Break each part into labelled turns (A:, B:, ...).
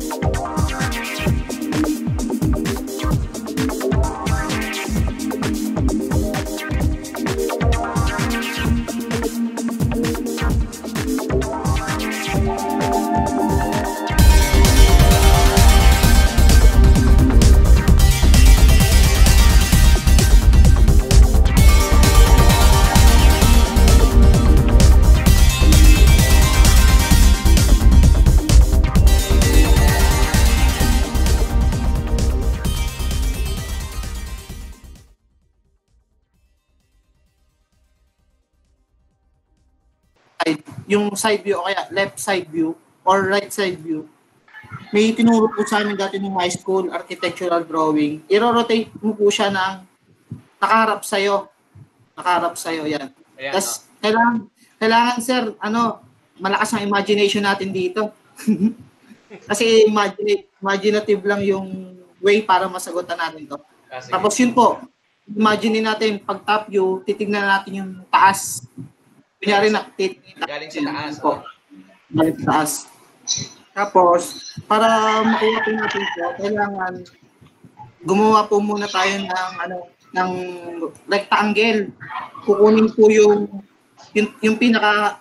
A: Yung side view o kaya left side view or right side view, may tinuro po sa amin dati ng high school architectural drawing. I-rotate mo po siya ng nakaharap sa'yo. Nakaharap sa'yo, yan. Tapos, kailangan sir, malakas ang imagination natin dito. Kasi imaginative lang yung way para masagutan natin to. Tapos yun po, imagine natin, pag top view, titignan natin yung taas. Kunyari
B: galing sa taas.
A: Galing sa taas. Tapos, para makuha po natin ito, kailangan gumawa po muna tayo ng rectangle. Kukunin po yung pinaka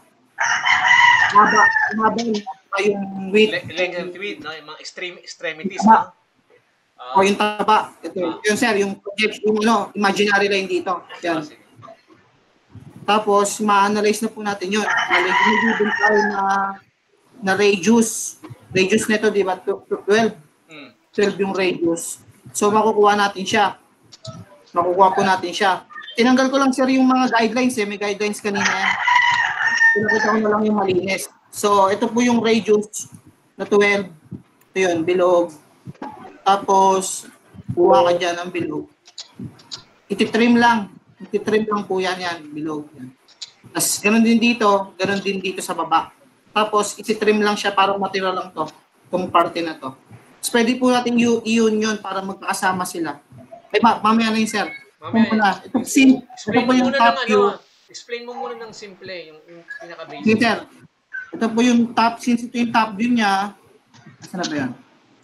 A: haba yung width.
B: Length and width, no? Yung mga extremities, no?
A: O yung taba. Ito, yung sir, yung imaginary line dito. Yan. Tapos, ma-analyze na po natin yun. Nalagyan tayo na radius. Radius nito, di ba? 12. 12 yung radius. So, makukuha natin siya. Makukuha po natin siya. Tinanggal ko lang, sir, yung mga guidelines. May guidelines kanina yan. Pinakita ko na lang yung malinis. So, ito po yung radius na 12. Ito yun, bilog. Tapos, kuha ka dyan ng bilog. Ititrim lang. Ititrim lang po yan, bilog. Yan. Tapos, ganun din dito sa baba. Tapos, ititrim lang siya para matira lang to, itong parte na to. Tapos, pwede po natin i-union para magkakasama sila. Ay, mamaya na yun, sir.
B: Mamaya.
A: Ito po yung top view.
B: Explain mo muna ng simple, yung pinaka-basic.
A: Okay, sir. Ito po yung top, since ito yung top view niya, saan na ba yan?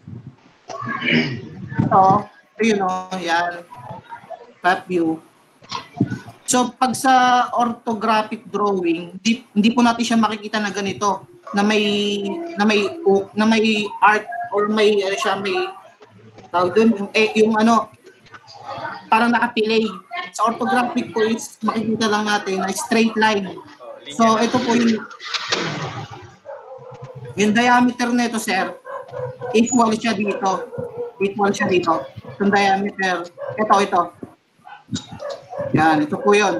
A: Ito yun, yan. Top view. So, pag sa orthographic drawing, hindi po natin siya makikita na ganito, na may art or may tawag doon, yung parang nakapilay. Sa orthographic po is makikita lang natin na straight line. So, ito po yung diameter nito, sir, equal siya dito. Yung diameter, ito. Yan, ito po yun.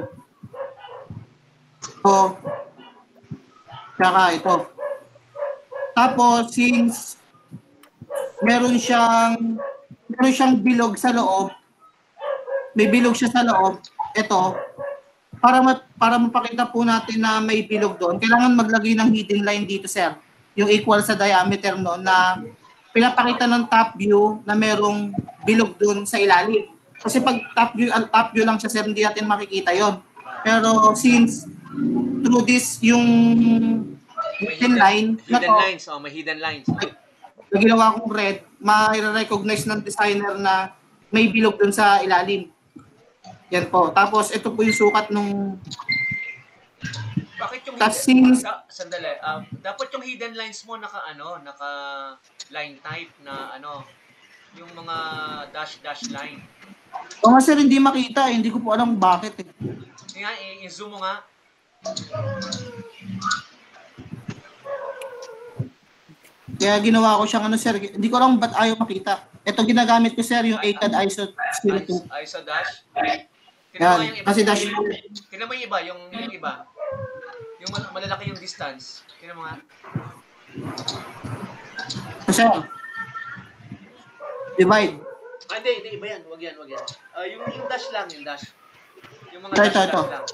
A: So, tsaka ito. Tapos, since meron siyang bilog sa loob, may bilog siya sa loob, ito, para mapakita po natin na may bilog doon, kailangan maglagay ng hidden line dito, sir. Yung equal sa diameter noon na pinapakita ng top view na merong bilog doon sa ilalim. Kasi pag top view lang siya, sir, hindi natin makikita yon. Pero since through this, yung hidden line na to,
B: may hidden lines.
A: Na ginawa kong red, ma-recognize ng designer na may bilog dun sa ilalim. Yan po. Tapos ito po yung sukat nung...
B: Bakit yung sandali, dapat yung hidden lines mo naka line type na yung mga dash line.
A: O nga sir, hindi makita. Hindi ko po alam bakit eh.
B: Nga, i-zoom mo nga.
A: Kaya ginawa ko siyang sir. Hindi ko alam ba't ayaw makita. Ito ginagamit ko, sir, yung 8CAD ISO 02.
B: ISO dash?
A: Yan, kasi dash.
B: Tingnan mo yung iba, yung iba. Yung malalaki yung distance. Tingnan mo nga.
A: Sir, divide.
B: Hindi, iba yan. Wag yan. Yung dash lang, yung dash. Yung mga
A: ito.
B: lang.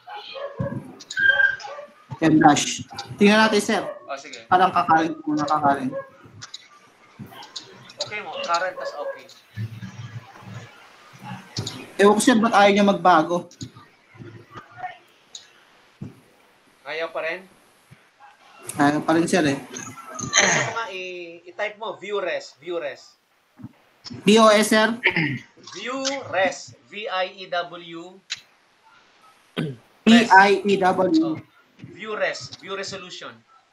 A: Yan, dash. Tingnan natin, sir.
B: Sige.
A: Parang kakarin muna, kakarin.
B: Okay mo, current, tas okay.
A: Ewan ko, sir, ba't ayaw niya magbago?
B: Ayaw pa rin?
A: Ayaw pa rin, sir, eh.
B: Gusto ko nga I-type mo, ViewRes.
A: BOS, sir?
B: ViewRes. V-I-E-W.
A: VIEW.
B: Oh. ViewRes. View resolution.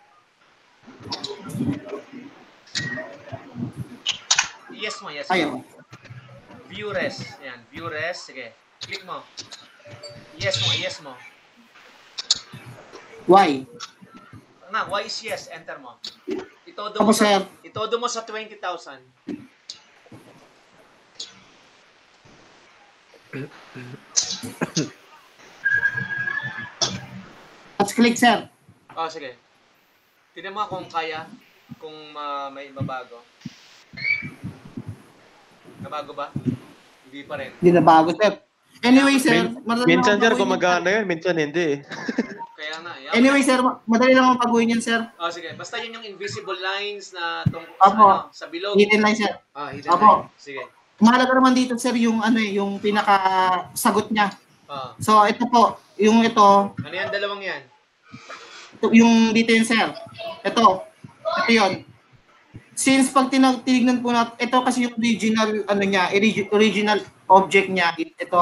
B: Yes mo.
A: Ayun.
B: ViewRes. Yan. ViewRes. Sige. Click mo. Yes mo.
A: Y.
B: Nga, Y is yes. Enter mo.
A: Opo, sir.
B: Itodo mo sa 20,000.
A: Let's click, sir.
B: Oh, sige. Tignan mo kung kaya, kung may mabago. Nabago ba? Hindi pa rin.
A: Hindi na bago, sir. Anyway, sir,
C: minsan sir gumagana yan, minsan hindi.
B: Kaya nga.
A: Anyway, sir, madali lang mapaguhin yan, sir.
B: Oh, sige. Basta yun yung invisible lines na tungkol
A: Opo.
B: sa bilog.
A: Hidden line, sir.
B: Hidden
A: Opo.
B: line. Sige.
A: Mahalaga naman dito, sir, yung yung pinaka-sagot niya. So, ito po, ito.
B: Ano yan, dalawang yan?
A: Ito, yung dito yun, sir. Ito yun. Since pag tinignan po natin, ito kasi yung original, original object niya, ito.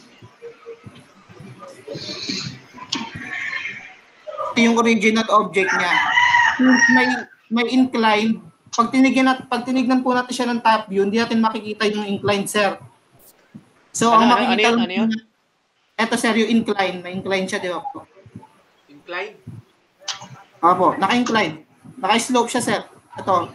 A: Ito yung original object niya. May inclined, pag tinignan po natin siya ng top view, hindi natin makikita yung inclined, sir. So, ang makikita
B: ano yun?
A: Ito, sir, yung incline. May incline siya, di ba?
B: Incline?
A: Opo, naka-incline. Naka-slope siya, sir. Ito.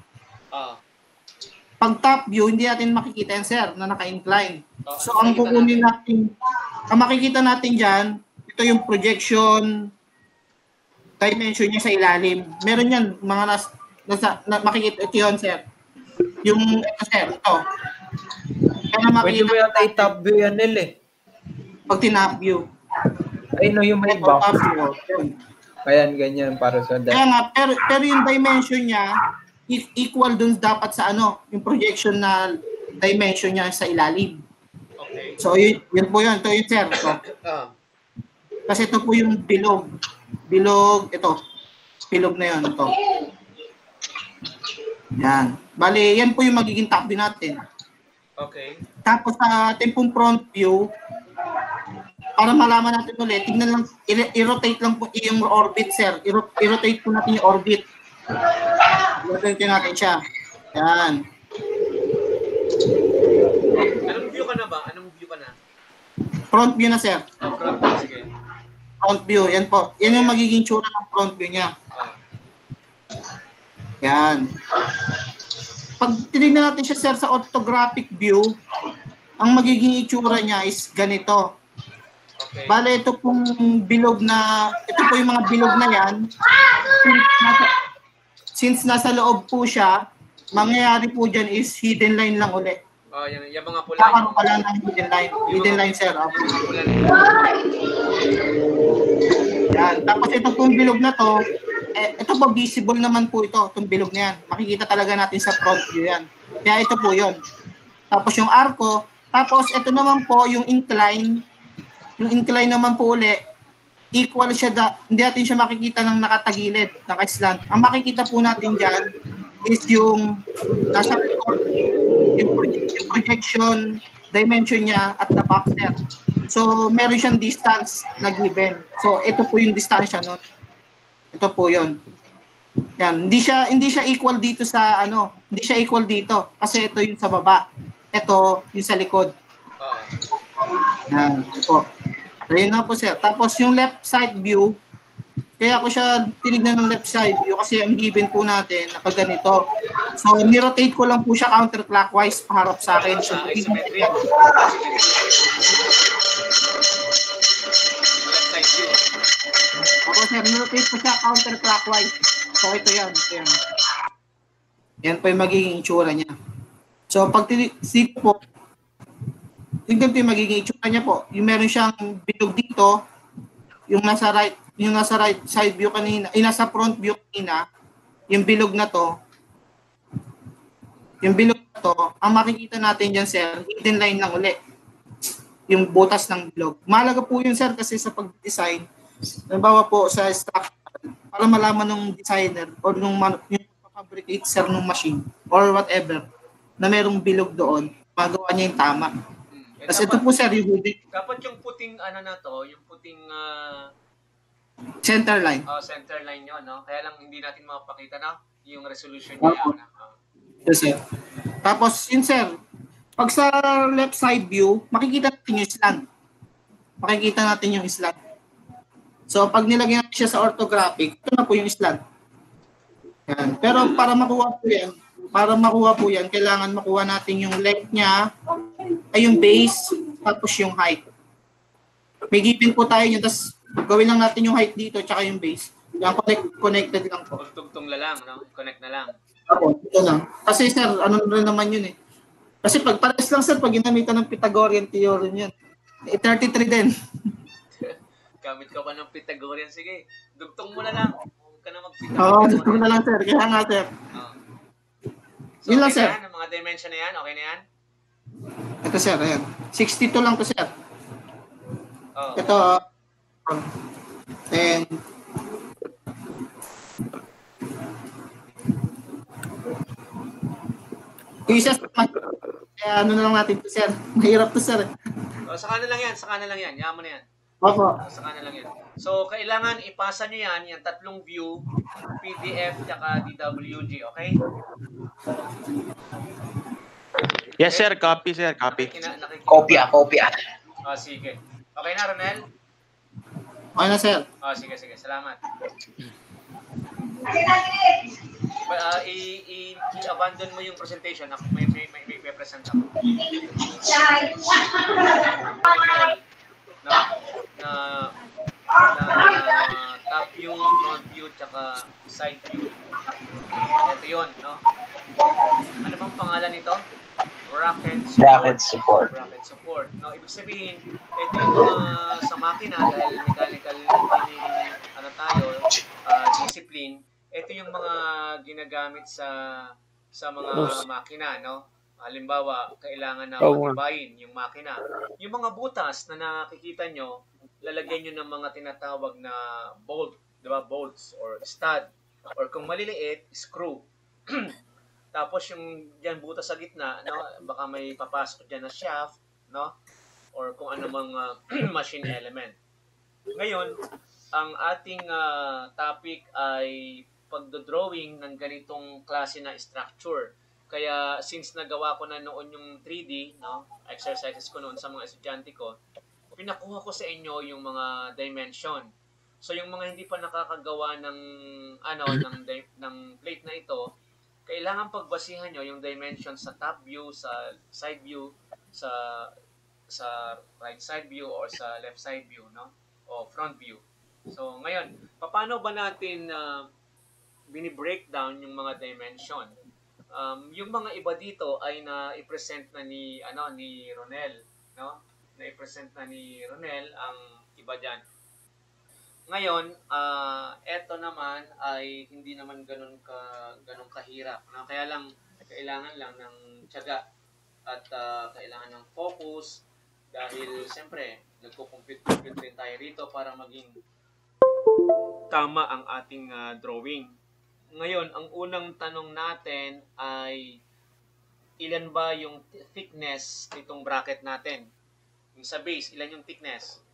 A: Pag top view, hindi natin makikita yan, sir, na naka-incline. So, ang kukunin natin, ang makikita natin dyan, ito yung projection, dimension niya sa ilalim. Meron yan, mga makikita, ito yun, sir. Yung, ito, sir, ito.
D: Pwede mo yata i-top view yan, Nel,
A: Pag tinop view.
D: Ay, no, yung may box. Kaya ganyan para sa data.
A: Kaya nga, pero yung dimension niya, equal dun dapat sa yung projection na dimension niya sa ilalim.
B: Okay.
A: So, yun po yun. Ito yun, sir. Kasi ito po yung bilog. Ito. Bilog na yun. Ito. Yan. Bale, yan po yung magiging top view natin.
B: Okay.
A: Tapos sa ating pong front view, para malaman natin ulit, tignan lang, i-rotate lang po yung orbit, sir. I-rotate po natin yung orbit. I-rotate natin siya. Yan.
B: Anong view ka na ba?
A: Front view na, sir.
B: Front view, sige.
A: Front view, yan po. Yan yung magiging tsura ng front view niya. Yan. Pag tinignan natin siya, sir, sa orthographic view, ang magiging itsura niya is ganito.
B: Okay.
A: Bale, ito po yung mga bilog na yan. Since nasa loob po siya, mangyayari po dyan is hidden line lang ulit.
B: Yung mga pula.
A: Kakaroon pa lang ng hidden line. Hidden line, sir. Yan. Tapos ito pong bilog na to, ito po visible naman po ito, itong bilog na yan. Makikita talaga natin sa front view yan. Kaya ito po yun. Tapos yung arco, tapos ito naman po yung incline. Yung incline naman po uli, equal siya, hindi natin siya makikita ng nakatagilid, naka-slant. Ang makikita po natin dyan is yung nasa yung projection, dimension niya at the boxer. So, meron siyang distance na given. So, ito po yung distansya nun. Ito po yun. Yan. Hindi siya equal dito sa hindi siya equal dito kasi ito yung sa baba. Ito yung sa likod. Yan. Ito po. Ayun na po, sir. Tapos yung left side view, kaya ako siya tinignan ng left side view kasi ang given po natin nakaganito. So, ni-rotate ko lang po siya counterclockwise paharap sa akin. So,
B: Isometric. Left side view.
A: Ako, sir, ni-rotate ko siya counterclockwise. So, ito yan. Yan po yung magiging itsura niya. So, pag tinig po, tingnan po yung magiging itsura niya po. Yung meron siyang bilog dito, yung nasa right side view kanina, nasa front view kanina, yung bilog na to, ang makikita natin dyan, sir, hidden line lang uli. Yung butas ng bilog. Mahalaga po yun, sir, kasi sa pag-design, halimbawa po sa structure, para malaman ng designer o yung fabricate sir ng machine or whatever na merong bilog doon, magawa niya yung tama. Kasi ito po sir,
B: dapat yung puting ano na to, yung puting
A: center line.
B: Center line yun, no? Kaya lang hindi natin mapakita na yung resolution niya.
A: Yes, sir. Tapos yun sir, pag sa left side view, makikita natin yung slant. Makikita natin yung slant. So pag nilagyan natin siya sa orthographic, ito na po yung slant. Yan. Pero para makuha po yan, kailangan makuha natin yung length niya, ay yung base, tapos yung height. May given po tayo yun, tapos gawin lang natin yung height dito, tsaka yung base. Yan, connected lang po.
B: Tugtong na lang, no? Connect na lang.
A: Ako, ito lang. Kasi sir, ano rin naman yun eh. Kasi pag pares lang sir, pag ginamitan ng Pythagorean theorem yun. 33 din.
B: Gamit ka pa ng Pythagorean, sige. Dugtong mo na lang. Huwag ka na
A: Oo, dugtong na lang sir. Kaya nga sir.
B: So,
A: yun lang
B: okay
A: sir.
B: Na, mga dimension na yan, okay na yan?
A: Ito sir, ayan. 62 lang to sir.
B: Oh.
A: Ito, 10. Isa kaya ano na lang natin to sir. Mahirap to sir.
B: Saka na lang yan. Yaman mo na yan.
A: Opo.
B: Saka na lang yan. So, kailangan ipasa nyo yan, yung tatlong view, PDF, tsaka DWG, okay?
C: Yes, sir. Copy, sir. Copy.
E: Kopya.
B: Sige. Okay na, Ronel?
A: Okay na sir.
B: Sige. Salamat. I-abandon mo yung presentation. May present ako. Na top view, front view, tsaka side view. Ito yun, no? Ano bang pangalan nito? Bracket support. No, ibig sabihin, ito yung sa makina, dahil mechanical engineering, discipline, ito yung mga ginagamit sa mga makina, no? Halimbawa, kailangan na matibayin yung makina. Yung mga butas na nakikita nyo, lalagyan nyo ng mga tinatawag na bolt, di ba? Bolts or stud. Or kung maliliit, screw. Tapos yung dyan butas sa gitna, no? Baka may papasok dyan na shaft, no? Or kung ano mga machine element. Ngayon, ang ating topic ay pagdodrawing ng ganitong klase na structure. Kaya since nagawa ko na noon yung 3D, no, exercises ko noon sa mga estudyante ko, pinakuha ko sa inyo yung mga dimension. So yung mga hindi pa nakakagawa ng ng plate na ito, kailangan pagbasihan nyo yung dimension sa top view, sa side view, sa right side view or sa left side view, no, o front view. So ngayon, paano ba natin bini-breakdown yung mga dimension? Yung mga iba dito ay na-i-present na ni Ronel, no? Na-i-present na ni Ronel ang iba diyan. Ngayon, eto naman ay hindi naman ganun kahirap, no? Kaya lang kailangan lang ng tiyaga at kailangan ng focus dahil siyempre nagko-compute din tayo rito para maging tama ang ating drawing. Ngayon, ang unang tanong natin ay ilan ba yung thickness nitong bracket natin? Yung sa base, ilan yung thickness?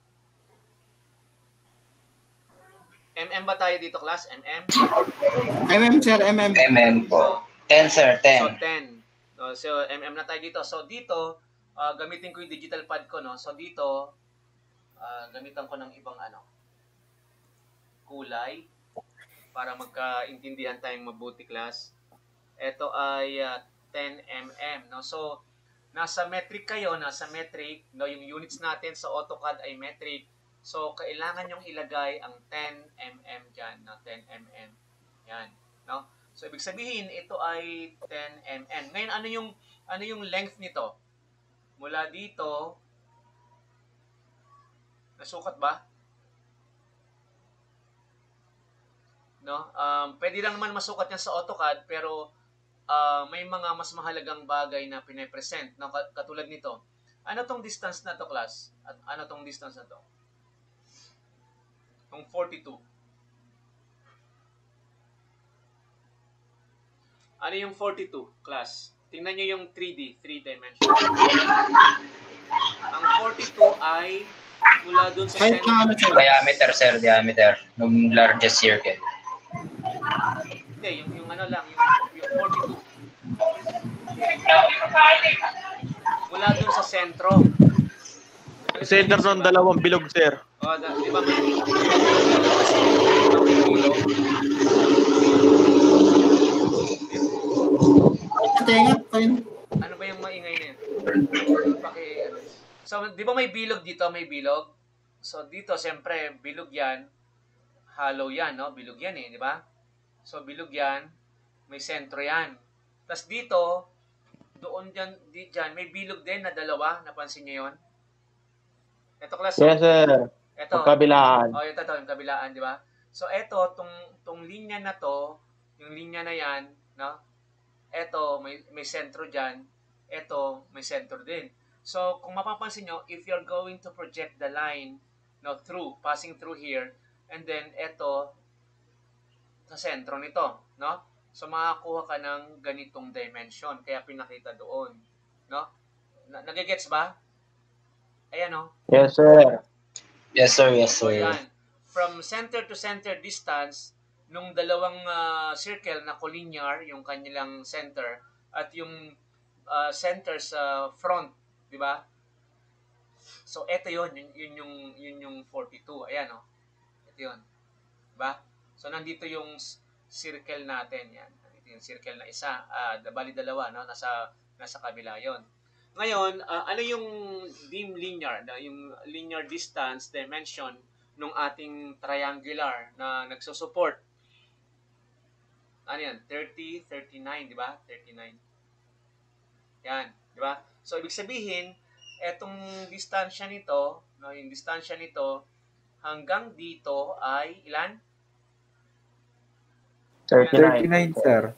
B: MM ba tayo dito, class? MM?
A: MM, sir. MM.
E: MM po. 10, sir. 10.
B: So, 10. So, MM na tayo dito. So, dito, gamitin ko yung digital pad ko, no? So, dito, gamitan ko ng ibang kulay para magkaintindihan tayong mabuti, class. Ito ay 10 mm, no? So, nasa metric kayo, no? Yung units natin sa AutoCAD ay metric. So, kailangan yung ilagay ang 10 mm dyan, no? 10 mm. Yan, no? So, ibig sabihin, ito ay 10 mm. Ngayon, ano yung length nito? Mula dito, nasukat ba? No? Pwede lang naman masukat yan sa AutoCAD, pero may mga mas mahalagang bagay na pinapresent, no? Katulad nito. Ano tong distance na to, class? At ano tong distance na to? Tong 42. Ano yung 42, class? Tingnan nyo yung 3D, 3 dimension. Ang 42 ay mula dun sa
A: Kahit
B: center.
A: na ano siya.
E: Diameter, sir. Diameter. Ng largest circle.
B: Hindi, yung ano lang, yung 42. Mula dun sa sentro.
C: Center ng dalawang bilog, sir.
B: O, di ba may bilog?
A: Tenga, kayo.
B: Ano ba yung maingay na yun? So, di ba may bilog dito? May bilog? So, dito, siyempre, bilog yan. Hollow yan, no? Bilog yan eh, di ba? So, bilog yan. May sentro yan. Tapos dito, doon dyan, may bilog din na dalawa. Napansin niyo yun? Ito, class.
C: Yes, sir.
B: Ito.
C: Magkabilaan.
B: Oh, ito, yung kabilaan, di ba? So, ito, tong linya na to, yung linya na yan, no? Ito, may sentro dyan. Ito, may sentro din. So, kung mapapansin nyo, if you're going to project the line, no, passing through here, and then ito, sa sentro nito, no? So, makakuha ka ng ganitong dimension, kaya pinakita doon, no? Nagigets ba? Ayan, no?
C: Yes, sir.
E: Yes, sir. Yes,
B: So,
E: sir.
B: yan. From center to center distance, nung dalawang circle na collinear, yung kanilang center, at yung center sa front, di ba? So, eto yun yung 42. Ayan, no? Ito yun. Diba? So, nandito yung circle natin. Yan. Nandito yung circle na isa. Bali dalawa, no? Nasa kabila yon. Ngayon, ano yung dim linear, yung linear distance dimension ng ating triangular na nagsusupport? Ano yan? 30, 39, di ba? 39. Yan, di ba? So, ibig sabihin, etong distansya nito, no, yung distansya nito, hanggang dito ay ilan?
D: 39, sir.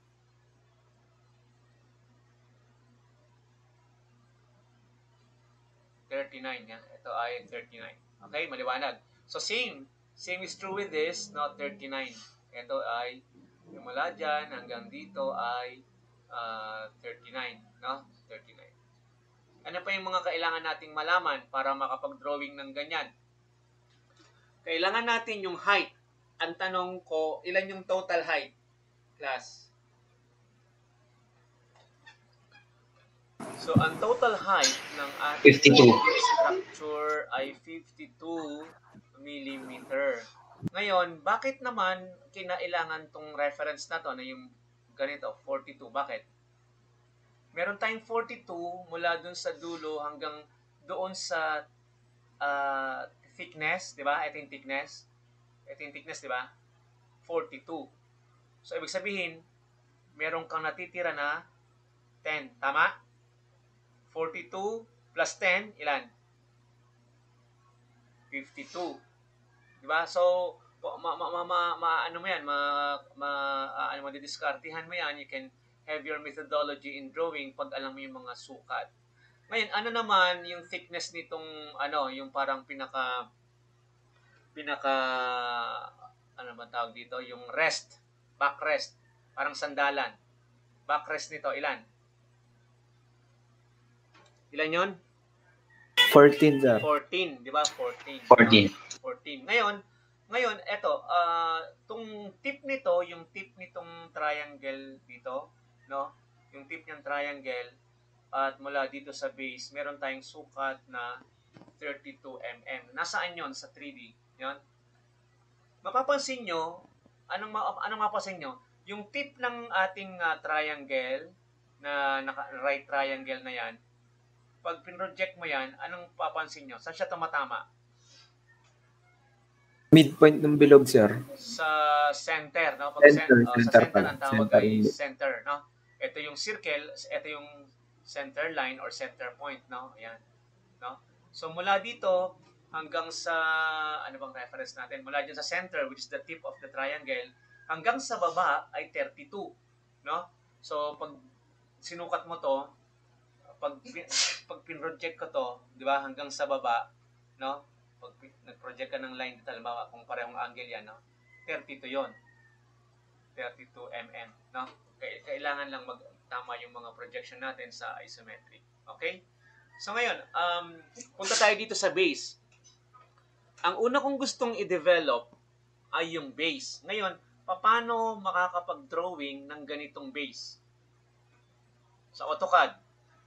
B: 39. Yan. Ito ay 39. Okay, maliwanag. So, same is true with this, no, 39. Ito ay, yung mula dyan hanggang dito ay 39, no? 39. Ano pa yung mga kailangan nating malaman para makapag-drawing ng ganyan? Kailangan natin yung height. Ang tanong ko, ilan yung total height, class? So, ang total height ng ating
E: 52.
B: structure ay 52 millimeter. Ngayon, bakit naman kinailangan tong reference na to na yung ganito, 42? Bakit? Meron tayong 42 mula dun sa dulo hanggang doon sa thickness, di ba? Ito yung thickness. Ito yung thickness, di ba? 42. So, ibig sabihin, meron kang natitira na 10. Tama? 42 plus 10, ilan? 52. Diba? So, ano mo yan, ano mo, didiskartihan mo yan, you can have your methodology in drawing pag alam mo yung mga sukat. Ngayon, ano naman yung thickness nitong, yung parang pinaka, ano ba tawag dito? Yung rest, backrest, parang sandalan. Backrest nito, ilan? Ilan yun?
D: 14, sir.
B: 14, di ba? 14.
E: 14.
B: Ngayon, eto, tong tip nito, yung tip nitong triangle dito, no? Yung tip ng triangle, at mula dito sa base, meron tayong sukat na 32 mm. Nasaan yon sa 3D? Yon. Mapapansin nyo, anong mapapansin nyo? Yung tip ng ating triangle, na right triangle na yan, pag pinroject mo yan, anong papansin nyo? Saan siya tumatama?
D: Midpoint ng bilog, sir.
B: Sa center, no? Pag
D: Center,
B: sa
D: center
B: center,
D: pala.
B: ang tawag
D: Center,
B: ay
D: hindi.
B: center, no? Ito yung circle, ito yung center line or center point, no? Ayan, no? So, mula dito hanggang sa, ano bang reference natin? Mula dyan sa center, which is the tip of the triangle, hanggang sa baba ay 32, no? So, pag sinukat mo to, pag pinroject ko to, di ba, hanggang sa baba, no? Pag nag-project ka ng line dito, halimbawa, kung parehong angle yan, no? 32 yon. 32 mm, no? Kailangan lang tama yung mga projection natin sa isometric. Okay? So ngayon, punta tayo dito sa base. Ang una kong gustong i-develop ay yung base. Ngayon, paano makakapag-drawing ng ganitong base? Sa AutoCAD.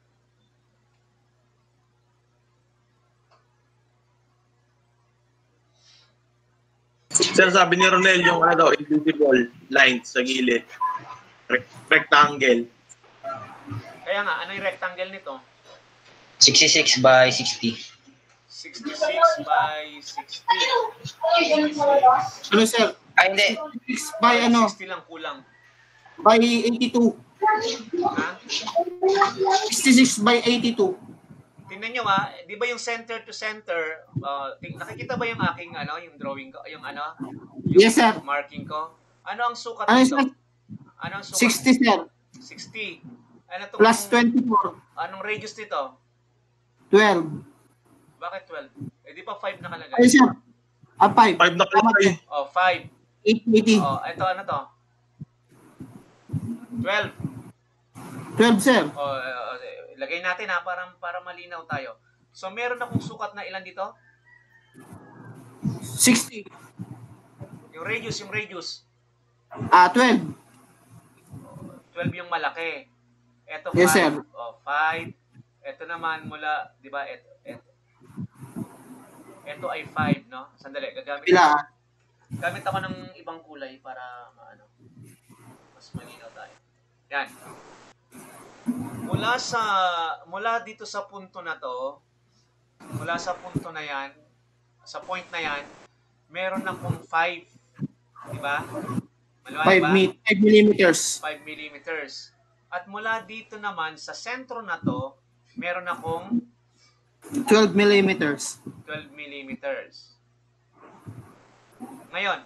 C: Sir, sabi ni Ronel yung invisible lines sa gilid. Rectangle.
B: Kaya nga, ano yung rectangle nito?
E: 66 by 60.
B: 66 by 60.
A: Ano, sir?
E: Ay, hindi.
A: 66 by ano?
B: 60 lang kulang.
A: By 82.
B: Ha?
A: 66 by 82.
B: Tingnan nyo di ba yung center to center, nakikita ba yung aking yung drawing ko, yung
A: Yes, sir.
B: marking ko? Ano ang sukat
A: Ano,
B: nito?
A: sir?
B: Ano ang sukat?
A: 60, sir.
B: 60. Ano to?
A: Plus 24.
B: Anong radius nito?
A: 12.
B: Bakit 12? Di ba 5 nakalagay?
A: Ay, sir. 5.
C: 5 na kayo.
B: 5.
A: 80.
B: Ito ano to? 12.
A: 12, sir.
B: Lagay natin para malinaw tayo. So meron akong sukat na ilan dito?
A: 60.
B: Yung radius.
A: 12.
B: 12 yung malaki. Ito 5.
A: Yes, sir.
B: 5. Ito naman mula, di ba? Ito ay 5, no? Sandali, gamit ako ng ibang kulay para mas malinaw tayo. Yan. Mula dito sa punto na to, mula sa punto na yan, sa point na yan, meron akong 5. Di ba?
A: 5 millimeters.
B: 5 millimeters. At mula dito naman, sa sentro na to, meron akong
A: 12 millimeters.
B: 12 millimeters. Ngayon,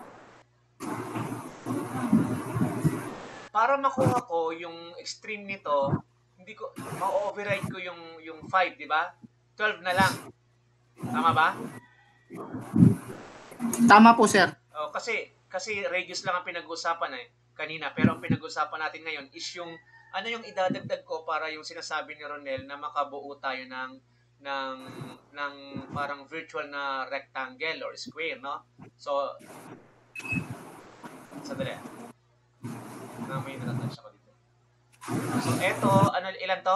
B: para makuha ko yung extreme nito, hindi ko ma-override ko yung 5, di ba? 12 na lang. Tama ba?
A: Tama po, sir.
B: Kasi radius lang ang pinag-uusapan kanina, pero ang pinag-uusapan natin ngayon is yung idadagdag ko para yung sinasabi ni Ronel na makabuo tayo ng parang virtual na rectangle or square, no? So, sandali. May natatouch ako dito. So, eto, ilan to?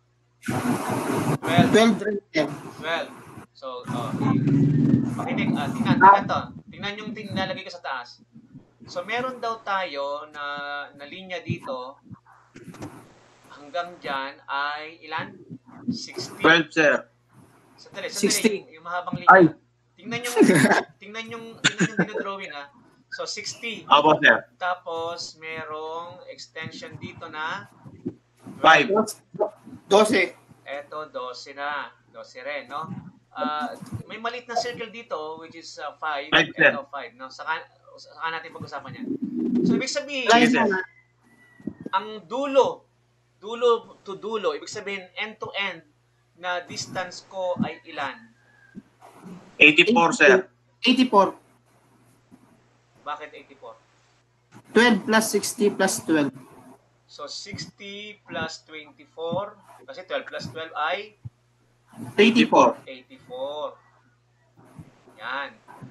B: 12. 12. So, pakinig, tingnan to. Tingnan yung nilalagay ko sa taas. So, meron daw tayo na linya dito hanggang dyan ay ilan? 60.
C: 12, sir.
B: Sandali,
A: 60.
B: yung mahabang linya. Tingnan yung dinodrawing So, 60.
C: Opo, sir.
B: Tapos, merong extension dito na
C: 5.
A: 12.
B: Eto, 12 na. 12 rin, no? May maliit na circle dito, which is 5. Eto, 5, no? Saka natin pag-usapan yan. So, ibig sabihin, ang dulo to dulo, ibig sabihin, end to end, na distance ko ay ilan?
C: 84, sir.
A: 84.
B: Bakit 84?
A: 12 plus 60 plus 12.
B: So, 60 plus 24, kasi 12 plus 12 ay
A: 84.
B: 84. Yan.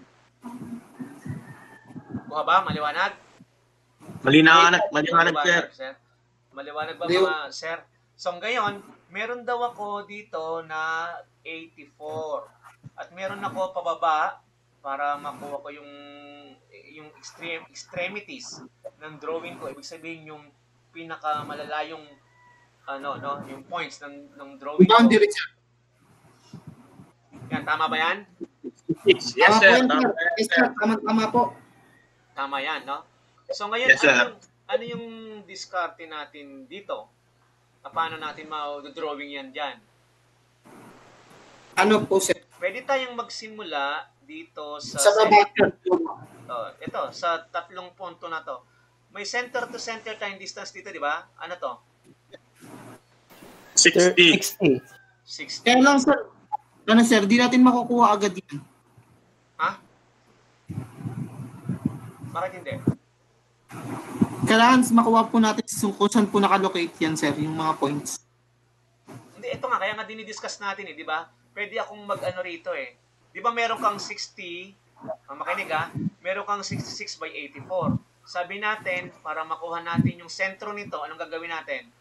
B: Buha ba? Maliwanag?
C: Maliwanag, sir.
B: Maliwanag ba mga sir? So, ngayon, meron daw ako dito na 84. At meron ako pababa para makuha ko yung extremities ng drawing ko. Ibig sabihin yung pinakamalalayong yung points ng drawing ko.
A: Boundary, sir.
B: Yan, tama ba yan?
C: Yes, sir.
A: Yes, sir. Tama po.
B: Tama yan, no? So ngayon,
C: yes,
B: ano yung diskarte natin dito? Paano natin ma-drawing yan dyan?
A: Ano po, sir?
B: Pwede tayong magsimula dito sa ito, sa tatlong punto na to. May center to center tayong distance dito, di ba? Ano to?
C: 60.
B: 60.
A: Kaya lang, sir. Ano, sir? Di natin makukuha agad yan.
B: Ha? Bakit hindi?
A: Kailangan makuha po natin kung saan po nakalocate yan, sir, yung mga points.
B: Hindi, ito nga, kaya nga dinidiscuss natin di ba? Pwede akong mag-ano rito Di ba meron kang 60, makinig meron kang 66 by 84. Sabi natin, para makuha natin yung sentro nito, anong gagawin natin?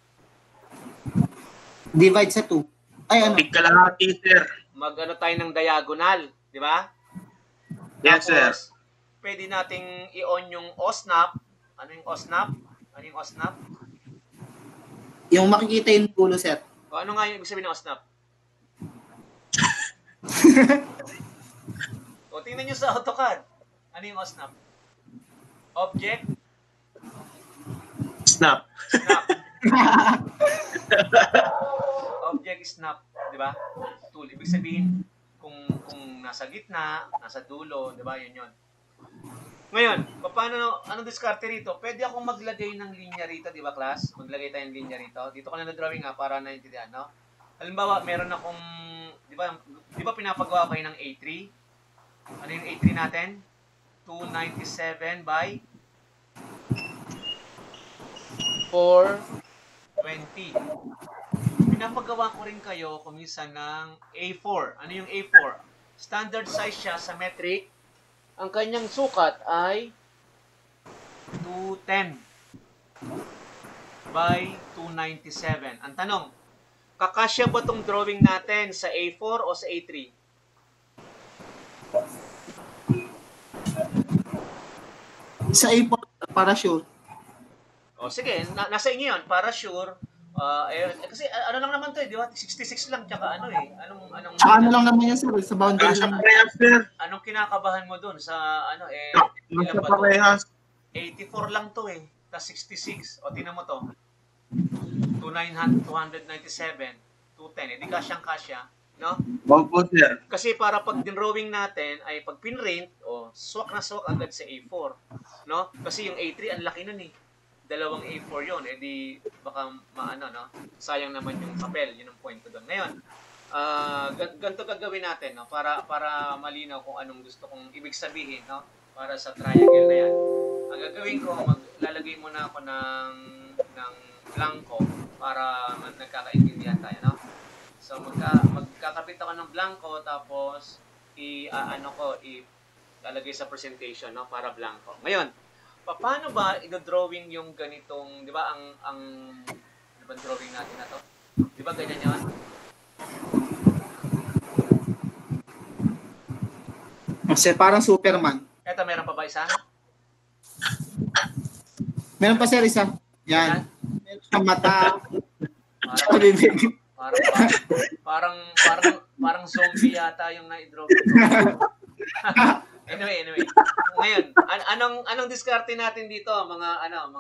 A: Divide sa 2. Ay, ano?
C: Kalahati, sir.
B: Mag-ano tayo ng diagonal, di ba?
C: Yes, sir.
B: Tapos, pwede nating i-on yung OSNAP. Ano yung OSNAP? Ano yung OSNAP?
A: Yung makikita yung dulo, sir.
B: O, ano nga yung ibig sabihin ng OSNAP? O, tingnan nyo sa AutoCAD. Ano yung OSNAP? Object?
C: Snap.
B: Snap. Object snap, di ba? Tool. Ibig sabihin, kung nasa gitna, nasa dulo, di ba? Yun. Ngayon, paano, anong diskarte rito? Pwede akong maglagay ng linya rito, di ba, class? Maglagay tayo ng linya rito. Dito ka na na-drawing para naintindihan, no? Halimbawa, meron akong, di ba pinapagawa kayo ng A3? Ano yung A3 natin? 297 by 420. Pinapagawa ko rin kayo kuminsan ng A4. Ano yung A4? Standard size siya sa metric. Ang kanyang sukat ay 210 by 297. Ang tanong, kakasya ba itong drawing natin sa A4 o sa A3?
A: Sa A4, para sure.
B: O sige, nasa inyo yun, para sure. Kasi ano lang naman to di ba? 66 lang, tsaka anong
A: Tsaka ano lang naman yan, sir, sa boundary lang.
B: Anong kinakabahan mo dun sa
C: Nasa parehas.
B: 84 lang to tas 66. O, tinan mo to. 297, 210. Hindi kasyang-kasya, no?
C: Opo, sir.
B: Kasi para pag drawing natin ay pag pinrint, swak na swak agad sa A4, no? Kasi yung A3 ang laki nun dalawang A4 yun, di baka no? Sayang naman yung papel, yun ang point ko doon. Ngayon, ganito gagawin natin, no? Para malinaw kung anong gusto kong ibig sabihin, no? Para sa triangle na yan. Ang gagawin ko, maglalagay muna ako ng blanco para nagkakaintindihan tayo, no? So, magkakapit ako ng blanco, tapos ilalagay sa presentation, no? Para blanco. Ngayon, paano ba i-drawing yung ganitong, di ba, ang drawing natin na to? Di ba ganyan yun?
A: Kasi parang Superman.
B: Eto, meron pa ba isa?
A: Meron pa, sir, isa. Yan. Ang mata.
B: Parang zombie yata yung na-drawing ko. Anyway. Ngayon, anong diskarte natin dito, mga
A: anak.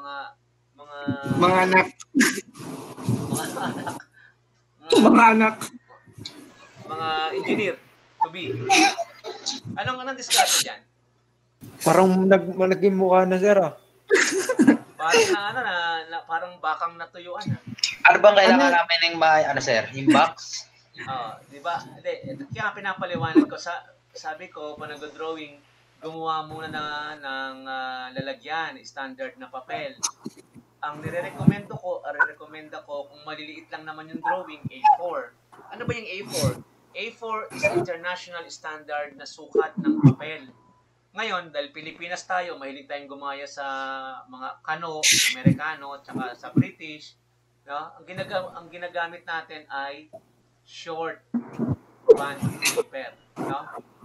A: Mga anak.
B: Mga engineer to be. Anong diskarte diyan?
D: Parang naging mukha na, sir,
B: Parang parang bakang natuyuan.
E: Ano bang kailangan namin ng sir? Yung box?
B: Di ba? Kaya pinapaliwanag ko sabi ko, pag nag-drawing, gumawa muna ng lalagyan, standard na papel. Ang nirerekomenda ko, kung maliliit lang naman yung drawing, A4. Ano ba yung A4? A4 is international standard na sukat ng papel. Ngayon, dahil Pilipinas tayo, mahilig tayong gumaya sa mga Kano, Amerikano, at saka sa British, no? Ang ginagamit natin ay short band paper, no?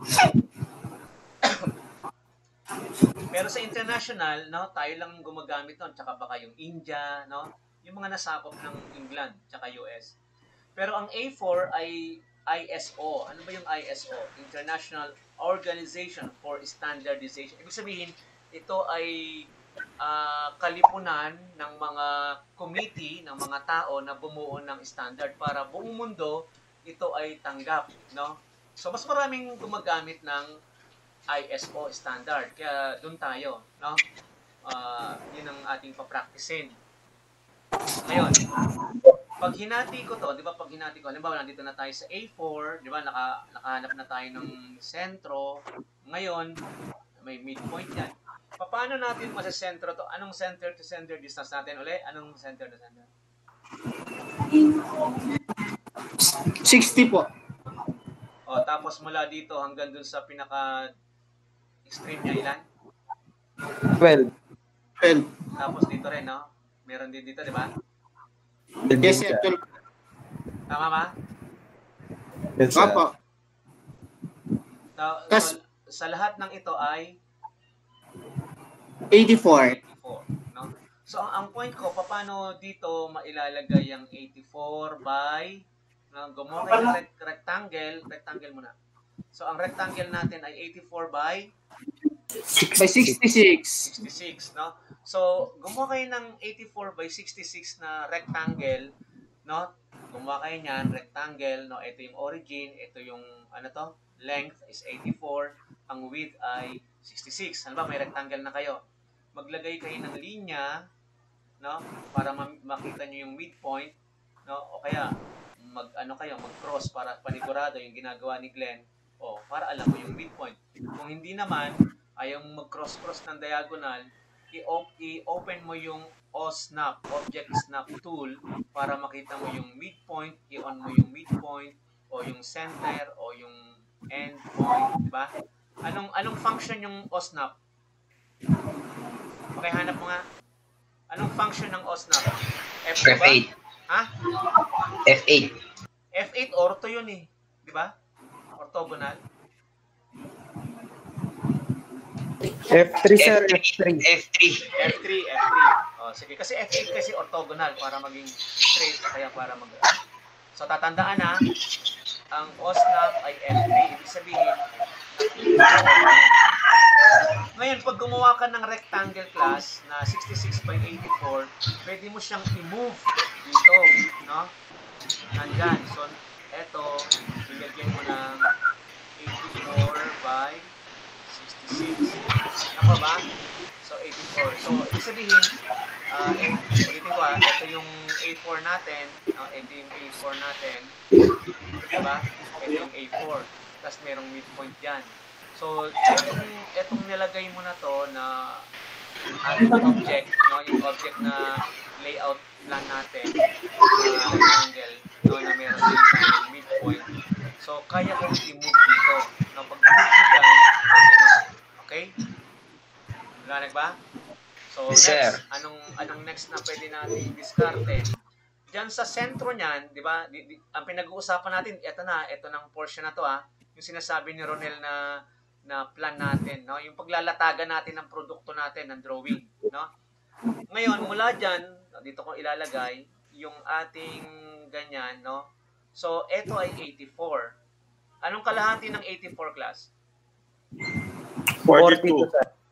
B: Pero sa international, no, tayo lang gumagamit nun, tsaka baka yung India, no? Yung mga nasakop ng England, tsaka US. Pero ang A4 ay ISO. Ano ba yung ISO? International Organization for Standardization. Ibig sabihin, ito ay kalipunan ng mga committee, ng mga tao na bumuo ng standard para buong mundo ito ay tanggap, no? So, mas maraming gumagamit ng ISO standard. Kaya doon tayo, no? Yun ang ating papracticein. Ngayon, pag hinati ko to, di ba, halimbawa, nandito na tayo sa A4, di ba, nakahanap na tayo ng sentro. Ngayon, may midpoint yan. Paano natin masasentro to? Anong center to center distance natin uli? Anong center to center?
A: 60 po.
B: O, tapos mula dito hanggang dun sa pinaka extreme niya, ilan?
D: 12.
A: 12.
B: Tapos dito rin, no? Meron din dito, di ba?
A: Yes, sir. 12.
B: Tama ba?
D: Yes, sir.
A: Opo.
B: So, sa lahat ng ito ay
A: 84.
B: 84, no? So, ang point ko, paano dito mailalagay ang 84 by, gumawa kayo ng rectangle muna. So, ang rectangle natin ay 84 by
A: 66.
B: 66, no? So, gumawa kayo ng 84 by 66 na rectangle, no? Gumawa kayo niyan, rectangle, no? Ito yung origin, ito yung, ano to? Length is 84, ang width ay 66. Ano ba, may rectangle na kayo. Maglagay kayo ng linya, no? Para makita nyo yung midpoint, no? O kaya, mag-cross para panigurado yung ginagawa ni Glenn, o para alam mo yung midpoint. Kung hindi naman, ayaw mag-cross-cross ng diagonal, i-open mo yung OSNAP, Object Snap Tool, para makita mo yung midpoint, i-on mo yung midpoint, o yung center, o yung end point, di ba? Anong function yung OSNAP? Pakihanap mo nga. Anong function ng OSNAP? F8. Ha?
E: F8.
B: F8, ortho yun eh. Di ba? Orthogonal.
D: F3, sir. F3.
B: F3. O, sige. Kasi F8 kasi orthogonal para maging straight, kaya para mag... So, tatandaan na, ang OSNAP ay F3. Ibig sabihin, ngayon, pag gumawa ka ng rectangle class na 66 by 84, pwede mo siyang i-move dito, no? Nandyan. So, eto, ilagyan mo ng 84 by 66. Ako ba? So, 84. So, ibig sabihin, ulitin ko ito yung A4 natin. Ito yung A4 natin. Diba? Ito yung A4. Tapos merong midpoint dyan. So, itong nilagay mo na to na object, no? Yung object na layout plan natin, rectangle, no? Na meron din tayong midpoint. So, kaya kong i-move dito. No? Pag i-move mo dyan, okay? Lalag ba? So,
E: yes,
B: next, anong next na pwede natin diskarte? Diyan sa sentro niyan, di ba? Ang pinag-uusapan natin, ito ng portion na to yung sinasabi ni Ronel na plan natin, no? Yung paglalatagan natin ng produkto natin, ng drawing, no? Ngayon, mula diyan, dito ko ilalagay yung ating ganyan, no? So, ito ay 84. Anong kalahati ng 84 class?
C: 42.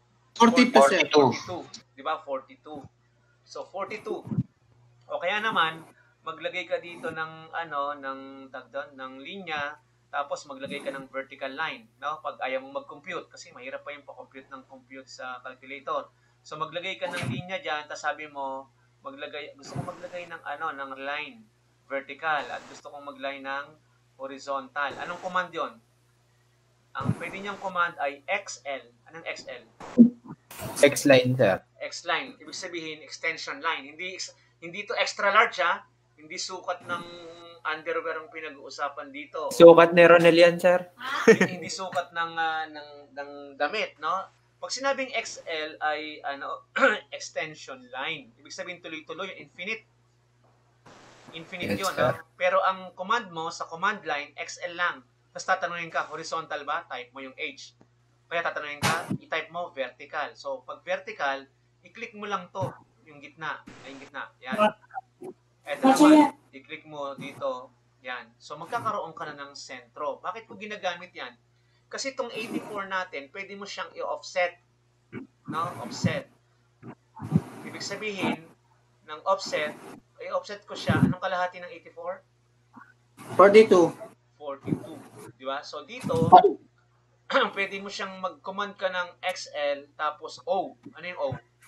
A: 42.
B: Di ba? 42. So, 42. O kaya naman, maglagay ka dito ng, ng linya, tapos maglagay ka ng vertical line, no? Pag ayaw mong mag-compute, kasi mahirap pa yung pa-compute ng compute sa calculator. So, maglagay ka ng linya dyan, tapos sabi mo, gusto kong maglagay ng, ng line, vertical, at gusto kong maglagay ng horizontal. Anong command yon? Ang pwede niyang command ay XL. Anong XL?
D: X-line, sir.
B: X-line. Ibig sabihin, extension line. Hindi to extra large, Hindi sukat ng underwear ang pinag-uusapan dito.
D: Sukat ni Ronel yan, sir.
B: Hindi sukat ng damit, no? Pag sinabing XL ay, extension line. Ibig sabihin, tuloy-tuloy, infinite. Infinite yun, no? Pero ang command mo sa command line, XL lang. Tapos tatanungin ka, horizontal ba? Type mo yung H. Kaya tatanungin ka, i-type mo vertical. So, pag vertical, i-click mo lang to, yung gitna. Ay, yung gitna. Yan. Ito naman, i-click mo dito. Yan. So, magkakaroon ka na ng sentro. Bakit ko ginagamit yan? Kasi itong 84 natin, pwede mo siyang i-offset. No? Offset. Ibig sabihin, ng offset, i-offset ko siya. Anong kalahati ng 84?
A: 42.
B: 42. Diba? So, dito, pwede mo siyang mag-command ka ng XL, tapos O. Ano yung O?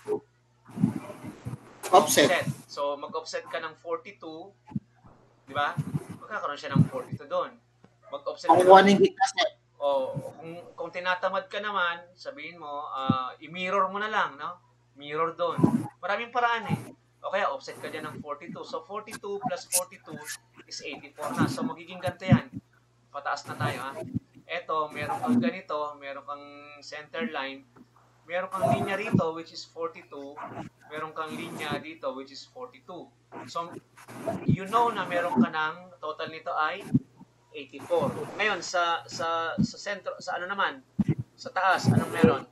A: Offset.
B: So, mag-offset ka ng 42, di ba? Magkakaroon siya ng 42 doon. Mag-offset ka
A: Kukuha ng gitna, sir.
B: kung tinatamad ka naman, sabihin mo, i-mirror mo na lang, no? Mirror doon. Maraming paraan eh. O kaya offset ka dyan ng 42. So 42 plus 42 is 84 na. So magiging ganito yan. Pataas na tayo ha. Eto, meron kang ganito, meron kang center line, meron kang linya rito which is 42, meron kang linya dito which is 42. So you know na meron ka ng total nito ay 84. Ngayon sa sentro, sa ano naman, sa taas, anong meron?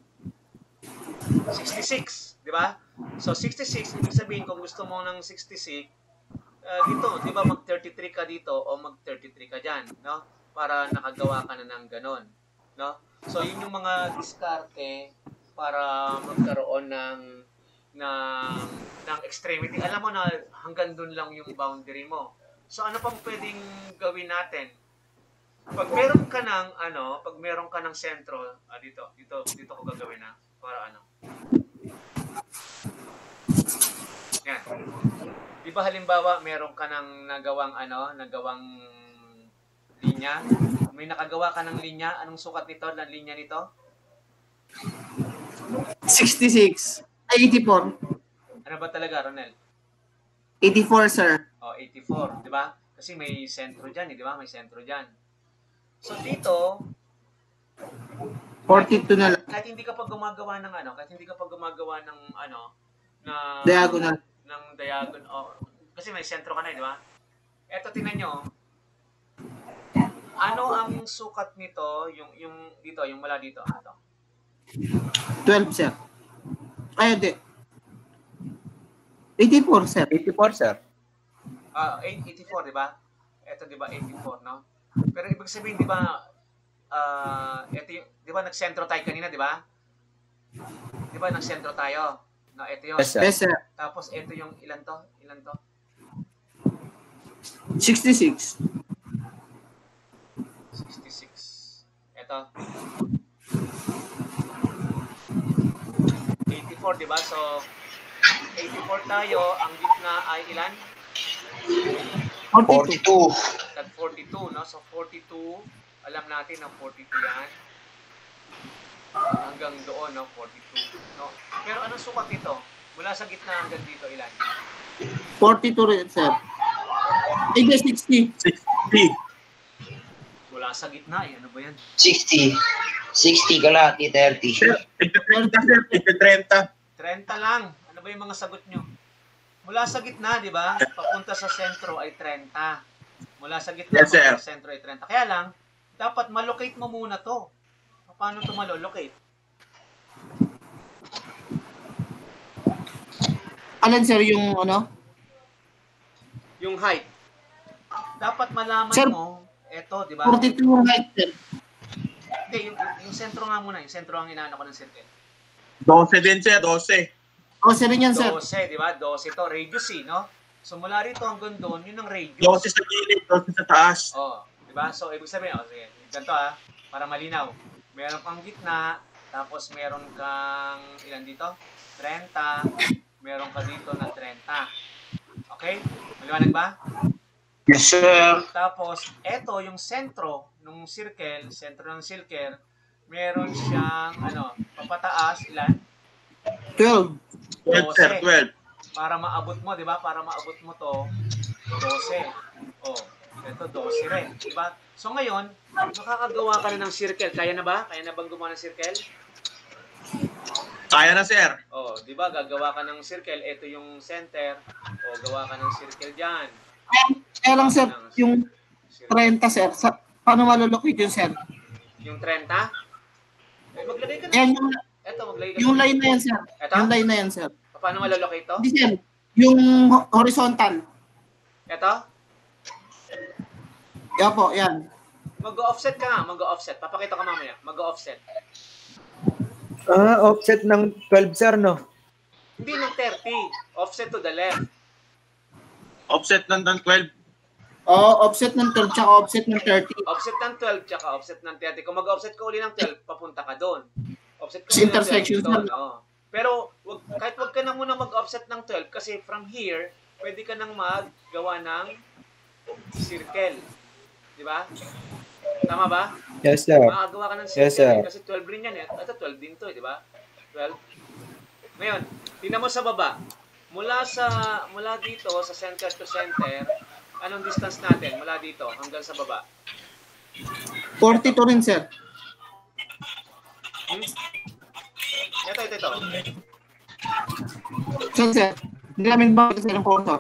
B: 66, di ba? So 66, ibig sabihin kung gusto mo ng 66, dito, di ba mag-33 ka dito o mag-33 ka dyan, no? Para nakagawa ka na ng ganon, no? So yun yung mga diskarte para magkaroon ng extremity. Alam mo na hanggang dun lang yung boundary mo. So ano pang pwedeng gawin natin? Pag meron ka ng sentro, dito ko gagawin na para ano. Yan. Di ba halimbawa meron ka ng nagawang linya? May nakagawa ka ng linya, anong sukat nito, ng linya nito?
A: 66. 84.
B: Ano ba talaga, Ronel?
A: 84, sir.
B: 84, di ba? Kasi may sentro dyan, di ba? May sentro dyan. So dito,
A: 42 na lang.
B: kahit hindi ka pa gumagawa ng
A: Diagonal.
B: ng diagonal, kasi may sentro ka na, di ba? Eto, tingnan nyo. Ano ang sukat nito, yung dito, yung mula dito? Ito.
A: 12, sir. Ay, hindi. 84, sir.
D: 84, sir.
B: 84, di ba? Ito, di ba, 84, no? Pero ibig sabihin, di ba, ito yung, di ba, nagsentro tayo kanina, di ba? Di ba, nagsentro tayo? No, ito yung,
D: Yes, sir.
A: Yes, sir.
B: tapos ito yung, ilan to?
A: 66.
B: 66. Ito. 84, di ba? So, 84 tayo. Ang gitna ay ilan?
A: 42.
B: Tag 42, no? So, 42. Alam natin na 42 yan. Hanggang doon, no? 42. No? Pero anong sukat nito? Mula sa gitna hanggang dito, ilan?
A: 42 rin, sir. Ay, 60.
C: 60.
B: Mula sa gitna, eh. Ano ba yan?
E: 60. 60 kalahati, 30.
C: Sir, 30.
B: 30 lang. Ano ba yung mga sagot nyo? Mula sa gitna, di ba? Papunta sa sentro ay 30. Mula sa gitna,
C: Yes, sir.
B: papunta sa sentro ay 30. Kaya lang, dapat malocate mo muna to. Paano to malolocate?
A: Alan, sir, yung ano?
B: Yung height. Dapat malaman
A: Sir,
B: mo, eto, di ba?
A: 42 yung height, sir.
B: Hindi, yung sentro nga muna. Yung sentro ang inaano ko ng circle.
C: 12 din, sir. 12.
A: O, sir rin yan, sir.
B: 12, di ba? 12 to. Radius, no? So, mula rito hanggang doon, yun ang radius.
C: 12 sa gilid, 12 sa taas.
B: Oh, di ba? So, ibig sabihin, sige, ganito para malinaw. Meron kang gitna, tapos meron kang, ilan dito? 30. Meron ka dito na 30. Okay? Maliwanag ba?
E: Yes, sir.
B: Tapos, eto, yung sentro ng circle, meron siyang, papataas, ilan?
A: 12.
C: 12, sir. 12.
B: Para maabot mo, di ba? Para maabot mo to, 12. Oh, ito 12 rin, di ba? So ngayon, makakagawa ka na ng circle. Kaya na ba? Kaya na bang gumawa ng circle?
C: Kaya na, sir.
B: Oh, di ba? Gagawa ka ng circle. Ito yung center. Oh, gawa ka ng circle diyan.
A: Kaya lang, sir, yung 30, sir. Paano malolocate yun, sir?
B: Yung 30? Eh, maglagay ka na.
A: Ayan,
B: Ito, maglagay ka
A: yung
B: na.
A: line na yan, sir.
B: Ito?
A: Yung line na yan, sir.
B: Paano malolocate to?
A: Hindi, sir. Yung horizontal.
B: Ito?
A: Yan po, yan.
B: Mag-offset ka nga. Mag-offset. Papakita ka mamaya. Mag-offset.
D: Offset ng 12, sir, no?
B: Hindi ng 30. Offset to the left.
C: Offset ng 12.
A: Oo, offset ng 12 tsaka offset ng 30.
B: Offset ng 12 tsaka offset ng 30. Kung mag-offset ka uli ng 12, papunta ka doon. Offset ka
A: Sa
B: uli ng 12
A: intersection,
B: doon.
A: sir.
B: Oo. Pero kahit wag ka na muna mag-offset ng 12 kasi from here, pwede ka nang maggawa ng circle. Di ba? Tama ba?
D: Yes, sir.
B: Makagawa ka ng circle.
D: Yes, sir.
B: Kasi 12 rin yan. Ito 12 din to, di ba? 12. Ngayon, tingnan mo sa baba. Mula dito sa center to center, anong distance natin mula dito hanggang sa baba?
A: 42 rin, sir.
B: Ito.
A: Sir. Hindi namin ba kasi ng kursor?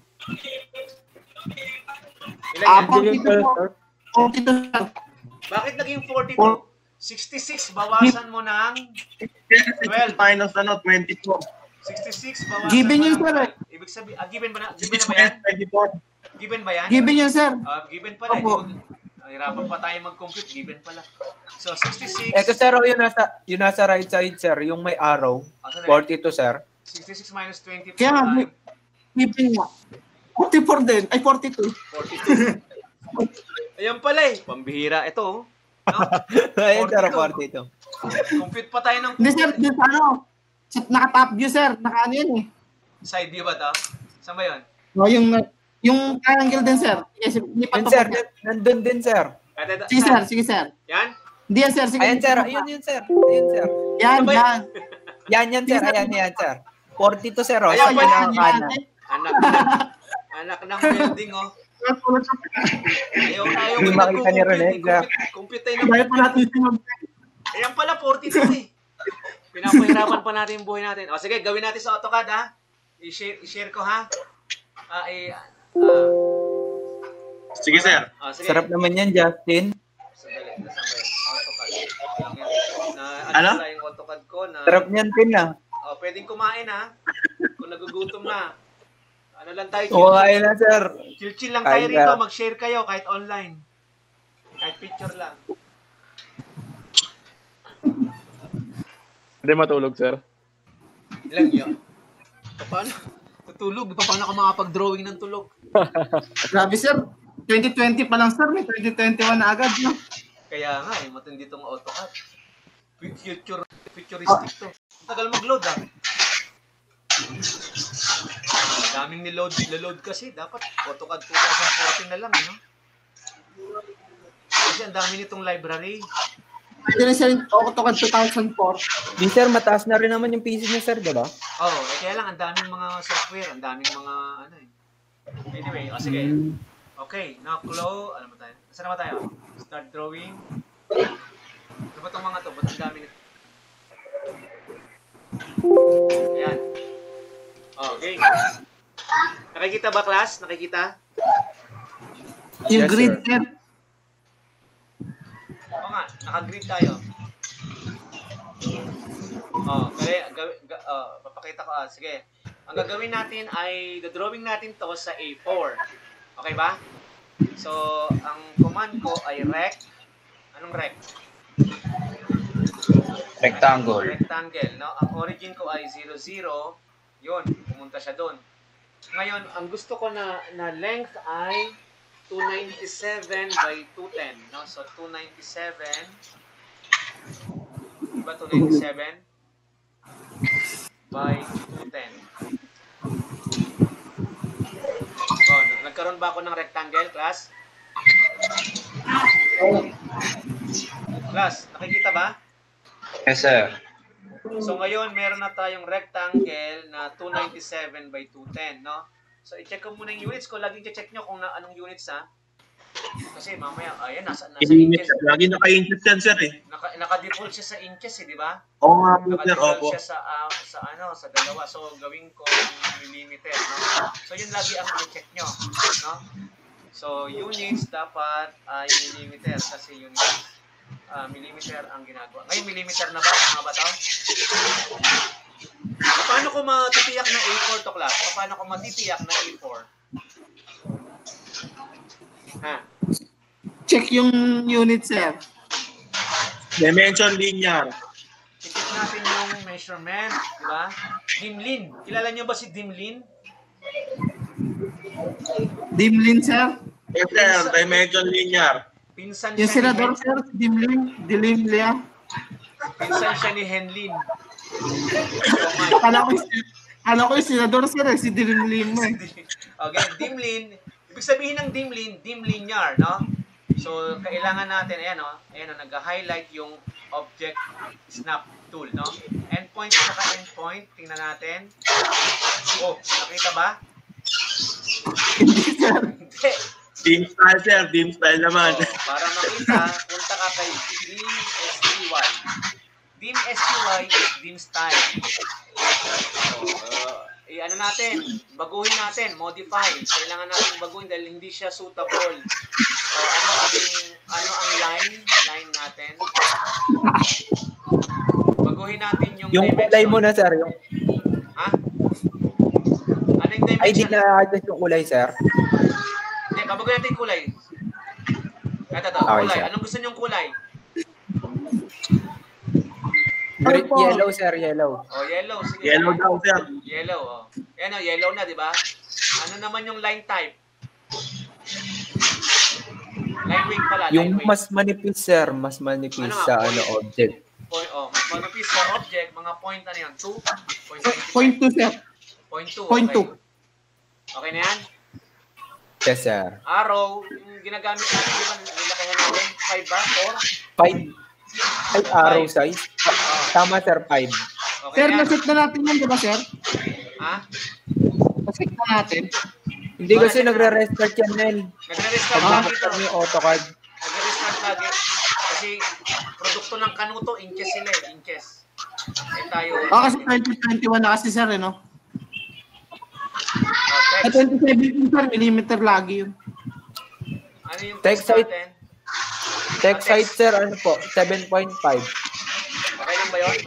B: Ilan yan?
A: 42, sir.
B: Bakit naging 42? 66, bawasan mo ng 12.
C: Minus 22.
B: 66, bawasan
A: Given
B: mo
A: yun,
B: ng
A: sir.
B: 12. Ibig sabihin, given ba yan?
C: 24.
B: Given ba yan?
A: Given yan, sir.
B: Given pala.
A: Opo.
B: Hirapan pa tayo mag-compute. Given pala. So, 66.
D: Ito, sir, yung nasa right side, sir, yung may arrow. 42, sir.
B: 66 minus 24.
A: Kaya nga, given nga. 44 din. Ay, 42.
B: 42. Ayan pala eh. Pambihira. Ito. No?
D: Ayan, sir, 42.
B: Compute pa tayo ng
A: Hindi, sir. Dito ano? Naka-top view, sir. Naka-ano yan eh.
B: side view ba ito? Saan ba yun?
A: No, yung triangle din, sir. Yes,
D: Yun, sir, nandun din, sir.
A: Sige, sir. Sige, sir.
B: Yan?
A: Hindi yan, sir. Sige.
D: Ayan, sir. Yun, sir. Ayun, sir.
A: Yan,
B: Ano ba
A: yan.
D: Yan, sir. Ayan, sir. 42, sir. Oh.
B: Ayan,
D: Sa pinakakanan.
B: Anak ng building, oh. Ayaw
D: Hindi makita ni Rene, sir.
B: Compute tayo ng
A: Dahil pa natin sinunod.
B: Ayan pala, 42 eh. Pinapahirapan pa natin yung buhay natin. O sige, gawin natin sa AutoCAD ha. I-share ko ha.
C: Sige, sir.
B: Sige.
D: Sarap naman yan, Justin.
B: Sandali, AutoCAD.
C: Ano?
B: Pala yung AutoCAD ko na...
D: Sarap niyan, Tin, ah.
B: Pwedeng kumain ha. Kung nagugutom na. Ano lang tayo?
D: Kumain na, sir.
B: Chill lang tayo
D: Kain
B: rito.
D: na.
B: Mag-share kayo kahit online. Kahit picture lang.
C: Hindi matulog, sir.
B: Ilang yun? Paano? Tutulog. Paano ka makapag-drawing ng tulog?
A: Grabe, sir. 2020 pa lang, sir. May 2021 na agad, no?
B: Kaya nga eh, matindi itong AutoCAD. Futuristic to. Ang tagal mag-load ah. Daming niload kasi. Dapat AutoCAD 2014 na lang, no? Kasi ang dami nitong library.
A: Hindi rin, sir. AutoCAD 2004.
D: Di, sir, mataas na rin naman yung PC niya, sir, diba?
B: Oo, kaya lang ang daming mga software, ang daming mga ano eh. Anyway, sige. Okay, now close. Ano ba tayo? Saan naman tayo? Start drawing. Ano ba itong mga to? Ba't ang dami nito? Ayan. Okay. Nakikita ba, class? Nakikita?
A: Yung
D: Yes,
A: grid,
D: sir.
A: sir.
B: Oo nga, naka-grid tayo. Papakita ko. Sige. Ang gagawin natin ay, the-drawing natin to sa A4. Okay ba? So, ang command ko ay rect. Anong rect?
E: Rectangle.
B: Rectangle, no? Ang origin ko ay 0, 0. Yun, pumunta siya doon. Ngayon, ang gusto ko na length ay 297 by 210, no? So 297 diba 297 by 210. Oh, nagkaroon ba ako ng rectangle, class? Class, nakikita ba?
E: Yes, sir.
B: So ngayon, meron na tayong rectangle na 297 by 210, no? So i-check ko muna yung units ko. Laging check nyo kung anong units ha. Kasi mamaya, ayan, nasa inches.
C: Lagi naka-inches yan, sir, eh.
B: Naka-default siya sa inches, di ba?
C: Oo nga po, sir.
B: Naka-default
C: Opo.
B: siya sa dalawa. So gawin ko millimeter, no? So yun lagi ang i-check nyo, no? So units dapat ay millimeter kasi units millimeter ang ginagawa. Ngayon millimeter na ba? Tama ba ito? Paano ko matitiyak na A4 to, class? Paano ko matitiyak na A4? Ha?
A: Check yung unit, sir.
C: Dimension linear.
B: I-check natin yung measurement, di ba? Dimlin. Kilala niyo ba si Dimlin?
A: Dimlin, sir.
C: Yes, sir. Dimension linear.
B: Pinsan
A: Yung
B: siya
A: senador, sir. Dimlin. Dilim,
B: Pinsan siya ni Henlin.
A: Kala ko yung senador, sir. Si Dilim eh.
B: Okay, Dimlin. Ibig sabihin ng Dimlin, dim linear, no? So, kailangan natin, ayan o, nag-highlight yung object snap tool, no? Endpoint saka endpoint, tingnan natin. Oh, nakita ba?
A: Hindi, sir.
B: Hindi.
C: Team style, sir. Team style naman.
B: Para makita, punta ka kay Dim STY. Dim STY is Dim style. Ano natin, baguhin natin, modify. Kailangan natin baguhin dahil hindi siya suitable. So, ano ang line natin? Baguhin natin yung
D: kulay
B: dimension.
D: muna, sir.
B: Ha? Ano yung dimension?
D: Ay, di na-adjust yung kulay, sir.
B: Hindi, babaguhin natin yung kulay. Ito,
D: Okay,
B: kulay.
D: sir.
B: Anong gusto niyong kulay?
D: Green, yellow, sir, yellow.
B: Oh, yellow. Sige.
C: Yellow daw, sir.
B: Yellow, oh. Yan, yellow na, di ba? Ano naman yung line type? Line weight pala.
D: Yung
B: line weight.
D: mas manipis, sir. Mas manipis
B: Ano nga,
D: sa
B: point?
D: object.
B: Mas manipis sa object, mga point ano yan? 2?
A: Point 2, sir.
B: Point 2.
A: Point
B: Okay.
A: 2.
B: Okay na yan?
D: Yes, sir.
B: Arrow, yung ginagamit natin, di ba? Nilakihan natin? 5 ba?
D: 5 arrow size. Tama, sir, 5.
B: Okay
A: Sir,
B: na yan?
A: nasit na natin yan, di ba, sir?
B: Ha?
A: Nasit na natin.
D: Hindi kasi nagre-restart yan, Nel.
B: Nagre-restart
D: Pag
B: lagi
D: nakapag
B: ito.
D: may AutoCAD.
B: Nagre-restart lagi. Kasi produkto ng kanuto, inches sila eh. Inches. Eh tayo.
A: Kasi 2021 na kasi, sir, no? Sa
B: Text.
A: 2017, sir, millimeter lagi yun.
B: Ano yung
D: Text
B: text
D: height.
B: natin?
D: Text height, sir, ano po? 7.5.
B: Okay lang ba yun?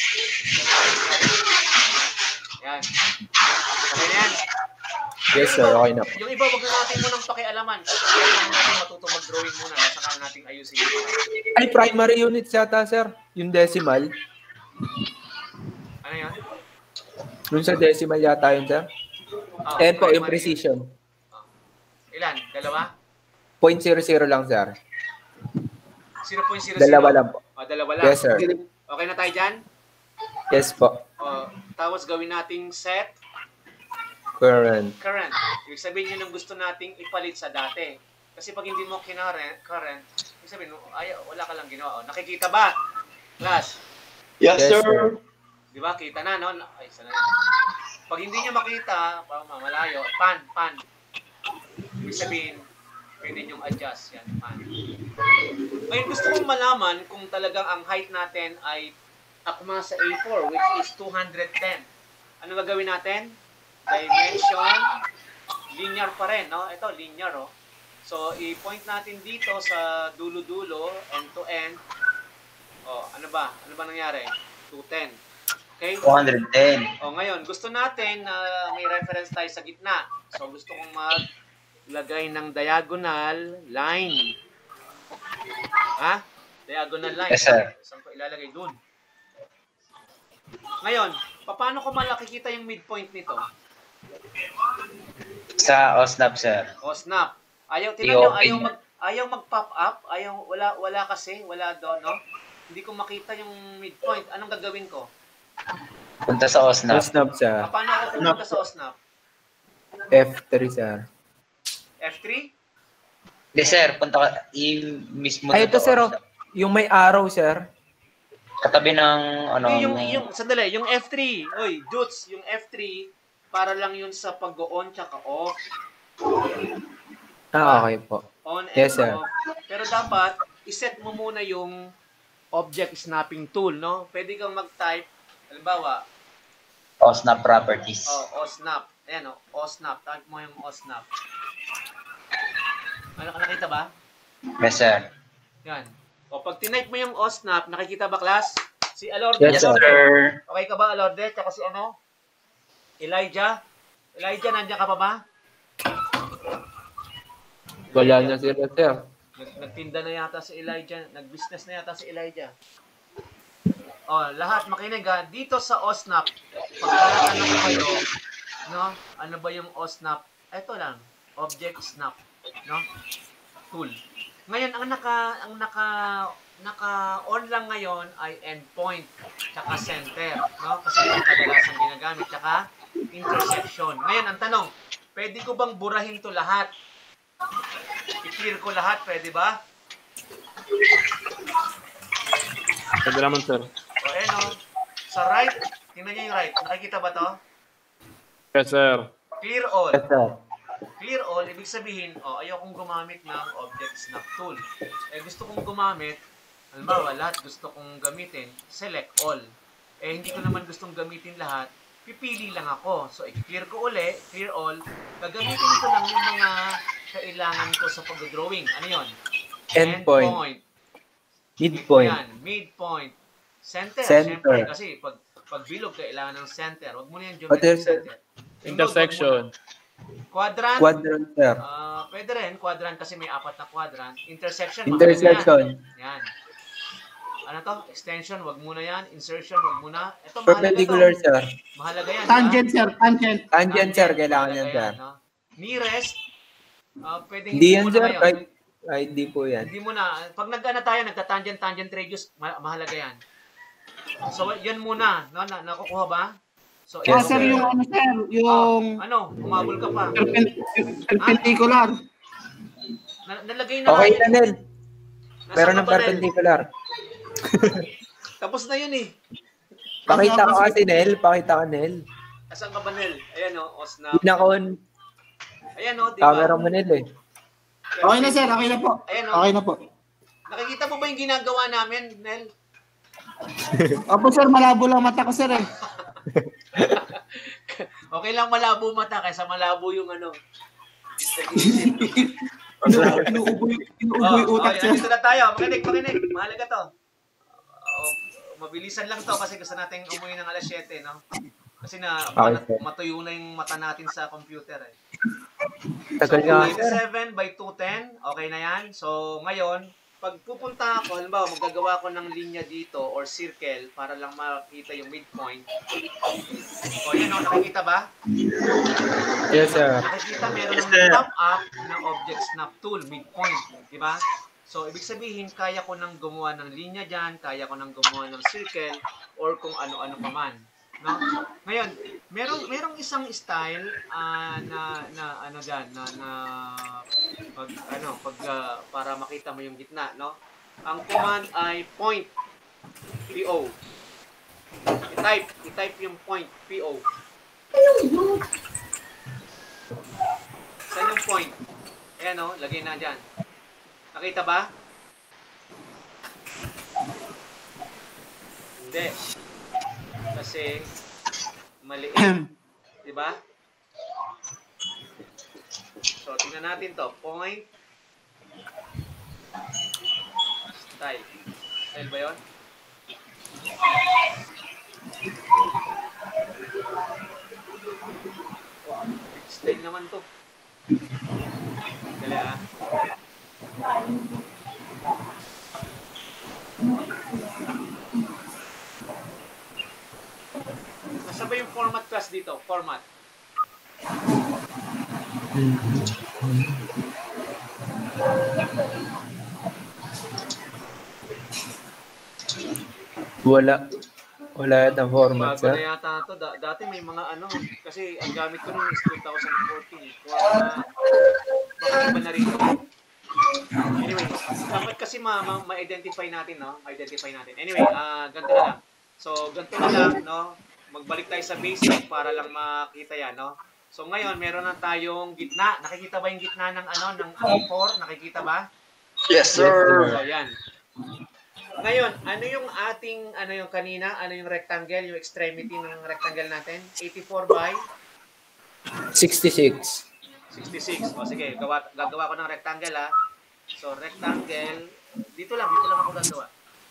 B: Yan. Okay na yan.
D: Yes, sir, okay na po.
B: Yung iba, wag na natin munang pakialaman. Kailangan natin matuto mag-drawing muna. Saka natin ayusin yun.
D: Ay, primary units yata, sir. Yung decimal.
B: Ano yan?
D: Yung sa decimal yata yun, sir. Ayan po, yung precision.
B: Ilan? Dalawa?
D: 0.00 lang, sir.
B: 0.00?
D: Dalawa lang po.
B: Dalawa lang.
D: Yes, sir.
B: Okay na tayo dyan?
D: Yes po.
B: Tapos gawin nating set
D: Current.
B: current. Ibig sabihin yun ang gusto nating ipalit sa dati. Kasi pag hindi mo current, ibig sabihin, wala ka lang ginawa. Nakikita ba? Class?
C: Yes,
D: Yes,
C: sir.
D: sir.
B: Di ba? Kita na, no? Ay, sana yun. Pag hindi niya makita, malayo, pan. Ibig sabihin, pwede niyong adjust. Yan, pan. Ngayon, gusto kong malaman kung talagang ang height natin ay akma sa A4, which is 210. Ano gagawin natin? Dimension, linear pa rin, no? Ito, linear, oh. So, i-point natin dito sa dulo-dulo, end-to-end. Ano ba? Ano ba nangyari? 210. Okay?
E: 210.
B: Ngayon, gusto natin na may reference tayo sa gitna. So, gusto kong maglagay ng diagonal line. Ha? Diagonal line.
E: Yes, sir.
B: Saan ko ilalagay dun? Ngayon, paano ko malakikita yung midpoint nito?
E: Sa OSNAP, sir.
B: Snap. Ayaw mag-pop up. Wala kasi. Wala doon, no? Hindi ko makita yung midpoint. Anong gagawin ko?
E: Punta sa OSNAP.
D: Snap, sir.
B: Paano ako pumunta sa Snap?
D: F3, sir.
B: F3?
E: Hindi, sir. Punta ka, mismo
D: Ay, ito,
E: sa
D: sir.
E: OSNAP.
D: Yung may arrow, sir.
E: Katabi ng,
B: Sandali, yung F3. Oy, dudes, yung F3, para lang yun sa pag-on tsaka off.
D: Okay po.
B: On and
D: Yes, sir.
B: off. Pero dapat, iset mo muna yung object snapping tool, no? Pwede kang mag-type, halimbawa,
E: OSNAP properties.
B: O-snap. Ayan, O-snap. Type mo yung O-snap. Ano, nakita ba?
E: Yes, sir.
B: Yan. Pag tinype mo yung O-snap, nakikita ba, class? Si Alorde.
D: Yes, sir.
B: Okay ka ba, Alorde? Tsaka si ano? Elijah? Elijah, nandiyan ka pa ba?
D: Wala na sila, sir.
B: Nagtinda na yata si Elijah. Nag-business na yata si Elijah. Lahat makinig ha. Dito sa OSNAP, pag ano ko kayo, no? Ano ba yung OSNAP? Ito lang, object snap, no? Tool. Ngayon ang naka-on lang ngayon ay endpoint tsaka center, no? Kasi yung kadalasan ginagamit tsaka intersection. Ngayon ang tanong, pwede ko bang burahin to lahat? I-clear ko lahat, pwede ba?
C: Pwede naman, sir.
B: O, sa right, tingnan niyo yung right. Nakikita ba to?
C: Yes, sir.
B: Clear all.
D: Yes, sir.
B: Clear all, ibig sabihin, ayokong gumamit ng object snap tool. Gusto kong gumamit, halimbawa, lahat gusto kong gamitin, select all. Hindi ko naman gustong gamitin lahat, pipili lang ako. So, i-clear ko uli, clear all, gagamitin ko lang yung mga kailangan ko sa pag-drawing. Ano yun?
D: Endpoint. Midpoint.
B: Yan, midpoint. Center.
D: Center.
B: Siyempre, kasi pag bilog, kailangan ng center. Huwag mo na yung geometric center.
C: Intersection.
B: Quadrant.
D: Quadrant, sir.
B: Pwede rin, quadrant kasi may 4 na quadrant. Intersection. Yan. Ano to? Extension, wag muna yan. Insertion, wag muna. Ito,
D: perpendicular,
B: mahalaga
D: sir.
B: Mahalaga yan.
A: Tangent, sir. Tangent.
D: Tangent, sir. Kailangan yan, sir.
B: No? Nearest, pwedeng
D: Hindi yan,
B: mo
D: sir.
B: na ngayon.
D: Hindi po yan.
B: Hindi mo na. Pag tayo, nagka-tangent radius, mahalaga yan. So, yan muna. No? Nakukuha ba? So,
D: Yes,
A: sir, yung ano, sir, yung
B: umabol ka pa.
A: perpendicular.
B: Nalagay na
D: Okay
B: natin.
D: na, Nel.
B: Nasaan
D: Pero
B: ka
D: ng
B: ba, Nel?
D: perpendicular.
B: Tapos na yun eh.
D: Pakita ka kasi, Nel. Pakita ka, Nel.
B: Nasaan ka ba, Nel? Ayan o, snap.
D: Pinakon.
B: Ayan o, di ba?
D: Camera mo, Nel, eh.
A: Okay na, sir. Okay na po.
B: Ayan o.
A: Okay na po.
B: Nakikita mo ba yung ginagawa namin, Nel?
A: Opo, sir. Malabo lang mata ko, sir, eh.
B: Okay lang malabo mata kaysa malabo yung
A: Inuubo yung utak, sir.
B: Dito na tayo. Makinig. Mahalaga to. Mabilisan lang to kasi gusto natin umuwi ng alas 7, no? Kasi matuyo na yung mata natin sa computer, eh.
D: Tagal nga, sir.
B: 27 by 210. Okay na yan. So, ngayon, pag pupunta ako, halimbawa, maggagawa ko ng linya dito or circle para lang makita yung midpoint. O, yan o, nakikita ba?
D: Yes, sir.
B: Nakikita, meron ng top up ng object snap tool, midpoint. Diba? So, ibig sabihin, kaya ko nang gumawa ng linya dyan, kaya ko nang gumawa ng circle, or kung ano-ano pa man. No? Ngayon, merong isang style para makita mo yung gitna, no? Ang command ay point PO. I-type yung point PO. Saan yung point? Ayan, no? Lagay na dyan. Nakita ba? Hindi. Kasi maliit. Diba? So, tingnan natin to. Point. Style. Style ba yun? Wow. Style naman to. Dali ah. Nasa ba yung format class dito? Format.
D: Wala yata format,
B: Bago
D: sir.
B: na yata ito. Dati may mga kasi ang gamit ko nun is 2014. Bakit iba na rito? Anyway, dapat kasi ma-identify natin, no? Ma-identify natin. Anyway, ganito na lang. So, ganito na lang, no? Magbalik tayo sa basic para lang makita yan, no? So, ngayon, meron na tayong gitna. Nakikita ba yung gitna ng ng A4? Nakikita ba?
E: Yes, sir.
B: So, yan. Ngayon, ano yung ating, yung kanina? Ano yung rectangle? Yung extremity ng rectangle natin? 84 by?
D: 66.
B: 66. O, sige. Gagawa ko ng rectangle, ha? So, rectangle. Dito lang ako gagawa.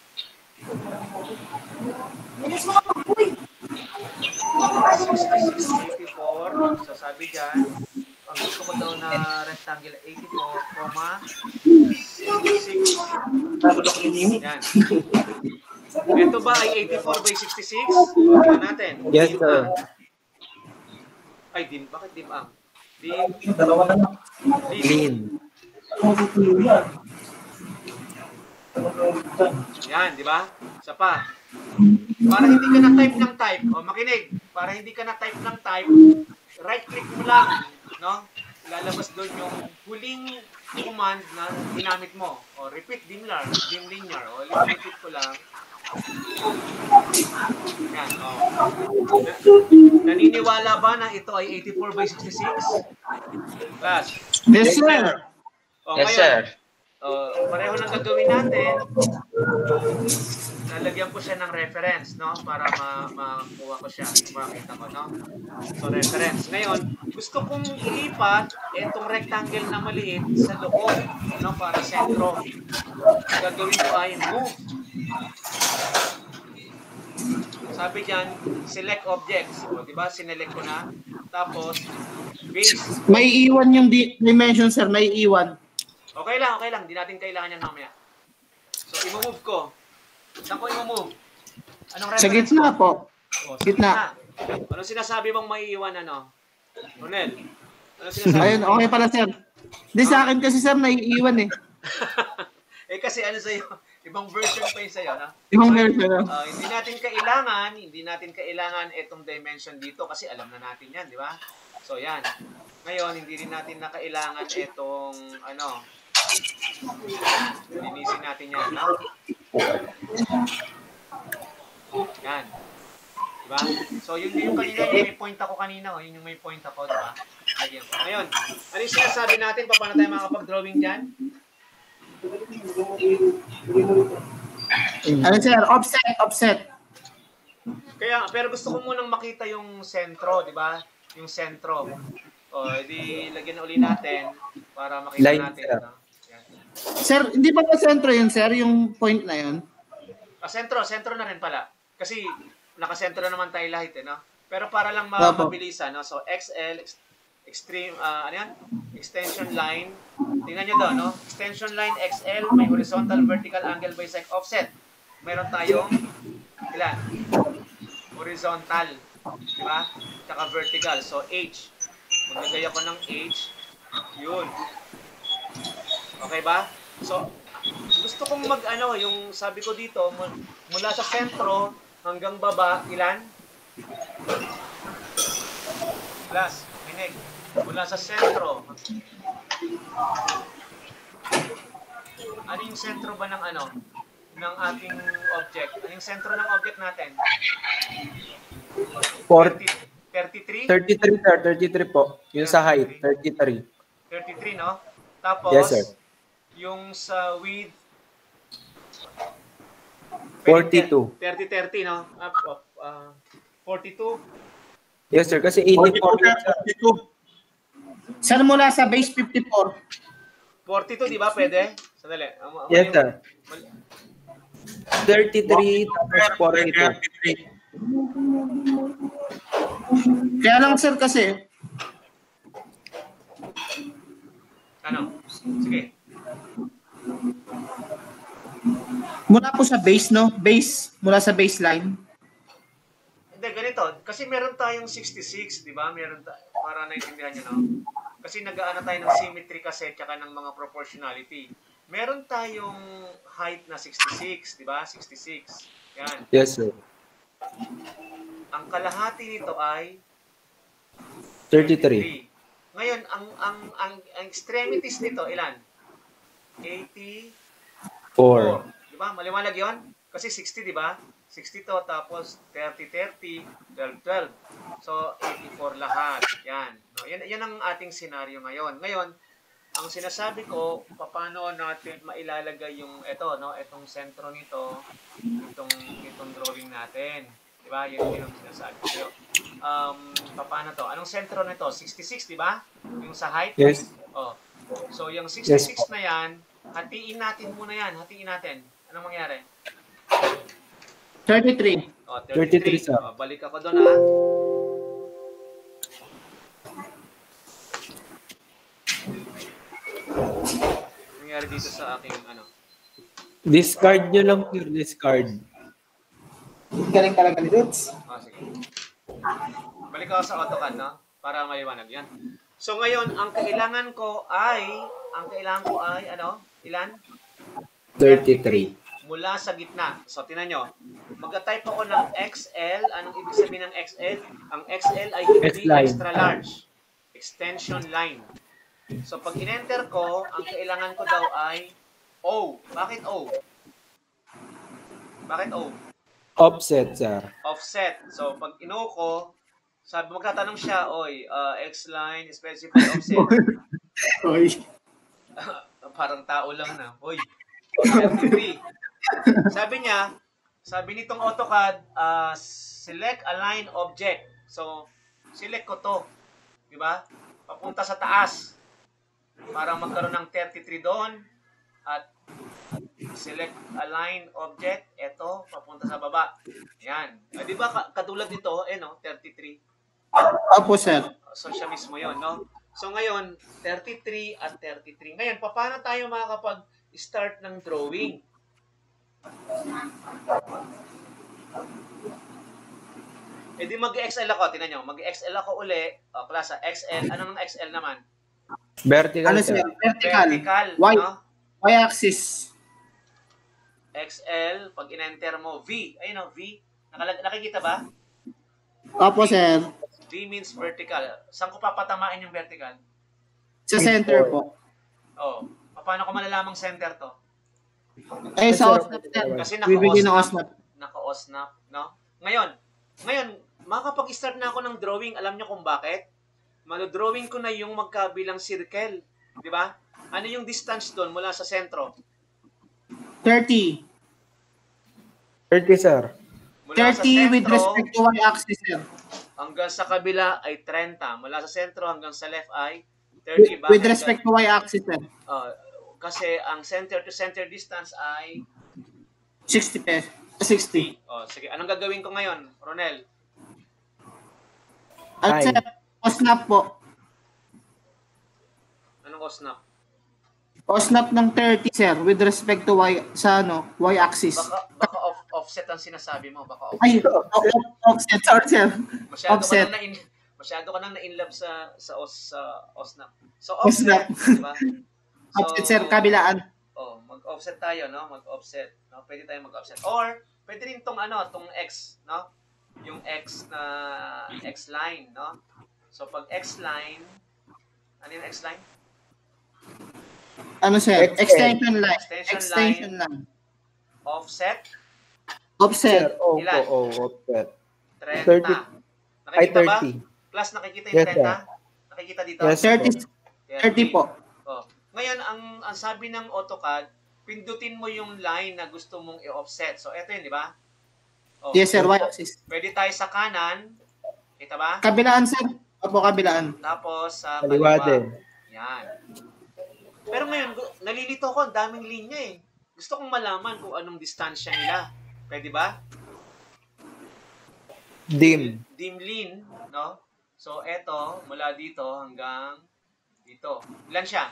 B: 84. So, sabi dyan, ang gusto ko daw na rectangle 84, 66. Yan. Ito ba ay 84 by 66? Tingnan natin.
D: Yes, sir.
B: Ay, bakit dim ang?
D: Clean.
B: Yan, di ba? Isa pa. Para hindi ka na-type ng type, o makinig, para hindi ka na-type ng type, right-click mo lang, no? lalabas doon yung huling command na ginamit mo. O, repeat dim linear. O, repeat ko lang. Yan, o. Naniniwala ba na ito ay 84 by 66? Class.
A: Yes, sir.
B: O,
E: Yes,
B: ngayon,
E: sir.
B: pareho ng gagawin natin. Lalagyan ko siya ng reference, no? Para makuha ko siya. Makita ko, no? So, reference. Ngayon, gusto kong ilipat itong rectangle na maliit sa loob, no? Para sentro. Gagawin ko ay move. Sabi diyan, select objects. O, diba? Sinelect ko na. Tapos, base.
A: May iwan yung dimension, sir. May iwan.
B: Okay lang. Hindi natin kailangan yan mamaya. So, i-move ko. Saan ko i-move? Anong reference?
A: Sa gitna po.
B: O, sa
A: Gitna.
B: Anong sinasabi mong maiiwan, ano? Ronel? Anong sinasabi?
A: Ayun, okay pala, sir. Hindi sa akin kasi, sir, naiiwan eh.
B: Kasi ano sa'yo? Ibang version pa yun sa'yo, no?
A: Ibang version.
B: Hindi natin kailangan itong dimension dito kasi alam na natin yan, di ba? So, yan. Ngayon, hindi rin natin na kailangan itong, linisin natin yan, no? Yan. Diba? So, yun yung kanina, yung may point ako kanina, yun yung may point ako, diba? Ngayon, ano yung sinasabi natin? Paano tayo makapag-drawing dyan?
A: Ano, sir? Offset.
B: Pero gusto ko munang makita yung sentro, di ba? Yung sentro. O, edi lagyan na uli natin para makita
D: Line,
B: natin.
D: sir.
B: No? Yan.
A: Sir, hindi ba sentro yun, sir? Yung point na yun?
B: Sentro na rin pala. Kasi nakasentro naman tayo lahat, no? Pero para lang mabilisan, no? So, XL, extreme, extension line. Tingnan nyo daw, no? Extension line XL, may horizontal, vertical angle, bisect, offset. Meron tayong, ilan? Horizontal, di ba? Tsaka vertical. So, H. Maglagay ako ng H. Yun. Okay ba? So, gusto kong yung sabi ko dito, mula sa sentro hanggang baba, ilan? Plus, minig. Mula sa sentro. Ano yung sentro ba ng ng ating object? Ano yung sentro ng object natin? 33?
D: 33 po. Yung sa height, 33.
B: 33, no? Tapos,
D: Yes, sir.
B: Yung sa width,
D: 42.
B: 30, no? 42.
D: Yes, sir. Kasi 84.
C: 42.
A: Sir, mula sa base 54.
B: 42, di ba? Pwede? Sandali.
D: Yes, sir. 33 tapos 42.
A: Kaya lang, sir, kasi,
B: Sige.
A: mula po sa base, no? Mula sa baseline.
B: Hindi, ganito. Kasi meron tayong 66, di ba? Para naintindihan nyo, no? Kasi nag-aano tayo ng symmetry kasi tsaka ng mga proportionality. Meron tayong height na 66, di ba? 66. Yan.
D: Yes, sir.
B: Ang kalahati nito ay
D: 33.
B: Ngayon, ang extremities nito, ilan? 84. Di ba? Maliwanag yon? Kasi 60, di ba? 60 to, tapos 30, 12. So, 84 lahat. Yan. No, yan ang ating senaryo ngayon. Ngayon, ang sinasabi ko, paano natin mailalagay yung itong sentro nito, itong drawing natin. Di ba? Yun ang sinasabi ko. Paano to? Anong sentro nito? 66, di ba? Yung sa height?
D: Yes.
B: Oh. So, yung 66
D: Yes,
B: na yan, hatiin natin muna yan. Hatiin natin. Anong mangyari?
A: 33.
B: Oh,
D: 33, sir.
B: Oh, balik ako doon, ha? Nangyari dito sa aking,
D: Discard nyo lang, sir. Discard.
A: Galing talaga ni Dudes.
B: Sige. Balik ako sa AutoCAD, no? Para maliwanag yan. So, ngayon, ang kailangan ko ay, ilan?
D: 33.
B: Mula sa gitna. So, tinan nyo. Mag-type ako ng XL. Anong ibig sabihin ng XL? Ang XL ay hindi
D: X-line.
B: extra large. Extension line. So, pag in-enter ko, ang kailangan ko daw ay O. Bakit O? Bakit O?
D: Offset, sir.
B: Offset. So, pag ino ko, magtatanong siya, oy, X-line, specify offset.
A: Oy.
B: Parang tao lang na. Oy, 33. Sabi nitong AutoCAD, select align object. So, select ko to. Diba? Papunta sa taas. Para magkaroon ng 33 doon. At select align object. Ito, papunta sa baba. Yan. Di ba katulad nito, 33.
A: Opo, sir.
B: So, siya mismo yon, no? So, ngayon, 33 at 33. Ngayon, paano tayo makakapag-start ng drawing? Di mag-XL ako. Tingnan nyo. Mag-XL ako uli. Klasa, XL. Ano ng XL naman?
D: Vertical,
A: Ano,
D: sir.
A: sir? Vertical.
B: Y,
A: no? Y-axis.
B: XL. Pag in-enter mo, V. Ayun, V. Nakikita ba?
A: Opo, sir.
B: V means vertical. Saan ko papatamaan yung vertical?
A: Sa center po.
B: Paano ko malalamang center to?
A: Ay, sa OSNAP, sir.
B: Kasi
A: Bibigyan ng OSNAP.
B: Naka-OSNAP, no? Ngayon, makakapag-start na ako ng drawing. Alam niyo kung bakit? Malo-drawing ko na yung magkabilang circle. Di ba? Ano yung distance doon mula sa sentro?
A: 30.
D: 30, sir.
B: Mula
A: 30 with respect to y-axis, sir.
B: Hanggang sa kabila ay 30. Mula sa sentro hanggang sa left ay 30.
A: With respect to y-axis, sir.
B: Kasi ang center to center distance ay
A: 60. 60.
B: Sige. Anong gagawin ko ngayon, Ronel?
A: At sir, OSNAP po.
B: Anong OSNAP?
A: OSNAP ng 30, sir, with respect to y-axis.
B: Baka offset ang sinasabi mo. Baka offset.
A: Ay, offset, sorry, sir.
B: Masyado ka nang na-inlove sa OSNAP. So, offset, di ba?
A: Offset, sir, kabilaan.
B: Mag-offset tayo, no? Mag-offset. No? Pwede tayo mag-offset. Or, pwede rin tong X, no? Yung X na X line, no? So, pag X line, ano yung X line?
A: Ano, sir? Extension line.
B: Extension line. Offset.
A: Offset.
B: Ilan?
D: Offset.
B: 30. Nakikita ba?
D: 30.
B: Plus, nakikita yung 30? Nakikita dito?
D: Yes,
A: 30 po.
B: Ngayon, ang sabi ng AutoCAD, pindutin mo yung line na gusto mong i-offset. So, eto yun, di ba?
A: Yes, sir. Y-axis.
B: Pwede tayo sa kanan. Kita ba?
A: Kabilaan, sir. Opo, kabilaan.
B: Tapos, sa
D: kaliwa din.
B: Yan. Pero ngayon, nalilito ko, ang daming linya eh. Gusto kong malaman kung anong distansya nila. Pwede ba?
D: Dim
B: line, no? So, eto, mula dito hanggang dito. Ilan siya?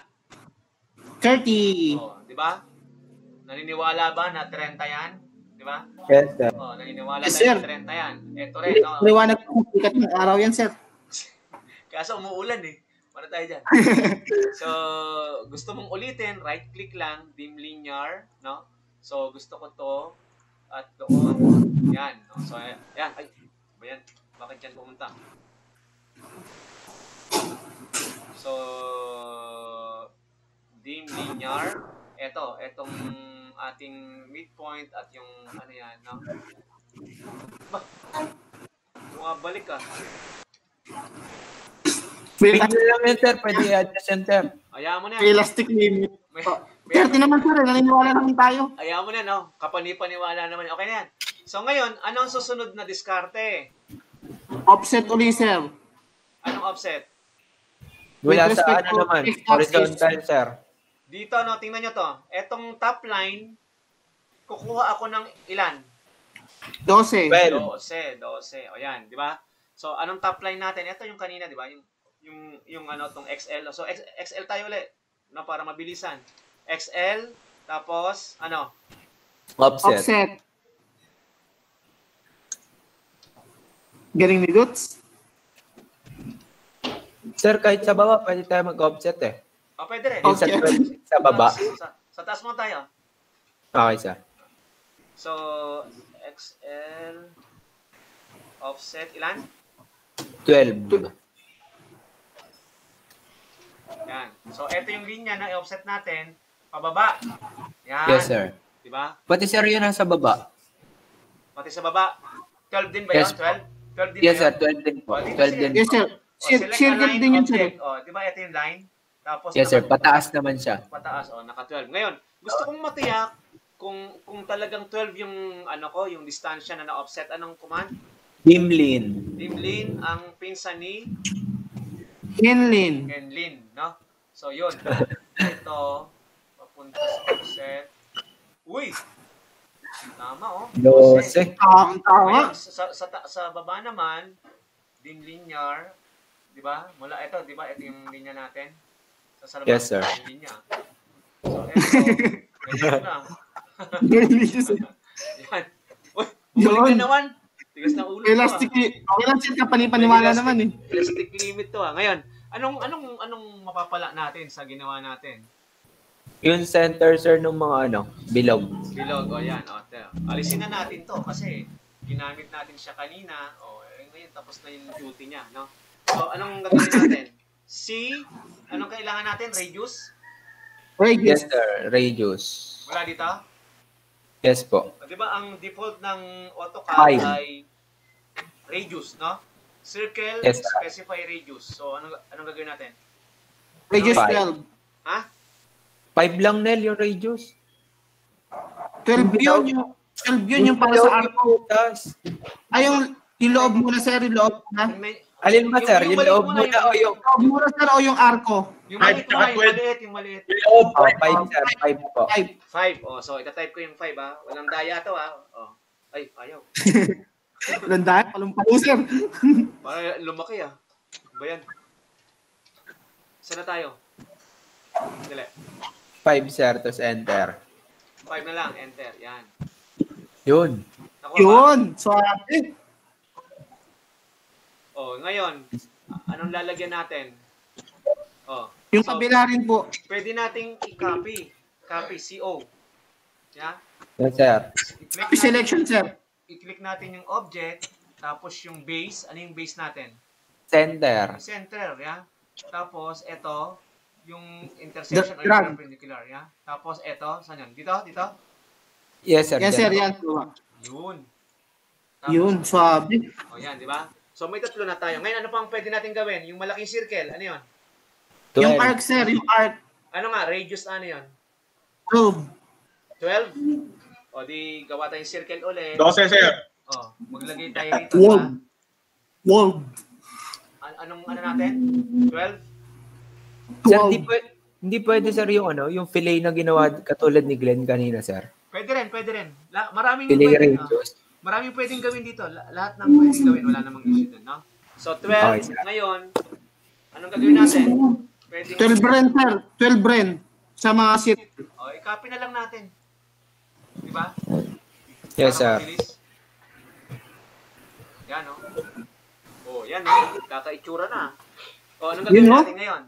A: 30.
B: Di ba? Naniniwala ba na 30 yan? Di ba?
D: Yes, sir.
B: Naniniwala
A: Yes,
B: tayo
A: sir.
B: na 30 yan. Eto rin, no?
A: Liwanag po. Sikat ng araw yan, sir.
B: Kaso umuulan eh. Paano tayo dyan? So, gusto mong ulitin, right-click lang, dim linear, no? So, gusto ko to at doon. Yan. No? So, yan. Ay, ba yan? Bakit yan pumunta? So, dim linear. Etong ating midpoint at yung ano yan, no? Ba? Bumabalik ka.
D: Pwede lang yan, sir. Pwede i-adjust yan, sir.
B: Ayaw mo na.
A: May elastic limit. 30 naman, sir. Naniniwala naman tayo.
B: Ayaw mo na, no? Kapani-paniwala naman. Okay na yan. So, ngayon, anong susunod na diskarte?
A: Offset uli, sir.
B: Anong offset?
D: Wala
A: With
D: sa
A: respect
D: ano
A: to
D: naman.
A: x-axis.
D: Horizontal, sir.
B: Dito, no? Tingnan nyo to. Etong top line, kukuha ako ng ilan?
A: 12.
B: 12. O yan, di ba? So, anong top line natin? Ito yung kanina, di ba? Yung ano, tong XL. So, XL tayo ulit. No, para mabilisan. XL, tapos, ano?
A: Offset. Galing ni Goods?
D: Sir, kahit sa baba, pwede tayo mag-offset eh.
B: Pwede rin.
A: Okay.
D: Sa baba.
B: Sa taas mo tayo.
D: Okay, sir.
B: So, XL, offset, ilan?
D: 12.
B: Yan. So, ito yung linya na i-offset natin. Pababa. Yan.
D: Yes, sir.
B: Diba?
D: Pati sir yun nasa baba.
B: Pati sa baba. 12 din ba yun?
D: Yes.
B: 12? 12 din
D: Yes,
B: ba
D: sir.
B: yun?
D: 12 din po.
B: O, dito
D: 12 din
A: Yes,
D: po.
A: sir.
B: Select
A: Circle
B: align
A: din yun, sir.
B: object. O, di ba ito yung line? Tapos
D: Yes, sir. Pataas naman siya.
B: Pataas. O, naka 12. Ngayon, gusto kong matiyak kung talagang 12 yung yung distansya na na-offset. Anong command?
D: Dimlin.
B: Dimlin ang pinsan ni
A: Henlin.
B: Kenlin, no? So, yun. Ito, papunta sa offset. Uy! Tama, oh.
D: 12.
A: Tama.
B: Ngayon, sa baba naman, din linear, di ba? Mula ito, di ba? Ito yung linya natin. Sa labas
D: Yes, sir.
B: yung linya. So, ito, ganyan na. Yan. Uy, bumalik
A: Yun.
B: na naman. Tigas na ulo.
A: Elastic. Okay lang, sir. Panipaniwala naman eh.
B: Elastic limit to, Ngayon, anong mapapala natin sa ginawa natin?
D: Yung center, sir, ng mga bilog.
B: Bilog, yan. Alisin na natin to kasi ginamit natin siya kanina. Ngayon tapos na yung duty niya, no? So, anong gagawin natin? Anong kailangan natin? Radius?
D: Yes, sir. Radius.
B: Wala dito?
D: Yes po.
B: Di ba ang default ng AutoCAD ay radius, no? Circle,
D: Yes, sir.
B: specify radius. So, anong gagawin natin?
A: Radius
D: Five.
A: 12.
B: Ha?
D: 5 lang, Nel, yung radius.
A: 12 yun yung para sa arco. Ay, yung loob muna, sir. Yung loob muna.
D: Alin ba, sir? Yung loob muna o yung...
A: Loob muna, sir, o yung arco?
B: Yung maliit muna, yung maliit.
D: Loob. 5, sir. 5 po.
A: 5.
B: 5. So, itatype ko yung 5, Walang daya to, Ay, ayaw.
A: Landahan, palumpalo, sir.
B: Para lumaki, Ba yan? Saan na tayo? Dali.
D: 5, sir, tapos enter.
B: 5 na lang, enter. Yan.
D: Yun.
B: Nakuha ba?
A: Yun. So,
B: Ngayon, anong lalagyan natin?
A: yung
B: so,
A: kabila rin po.
B: pwede nating i-copy. Copy, CO. Yeah?
D: Yes, sir.
A: Copy selection, sir.
B: I-click natin yung object, tapos yung base. Ano yung base natin?
D: Center.
B: Yung center, yeah? Tapos, ito, yung intersection o
A: Drag.
B: yung perpendicular, yeah? Tapos, ito, saan yan? Dito?
D: Yes, sir.
A: Yes, sir, yan.
B: Yun. Tapos,
A: Yun, swabe.
B: Yan, di ba? So, may tatlo na tayo. Ngayon, ano pang pwede natin gawin? Yung malaking circle, ano yun?
D: 12.
A: Yung arc, sir, yung arc.
B: Ano nga, radius ano yun?
A: 12.
B: 12? Di gawa tayong circle ulit.
C: 12, sir.
B: Maglagay tayo rito.
A: Wall. Wall.
B: Anong natin? 12?
D: Sir,
A: 12.
D: hindi pwede, sir, yung fillet na ginawa katulad ni Glenn kanina, sir.
B: Pwede rin. Maraming
D: Fillet
B: pwedeng,
D: radius.
B: maraming pwedeng gawin dito. Lahat ng pwedeng gawin. Wala namang issue dun, no? So, 12.
D: Okay, sir.
B: Ngayon, anong gagawin natin? Pwedeng,
A: 12 Bren, sir. 12 Bren. Sa mga circle.
B: i-copy na lang natin. Di ba?
D: Yes, sir.
B: Mabilis. Yan, yan, kakaitsura na. Anong gagawin natin ngayon?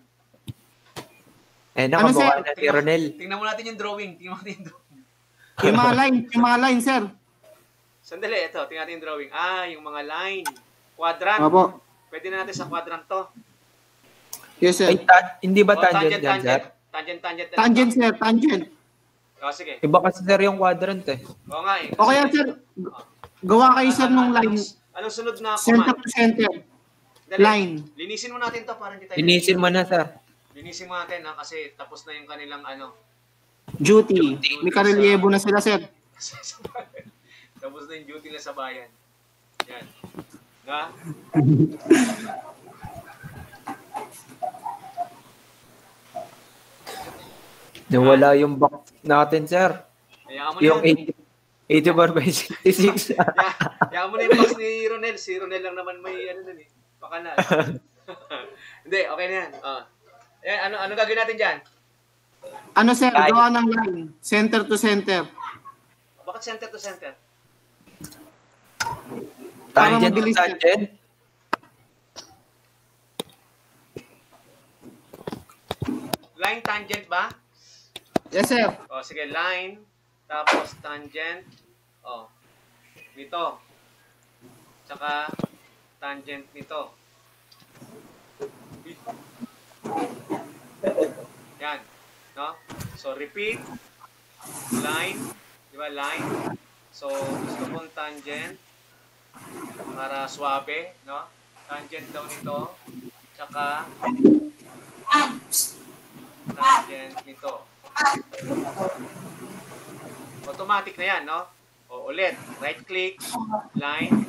D: Nakabuka na ni Ronel.
B: Tingnan mo natin yung drawing.
A: Yung mga line, sir.
B: Sandali, ito. Tingnan natin yung drawing. Yung mga line. Quadrant.
A: Opo.
B: Pwede na natin sa quadrant to.
A: Yes, sir.
D: Ay, hindi ba tangent yan, sir?
B: Tangent.
A: Tangent, sir. Tangent.
B: Sige.
D: Iba kasi, sir, yung quadrant eh.
B: Oo nga eh.
A: Okay yan, sir. Gawa kayo, sir, nung line.
B: Anong sunod na
A: Center
B: command?
A: to center.
B: Dali.
A: Line.
B: Linisin mo natin to para hindi tayo.
D: Linisin mo na, sir.
B: Linisin mo natin kasi tapos na yung kanilang
A: Duty. May karelyebo na sila, sir.
B: Tapos na yung duty na sa bayan. Yan. Nga?
D: Nawala yung box natin, sir.
B: Hayaan mo na
D: Yung
B: yan.
D: 84 by 66.
B: Hayaan mo na yung box ni Ronel. Si Ronel lang naman may nun eh. Baka na. Hindi, okay na yan. Ayan, ano gagawin natin dyan?
A: Ano, sir? Gawa ng line. Center to center.
B: Bakit center to center?
D: Tangent to
A: mabilis, sir.
D: tangent.
B: Line tangent ba?
A: Yes, sir.
B: Sige, line. Tapos tangent. Dito. Tsaka tangent nito. Yan. No? So, repeat. Line. Di ba? Line. So, gusto kong tangent para suabe, no? Tangent daw nito. Tsaka tangent nito. Automatic na yan, no? O, ulit. Right click. Line.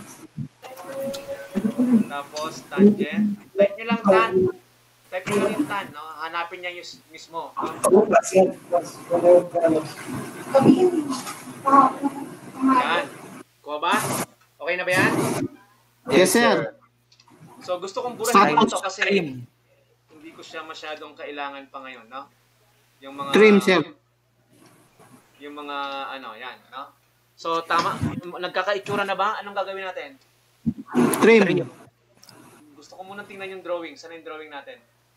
B: Tapos, tangent. Type nyo lang tan. Type nyo lang yung tan, no? Hanapin niya yung mismo. No? Yan. Kuha ba? Okay na ba yan?
A: Yes, sir.
B: So, gusto kong burahin ito kasi hindi ko siya masyadong kailangan pa ngayon, no? Yung mga...
A: Trim, sir.
B: Yung mga, ano, yan, no? So, tama. Nagkakaitsura na ba? Anong gagawin natin?
A: Trim.
B: Gusto ko munang tingnan yung drawing. Saan yung drawing natin?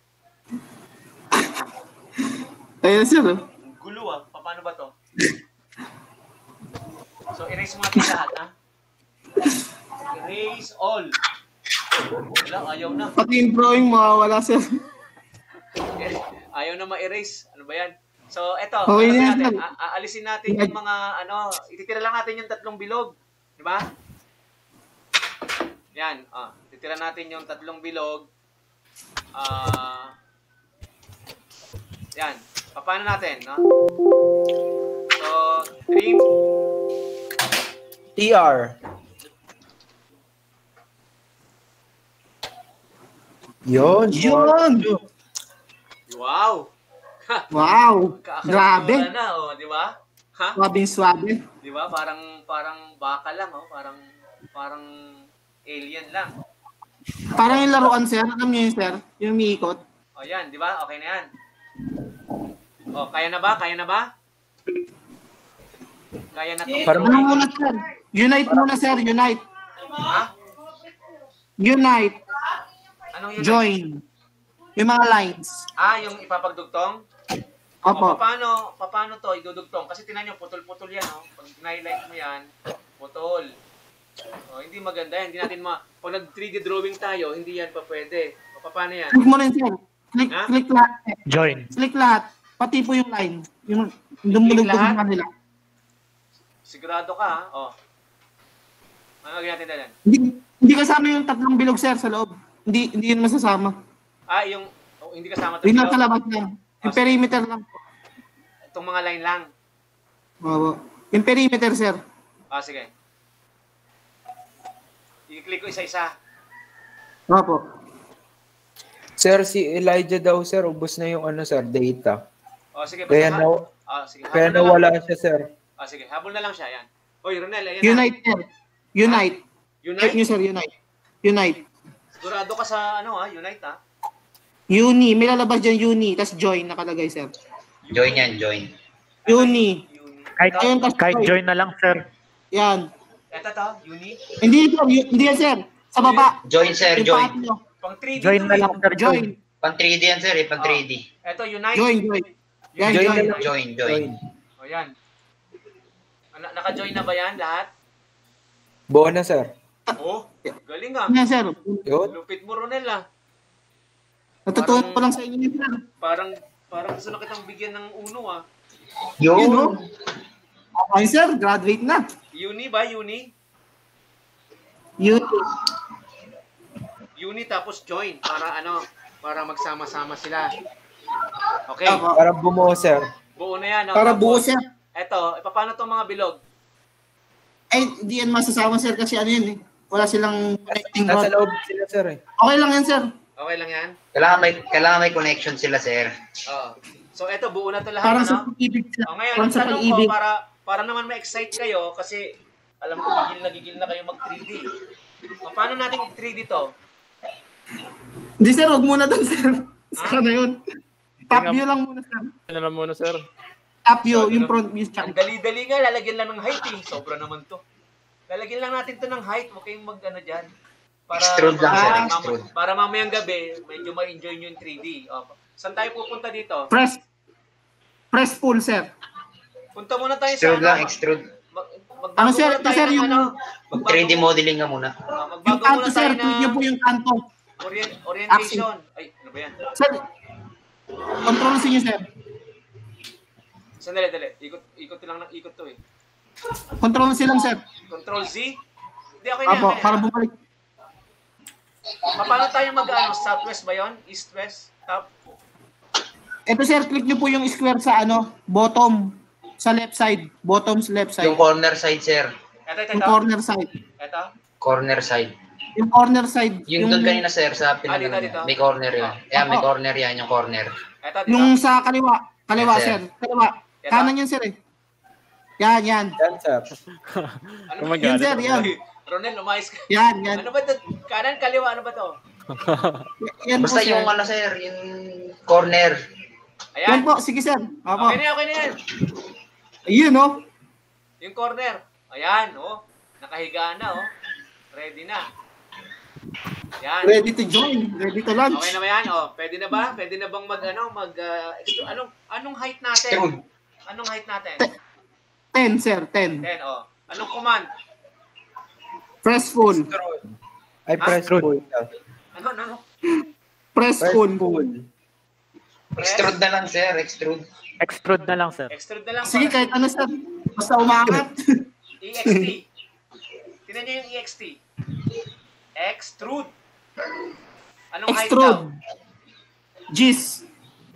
A: Ayun, sir.
B: Ang gulo, ah. Paano ba to? So, erase mo natin lahat, ha? Erase all. Wala, ayaw na.
A: Pati yung drawing mawawala, sir.
B: Ayaw na ma-erase. Ano ba yan? So, eto.
A: Okay
B: Ano
A: na,
B: natin?
A: sir.
B: Aalisin natin yung mga, ano, ititira lang natin yung 3 bilog. Di ba? Yan. Titira natin yung 3 bilog. Yan. Paano natin, no? So, trim.
D: TR. Yun.
B: Wow!
A: Wow. Grabe.
B: Kakakasura na, oh, di ba? Ha?
A: Swabing-swabe.
B: Di ba? Parang baka lang, oh. Parang alien lang.
A: Parang yung laruan, sir. Alam niyo yun, sir? Yung umiikot.
B: O, yan, di ba? Okay na yan. O, kaya na ba? Kaya na ba? Kaya na to.
D: Parang
A: Ano muna, sir? Unite muna, sir. Unite.
B: Ha?
A: Unite.
B: Anong yun?
A: Join. Yung mga lines.
B: Yung ipapagdugtong?
A: Opo.
B: O, paano to idudugtong? Kasi tinan nyo, putol-putol yan, oh. Pag highlight mo yan, putol. O, hindi maganda yan. Hindi natin pag nag-3D drawing tayo, hindi yan pa pwede. O, paano yan?
A: Click mo rin, sir. Click lahat.
C: Join.
A: Click lahat. Pati po yung line. Yung dumulugtog
B: lahat?
A: yung kanila.
B: Sigurado ka, ha? O. Ano gagawin natin dyan?
A: Hindi kasama yung 3 bilog, sir, sa loob. Hindi yun masasama.
B: Hindi kasama ito.
A: Yung nasa labas lang. Yung perimeter lang.
B: Itong mga line lang.
A: Oo. Yung perimeter, sir.
B: Sige. I-click ko isa-isa.
A: Opo.
D: Sir, si Elijah daw, sir, ubos na yung sir, data.
B: Sige.
D: Kaya,
B: Sige.
D: kaya nawala siya, sir.
B: Sige. Habol na lang siya. Yan. Oy, Ronel, ayan
A: Unite, sir. Unite.
B: Unite?
A: Check nyo, sir. Unite.
B: Sigurado ka sa Unite, ha?
A: Uni. May lalabas dyan, uni. Tapos join nakalagay, sir.
E: Join yan, join.
A: Uni.
C: Kahit,
A: tas
C: kahit join na lang, sir.
A: Yan.
B: Ito to, Uni.
A: Hindi, sir. Hindi yan, sir. Sa baba.
E: Join, sir,
A: Yung
E: join.
A: pangatlo.
B: Pang 3D
C: Join
B: to,
C: na lang, sir.
A: Join.
E: Pang 3D yan, sir, pang 3D.
B: Ito, Unite.
A: Join. Yan,
D: Join
A: join.
D: na lang.
E: Join.
B: O, yan. Naka-join na ba yan lahat?
D: Buo na, sir.
B: Galing, ha?
A: Yan, sir.
D: Yun.
B: Lupit mo, Ronel, ha?
A: Natutunan ko lang sa inyo, sir.
B: Parang gusto na kitang bigyan ng uno, ha?
A: Yun, no?
E: Yun.
A: Okay, sir. Graduate na.
B: Uni ba? Uni?
A: Yun.
B: Uni tapos join para magsama-sama sila. Okay.
D: Para bumuo, sir.
B: Buo na yan.
A: Para
B: Tapos,
A: buo, sir.
B: Eto, paano itong mga bilog?
A: Hindi yan masasama, sir, kasi yan eh. Wala silang connecting
D: Nasa
A: rod.
D: loob sila, sir, eh.
A: Okay lang yan, sir.
B: Okay lang yan?
E: Kailangan may connection sila, sir.
B: Oo. So, eto, buo na ito lahat,
A: Parang sa
B: ano?
A: pag-ibig, sir.
B: Ngayon,
A: Parang
B: ang
A: sa
B: tanong ko,
A: pag-ibig.
B: para naman ma-excite kayo, kasi alam ko, gigil na kayo mag-3D. Paano natin i-3D to?
A: Hindi, sir. Huwag muna doon, sir. Saka na yun. Top view lang muna, sir.
C: Ano na muna, sir?
A: Top view, yung front view.
B: Ang dali-dali nga, lalagyan lang ng height eh. Sobra naman to. Lalagyan lang natin to ng height. Huwag kayong dyan.
E: Extrude lang, sir, extrude.
B: Para mamayang gabi, medyo ma-enjoy nyo yung 3D. Saan tayo pupunta dito?
A: Press pull, sir.
B: Punta muna tayo
E: Extrude lang,
B: sa
E: extrude.
A: Ano, sir? Ito, sir, yung
E: Mag 3D modeling nga muna.
A: yung
B: magbago
A: kanto,
B: muna
A: sir.
B: tayo
A: Click niyo po
B: na
A: yung kanto.
B: orientation. Ay, ano ba yan?
A: Sir, Control C niyo, sir.
B: Sandali. Ikot lang ng ikot to eh.
A: Control C lang, sir.
B: Control Z? Hindi, okay na.
A: Apo, para bumalik.
B: Paano tayo mag-ano? Southwest ba yun? East-west? Top?
A: Ito, sir, click nyo po yung square sa bottom. Sa left side. Bottom's left side.
E: Yung corner side, sir.
B: Ito.
A: Yung corner side.
B: Ito?
E: Corner side.
A: Yung corner side.
E: Yung doon kanina, sir, sa pinag
B: dito.
E: may corner yun. Yan, may corner yan, yung corner.
B: Ito, dito.
A: Yung sa kaliwa. Kaliwa,
E: Yes,
A: sir. Kaliwa.
B: Ito?
A: Kanan yan, sir eh. Yan.
D: Yan, sir.
B: Ano ba
A: Yan, sir, yan.
B: Ronel, umayos ka.
A: Yan.
B: Ano ba ito? Kanan, kaliwa, ano ba ito?
A: Yan po,
E: Basta
A: sir.
E: yung sir, yung corner.
A: Yan
B: Ayan.
A: po, sige, sir. Opo.
B: Okay na yan.
A: Ayun, oh.
B: Yung corner. Ayan, oh. Nakahiga na, oh. Ready na. Yan.
A: Ready to join. Ready to lunch.
B: Okay na ba yan? Oh, pwede na ba? Pwede na bang anong height natin? Anong height natin?
A: 10, sir. 10.
B: 10, oh. Anong command?
A: Press full.
D: Ay, press full.
B: Ano?
A: Press
D: Press
A: full.
D: full.
E: Extrude na lang, sir. Extrude.
F: Extrude na lang, sir.
B: Extrude na lang.
A: Sige, kahit ano, sir. Basta umangat.
B: EXT. Tingnan niyo yung EXT. Extrude. Anong height daw?
A: Extrude. Gis.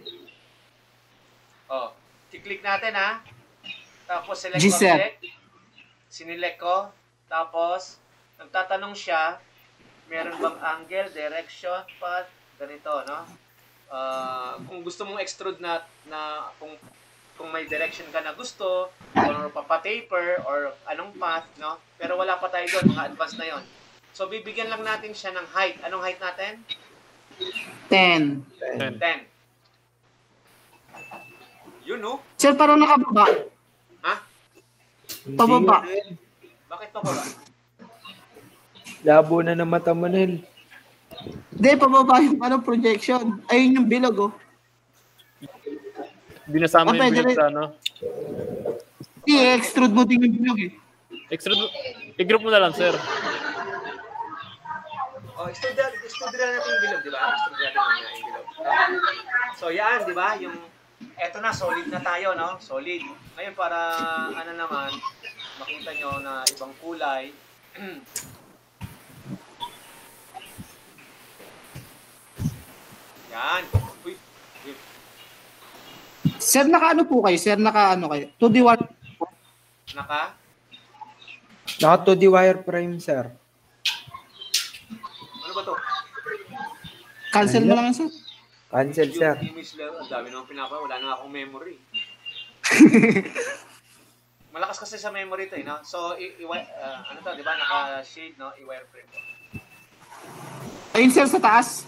B: Oh, i-click natin ha. Tapos select
A: G, sir.
B: object. Sinelect ko. Tapos, nagtatanong siya, meron bang angle, direction, path, ganito, no? Kung gusto mong extrude na kung may direction ka na gusto, or papa-taper, or anong path, no? Pero wala pa tayo doon, mga advanced na yon. So, bibigyan lang natin siya ng height. Anong height natin?
A: 10.
B: 10. Yun, no?
A: Sir, parang nakababa.
B: Ha?
A: Pababa.
B: Bakit pa ba?
D: Labo na ng mata mo, Nel.
A: Hindi, pababa yung projection. Ayun yung bilog, oh.
C: Binasama yung
A: pwede
C: bilog
A: rin.
C: sa
A: I-extrude mo din yung bilog, eh.
C: Extrude. I-group mo na lang, sir.
B: Oh, extrude na natin yung bilog, di ba? Extrude natin yung bilog. So, yan, di ba? Eto na, solid na tayo, no? Solid. Ngayon, para, naman, makita nyo na ibang kulay. Yan. Uy.
A: Sir, naka-ano po kayo? Sir, naka-ano kayo? 2D wire.
B: Naka?
D: Naka 2D wire frame, sir.
B: Ano ba to?
A: Cancel mo lang yan, sir.
D: Cancel, sir.
B: Yung image lang. Ang dami naman pinapa. Wala na akong memory. Malakas kasi sa memory to, eh, no? So, ano to, di ba? Naka-shade, no? I-wireframe to.
A: Ayun, sir, sa taas.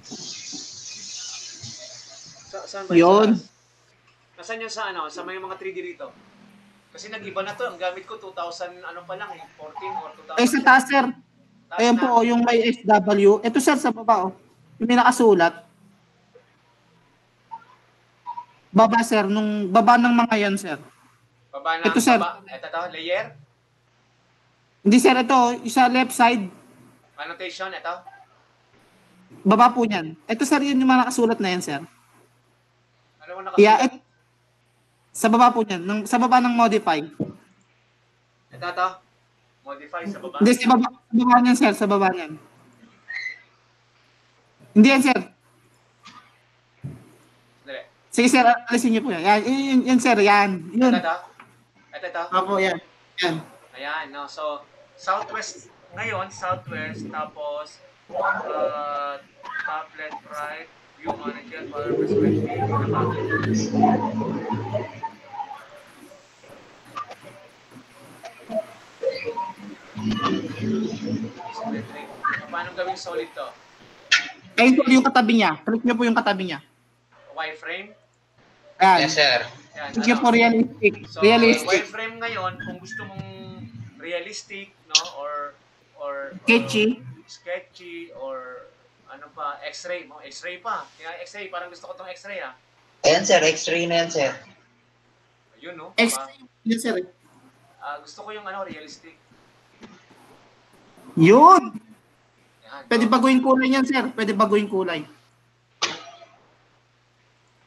B: Saan ba
A: Yun.
B: sa taas? Nasaan yun sa may mga 3D rito? Kasi nag-iba na to. Ang gamit ko 2000 ano pa lang eh. 14 or 2000.
A: Ay, sa taas, sir.
B: Taas
A: Ayan
B: na.
A: po, yung may SW. Ito, sir, sa baba, oh. Yung may nakasulat. Baba, sir. Nung baba ng mga yan, sir.
B: Baba na.
A: Ito, sir.
B: Ito to, layer.
A: Hindi, sir, ito. Isa left side.
B: Annotation, ito.
A: Baba po niyan. Ito, sir, yun yung mga nakasulat na yan, sir.
B: Ano mo nakasulat?
A: Yeah, sa baba po niyan. Sa baba ng modify.
B: Ito, to. Modify sa baba.
A: Hindi, sa baba niyan, sir. Sa baba niyan. Hindi yan, sir.
B: Dali.
A: Sige, sir. Alisin niyo po yan. Yan, sir. Yan. Yun.
B: Ito, to. Ito.
A: Opo, yan. Yan.
B: Ayan, no. So, southwest ngayon, southwest, tapos top left, right, view manager, color perspective, paano gawing solid to?
A: Ayun po yung katabi niya. Click niyo po yung katabi niya.
B: Wireframe?
A: Yan.
E: Yes, sir.
B: Yan,
A: Click niyo po realistic.
B: So,
A: Realistic.
B: wireframe ngayon, kung gusto mong realistic, no, or sketchy, or ano pa, X-ray, X-ray pa. Kaya X-ray, parang gusto ko tong X-ray, ah.
E: Ayan, sir. X-ray na yan, sir.
B: Ayun, no?
A: Yes, sir.
B: Gusto ko yung realistic.
A: Yun.
B: Yan,
A: Pwede
B: no?
A: baguhin kulay yan, sir. Pwede baguhin kulay.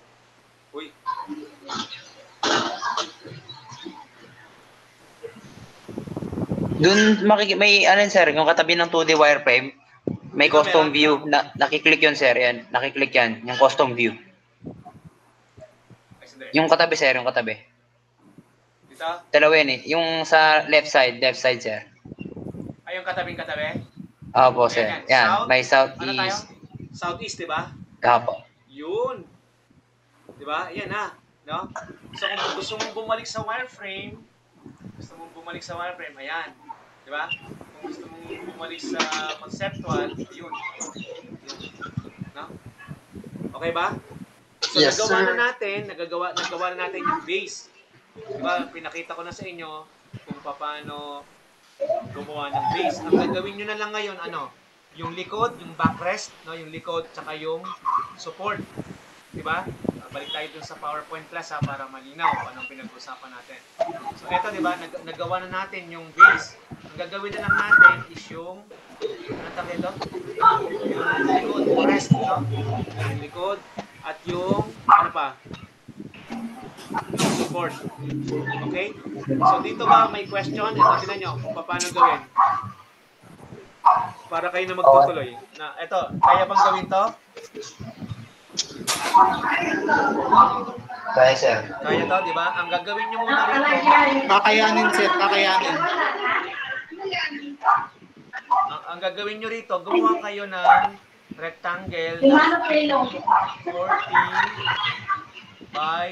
E: Doon may ano yun, sir, yung katabi ng 2D wireframe, may custom view. Nakiklik yun, sir. Yan. Nakiklik yan. Yung custom view. Yung katabi, sir. Yung katabi.
B: Dito?
E: Dalawa yun eh. Yung sa left side, sir.
B: Ay, yung katabing-katabi?
E: Opo, sir. Yan.
B: South?
E: May
B: Ano tayo?
E: southeast.
B: Southeast, di ba?
E: Opo.
B: Yun. Di ba? Yan na. No? So, kung gusto mong bumalik sa wireframe, ayan. Di ba? Kung gusto mong bumalik sa conceptual, yun. No? Okay ba? So,
A: Yes,
B: nagawa
A: sir.
B: na natin yung base. Di ba? Pinakita ko na sa inyo kung paano gumawa ng base. Ang gagawin nyo na lang ngayon, yung likod, yung backrest, no? Yung likod, tsaka yung support. Di ba? Balik tayo dun sa PowerPoint class para malinaw kung anong pinag-usapan natin. So, eto, di ba? Nagawa na natin yung base. Ang gagawin na lang natin is yung, ano tawag ito? Yung likod, rest, no? Yung likod, at yung, ano pa? Yung support. Okay? So, dito ba may question? Ito, tinan nyo kung paano gawin. Para kayo na magtutuloy. Na, eto, kaya bang gawin to?
E: Kaya, sir.
B: Kaya to, di ba? Ang gagawin nyo muna rito,
A: Kakayanin, sir. Kakayanin.
B: ang gagawin nyo rito, gumawa kayo ng rectangle na 40 by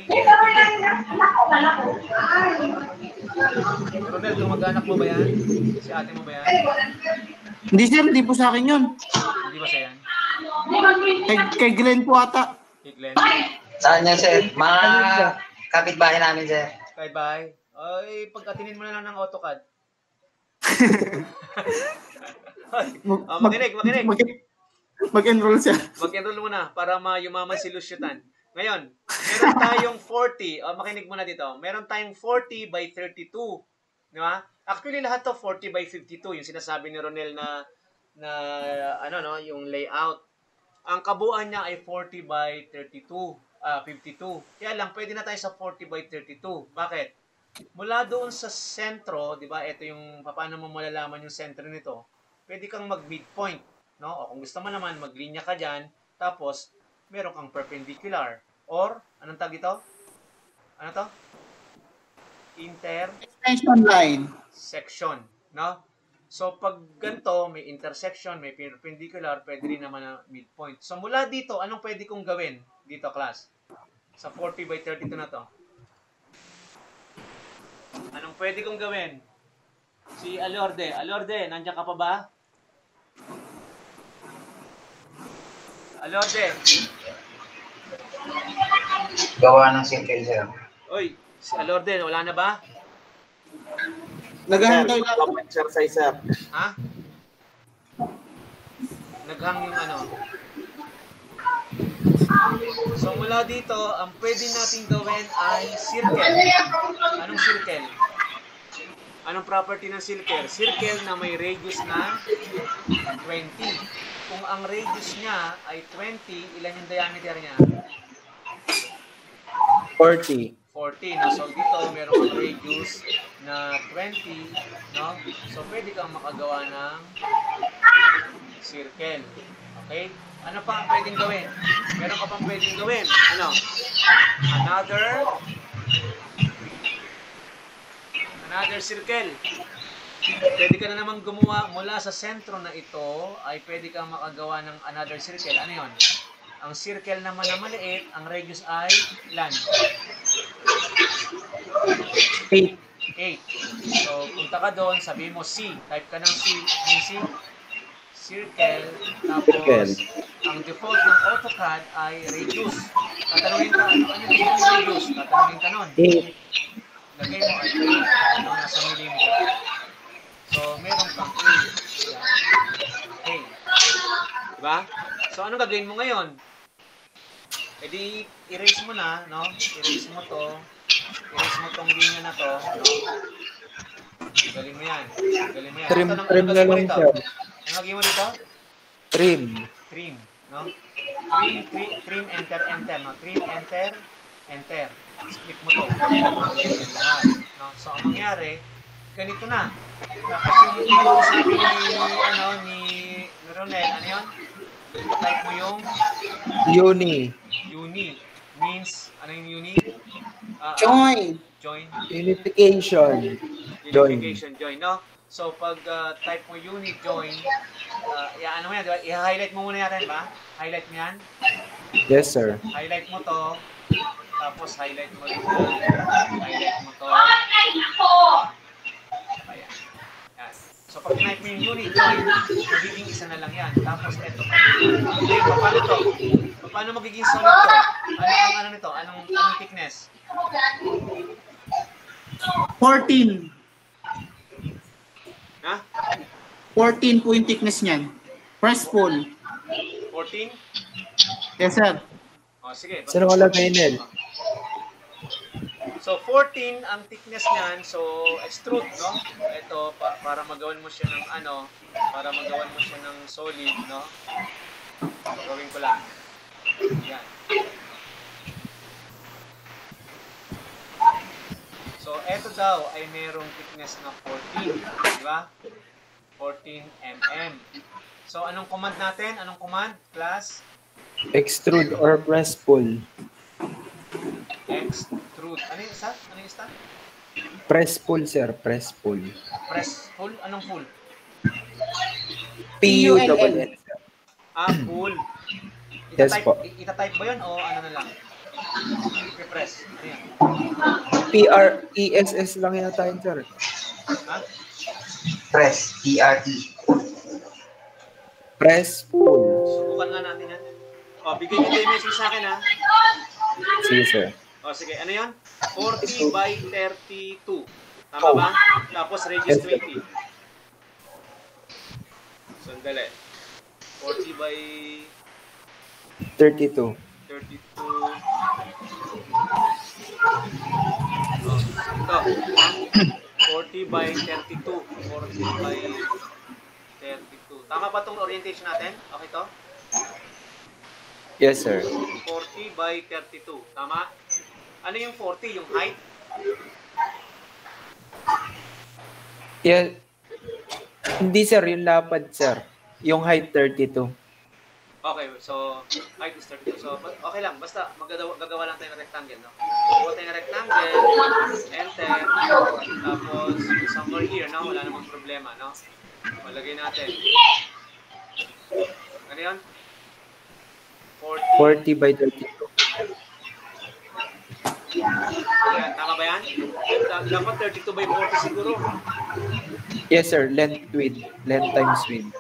B: 32. Ronel, kamag-anak mo ba yan? Si ate mo ba yan?
A: Hindi, sir. Hindi po sa akin yun.
B: Hindi ba siya yan?
A: Kay Glenn po ata.
B: Kay Glenn?
E: Saan yan, sir? Mga kapitbahay namin, sir.
B: Bye-bye. Ay, pag-atinin mo na lang ng AutoCAD. Makinig.
A: Mag-enroll siya.
B: Mag-enroll muna para mayumaman si Luciutan. Ngayon, meron tayong 40. Makinig muna dito. Meron tayong 40 by 32. Di ba? Actually, lahat to 40 by 52. Yung sinasabi ni Ronel na yung layout. Ang kabuuan niya ay 40 by 52. 52. Kaya lang, pwede na tayo sa 40 by 32. Bakit? Mula doon sa sentro, di ba? Ito yung paano mo malalaman yung sentro nito. Pwede kang mag-midpoint. No? O kung gusto mo naman, maglinya ka dyan. Tapos, meron kang perpendicular. Or, anong tag ito? Ano to?
A: Extension line.
B: Section. No? So, pag ganito, may intersection, may perpendicular, pwede rin naman na midpoint. So, mula dito, anong pwede kong gawin dito, class? Sa 40 by 32 na to. Anong pwede kong gawin? Si Alorde. Alorde, nandiyan ka pa ba? Alorde.
E: Gawa ng circle, sir.
B: Oy, si Alorde, wala na ba?
A: Naghahantay lang.
C: Exercise, sir.
B: Ha? Naghang yung ano. So mula dito, ang pwede nating gawin ay circle. Anong circle? Anong property ng circle? Circle na may radius na 20. Kung ang radius niya ay 20, ilan yung diameter niya?
D: 40.
B: 40. No? So dito, meron kang radius na 20. No? So pwede kang makagawa ng circle. Okay? Ano pa ang pwedeng gawin? Meron ka pang pwedeng gawin. Ano? Another circle. Pwede ka na naman gumawa mula sa sentro na ito, ay pwede kang makagawa ng another circle. Ano yon? Ang circle naman na maliit, ang radius ay ilan?
D: 8.
B: 8. So, punta ka doon, sabi mo C. Type ka ng C. Ano C? Circle. Tapos, ang default ng AutoCAD ay radius. Tatanungin ka, ano yung radius? Tatanungin ka nun.
D: 8.
B: Lagay mo ay 8. Nasa millimeter. So, meron kang 8. Okay. Diba? So, anong gagawin mo ngayon? E di, erase mo na, no? Erase mo to. Erase mo tong linya na to, no? Galing mo yan. Galing mo yan.
D: Trim
B: Anong
D: na
B: gagawin mo
D: lang,
B: dito?
D: sir.
B: Ano gagawin mo dito?
D: Trim.
B: Trim, no? Trim, enter, no? Trim, enter. Split mo to. Lahat, no? So, ang mangyari, ganito na. Tapos yung tinuro sa akin ni Ronel, ano yun? Type mo yung
D: Uni.
B: Means, ano yung uni?
A: Join.
D: Unification.
B: Join, no? So, pag type mo uni, join, ano mo yan, di ba? I-highlight mo muna natin, ba? Highlight mo yan.
D: Yes, sir.
B: Highlight mo to. Tapos, highlight mo rin yan. Highlight mo to. Ayan. Yan. So, pag type mo yung uni, join, magiging isa na lang yan. Tapos, eto. Okay, paano to? Paano magiging solid to? Ano nito? Anong thickness?
A: 14.
B: Ha?
A: 14 po yung thickness niyan. Press pull.
B: 14?
A: Yes, sir.
B: O, sige.
D: Saan ang lagay, Nel?
B: So, 14 ang thickness niyan. So, extrude, no? Ito, para magawan mo siya ng para magawan mo siya ng solid, no? Gawin ko lang. Yan. So, eto daw ay merong thickness na 14. Di ba? 14 mm. So, anong command natin? Anong command, class?
D: Extrude or press pull.
B: Extrude. Ano yung isa?
D: Press pull, sir. Press pull.
B: Press pull? Anong pull?
D: P-U-L-L.
B: Pull.
D: Yes po.
B: Ita-type ba yun o ano na lang? I-press. Ano yan?
D: P-R-E-S-S lang yata yun, sir.
B: Ha?
E: Press. P-R-E.
D: Press pull.
B: Subukan nga natin yan. O, bigay nyo yung message sa akin, ha?
D: Sige, sir.
B: O, sige. Ano yan? 40 by 32. Tama ba? Tapos radius 20. Sandali. 40 by
D: 32.
B: 32. Ito. 40 by 32. 40 by 32. Tama ba itong orientation natin? Okay to?
D: Yes, sir.
B: 40 by 32. Tama? Ano yung 40? Yung height?
D: Yeah. Hindi, sir. Yung lapad, sir. Yung height 32.
B: Okay, so height is 32. So, okay lang. Basta gagawa lang tayo ng rectangle, no? Gagawa tayo ng rectangle, enter, tapos somewhere here, no? Wala namang problema, no? Malagay natin. Ano yun?
D: 40 by 32.
B: Yan, tama ba yan? Dapat 32 by 40 siguro.
D: Yes, sir. Length width. Length times width.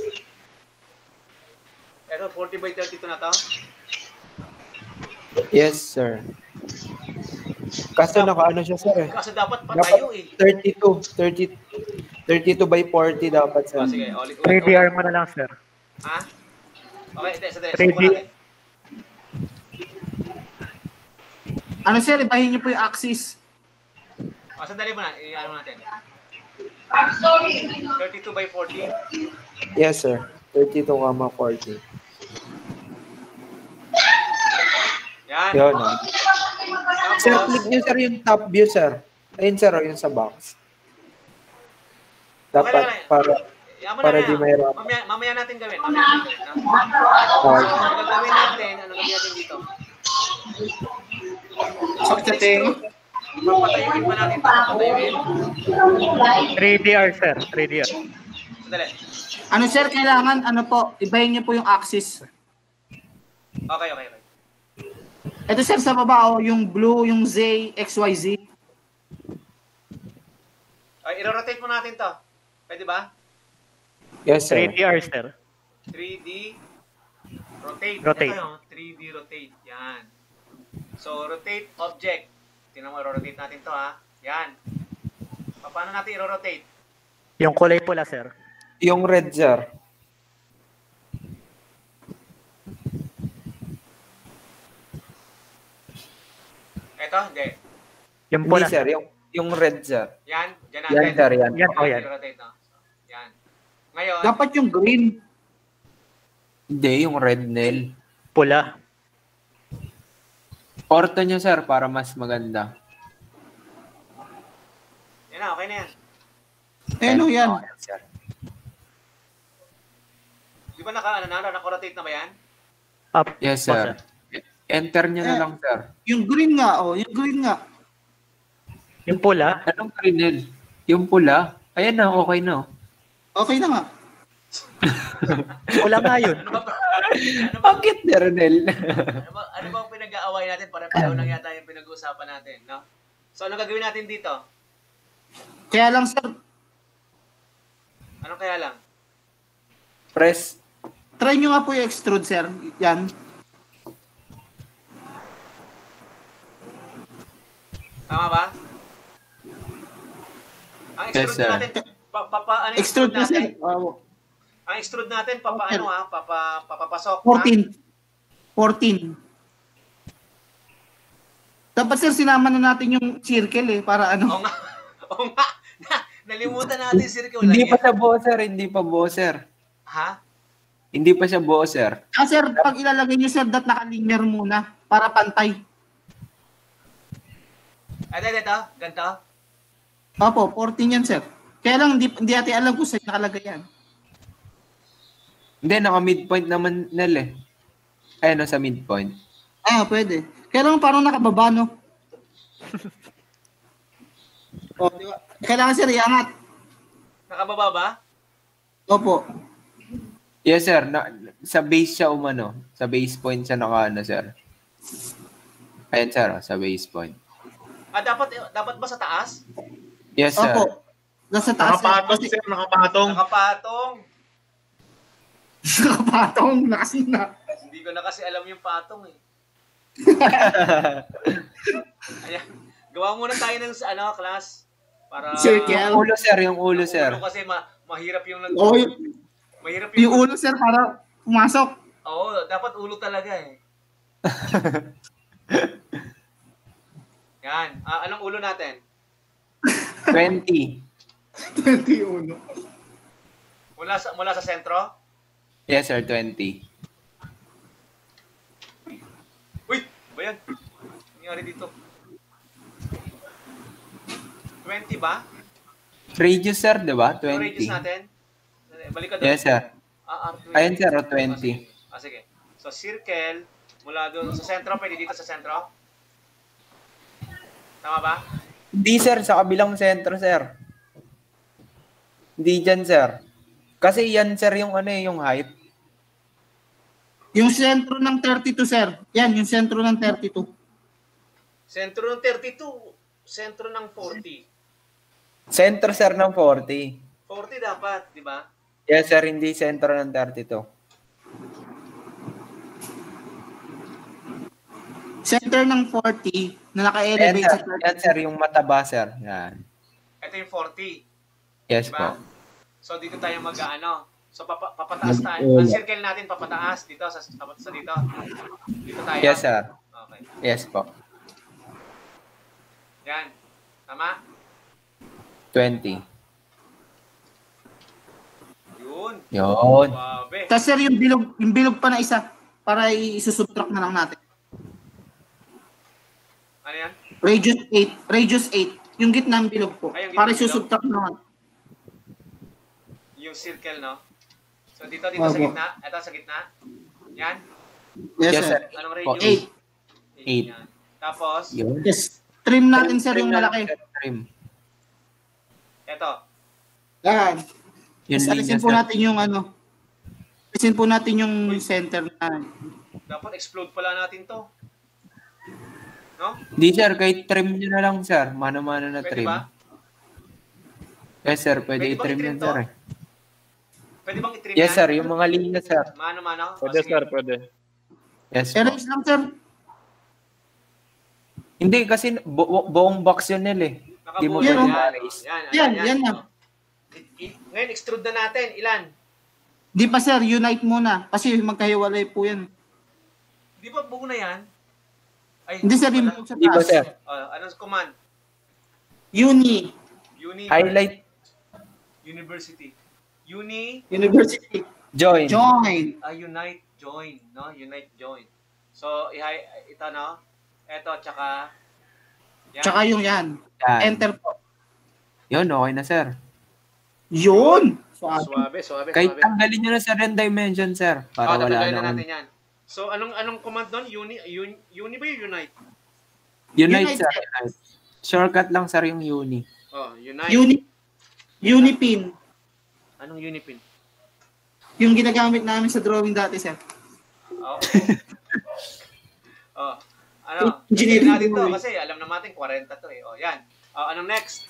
B: Ito, 40 by 32 na to?
D: Yes, sir. Kaso naka-ano siya, sir, eh.
B: Kasi dapat patayo, eh.
D: 32 by 40 dapat, sir.
B: Sige, ulit.
F: 3DR mo na lang, sir.
B: Ha? Okay, sandali.
F: 3D.
B: Subukan natin.
A: Ano, sir? Ibahin niyo po yung axis.
B: Sandali muna. I-ano natin. I'm sorry. 32 by 40.
D: Yes, sir. 32,40.
B: Yan.
D: Yun, Sir,
B: Tapos,
D: click niyo, sir, yung top view, sir. Ayun, sir, yung sa box. Dapat, para di mahirap.
B: Mamaya natin gawin. No? So, gagawin natin, ano gawin natin dito?
A: Pagdating.
B: Papatayuin pa natin ito. Papatayuin.
F: 3DR, sir. 3DR.
B: Sandali.
A: Ano, sir? Kailangan, ibahin niyo po yung axis.
B: Okay.
A: Ito, sir, sa baba, yung blue, yung Z, XYZ.
B: Ay, i-rotate mo natin to. Pwede ba?
D: Yes, sir.
F: 3DR, sir.
B: 3D rotate.
F: Rotate.
B: Ito yung 3D rotate. Yan. So, rotate object. Tingnan mo, i-rotate natin to, ha? Yan. Paano natin i-rotate?
F: Yung kulay pula, sir.
D: Yung red, sir.
B: Ito, hindi.
F: Yung
D: Hindi,
F: pula,
D: sir. Yung red, sir.
B: Yan, dyan
D: Yan,
B: natin.
D: sir. Yan.
F: Yan, yan.
B: I-rotate, no? So, yan. Ngayon,
A: Dapat yung green.
D: Hindi, yung red nail.
F: Pula.
D: Orto nyo, sir, para mas maganda.
B: yan na, okay na yan.
A: Ano yan?
D: Okay, sir.
B: Di ba naka-rotate na ba yan?
F: Up.
D: Yes,
F: po,
D: sir. Enter nyo na lang, sir.
A: Yung green nga, yung green nga.
F: Yung pula.
D: Anong green? Yung pula? Ayan na, okay na.
A: Okay na nga.
F: Pula nga yun.
B: Ano ba?
D: Bakit, Ronel?
B: Ano ba ang pinag-aaway natin? Para lang yata yung pinag-uusapan natin, no? So, ano gagawin natin dito?
A: Kaya lang, sir,
B: Ano kaya lang?
D: Press.
A: try nyo nga po yung extrude, sir. Yan.
B: Tama ba? Ang
D: Yes,
B: extrude
D: sir.
B: natin, ano
A: Extrude na, sir.
B: Ang extrude natin, papapasok.
A: 14. 14. Dapat, sir, sinama na natin yung circle para ano.
B: Oo nga. Oo nga. Nalimutan natin yung circle.
D: Hindi pa siya buo, sir. Hindi pa buo, sir.
B: Ha?
D: Hindi pa siya buo, sir.
A: Sir, pag ilalagay nyo, sir, naka-linear muna para pantay.
B: Ito. Ganito.
A: Opo, 14 yan, sir. Kaya lang, hindi natin alam kung saan nakalagay yan.
D: Hindi, naka-midpoint naman, Nel eh. Ayun, sa midpoint.
A: Pwede. Kaya lang parang nakababa, no? Di ba? Kailangan, sir, iangat.
B: Nakababa ba?
A: Opo.
D: Yes, sir. Sa base siya umano. Sa base point siya sir. Ayan, sir. Sa base point.
B: Dapat ba sa taas?
D: Yes, sir.
A: Opo. Nasa taas.
C: Nakapatong, sir. Nakapatong.
B: Nakapatong.
A: Nakapatong. Nakasina.
B: Hindi ko na kasi alam yung patong eh. Ayan. Gawa muna tayo ng class. Para...
A: Circle.
D: Yung ulo, sir. Yung ulo, sir.
B: Ulo kasi mahirap yung... mahirap
A: yung ulo, sir, para pumasok.
B: Oo, dapat ulo talaga eh. Yan. Anong ulo natin?
D: 20.
A: 21.
B: Mula sa sentro?
D: Yes, sir. 20.
B: Uy! Ba yan? Nangyari dito. 20 ba?
D: Radius, sir, di ba?
B: Yung
D: 20.
B: radius natin? Balik ka doon.
D: Yes, sir.
B: R20.
D: Ayan, sir. 20.
B: Sige. So, circle, mula doon sa sentro, pwede dito sa sentro? Tama ba?
D: Hindi, sir. Sa kabilang sentro, sir. Hindi dyan, sir. Kasi yan, sir, yung yung height.
A: Yung sentro ng 32, sir. Yan, yung sentro ng 32.
B: Sentro ng 32, sentro ng 40.
D: Center, sir, ng 40.
B: 40 dapat, di ba?
D: Yes, sir. Hindi sentro ng 32.
A: Center ng 40 na naka-elevate sa 32.
D: Yan, sir. Yung mataba, sir. Yan.
B: Ito yung 40.
D: Yes,
B: Diba?
D: po.
B: So, dito tayo So, papataas tayo. Ang circle natin papataas dito sa dito. Dito tayo.
D: Yes, sir.
B: Okay.
D: Yes, po.
B: Yan. Tama?
D: 20.
B: Yun.
D: Yun.
B: Babe.
A: Tapos, sir, yung bilog pa na isa para isusubtract na lang natin.
B: Ano yan?
A: Radius 8. Yung gitna ng bilog po.
B: Ay, yung gitna
A: Para
B: ng bilog?
A: isusubtract na lang.
B: Yung circle, no? So, dito sa
A: Opo.
B: gitna. Ito sa gitna. Yan.
A: Yes,
D: Yes,
A: sir.
D: sir.
B: Anong
D: Po,
B: radius?
A: 8.
D: 8.
B: Yan. Tapos,
D: Yun.
A: Yes. Trim natin, sir,
D: Trim
A: yung
D: na lang,
A: malaki.
D: sir. Trim.
B: ito.
A: Yan.
D: Yun
A: Tapos, alisin
D: linya,
A: po
D: sir.
A: natin yung alisin po natin yung center na.
B: Dapat explode pala natin to. No?
D: Hindi, sir. Kahit trim nyo na lang, sir. Mano-mano na
B: Pwede
D: trim.
B: ba?
D: Yes, sir. Pwede
B: Pwede bang
D: i-trim
B: i-trim
D: yun,
B: to?
D: sir.
B: Pwede bang i-trim
D: Yes,
B: yan?
D: sir. Yung mga linya, sir.
B: Mano-mano?
C: Pwede,
B: Sige.
C: sir. Pwede.
D: Yes, po.
A: Erase lang, sir.
D: Hindi, kasi buong box yun, Nel, eh. Di mo
B: Nakabuo
A: Yan,
D: pwede
A: oh.
D: ma-erase.
A: Yan.
B: Ngayon, extrude na natin. Ilan?
A: Di pa, sir. Unite muna. Kasi magkahiwalay po yan.
B: Di ba buo na yan? Ay,
A: Hindi, sir. Yung
B: wala.
A: bilog sa
D: Di ba,
A: taas.
D: sir?
B: Anong command?
A: Uni.
D: Highlight,
B: University.
A: University.
D: join.
A: Join.
B: Unite, join. No? Unite, join. So, ito, no? Ito, tsaka... Yan.
A: Tsaka yung yan.
D: Yan.
A: Enter po.
D: Yun, okay na, sir.
A: Yun! Suave.
B: Suwabe.
D: Kahit tanggalin nyo na sa rend dimension, sir. Para wala
B: tatanggalin
D: na.
B: na natin yan. So, anong command doon? Uni ba yung unite?
D: Unite, sir. Unite. Shortcut lang, sir, yung uni.
B: Unite.
A: Unipin.
B: Anong unipin?
A: Yung ginagamit namin sa drawing dati, sir.
B: Engineering natin to kasi alam na natin 40 to eh. Yan. Anong next?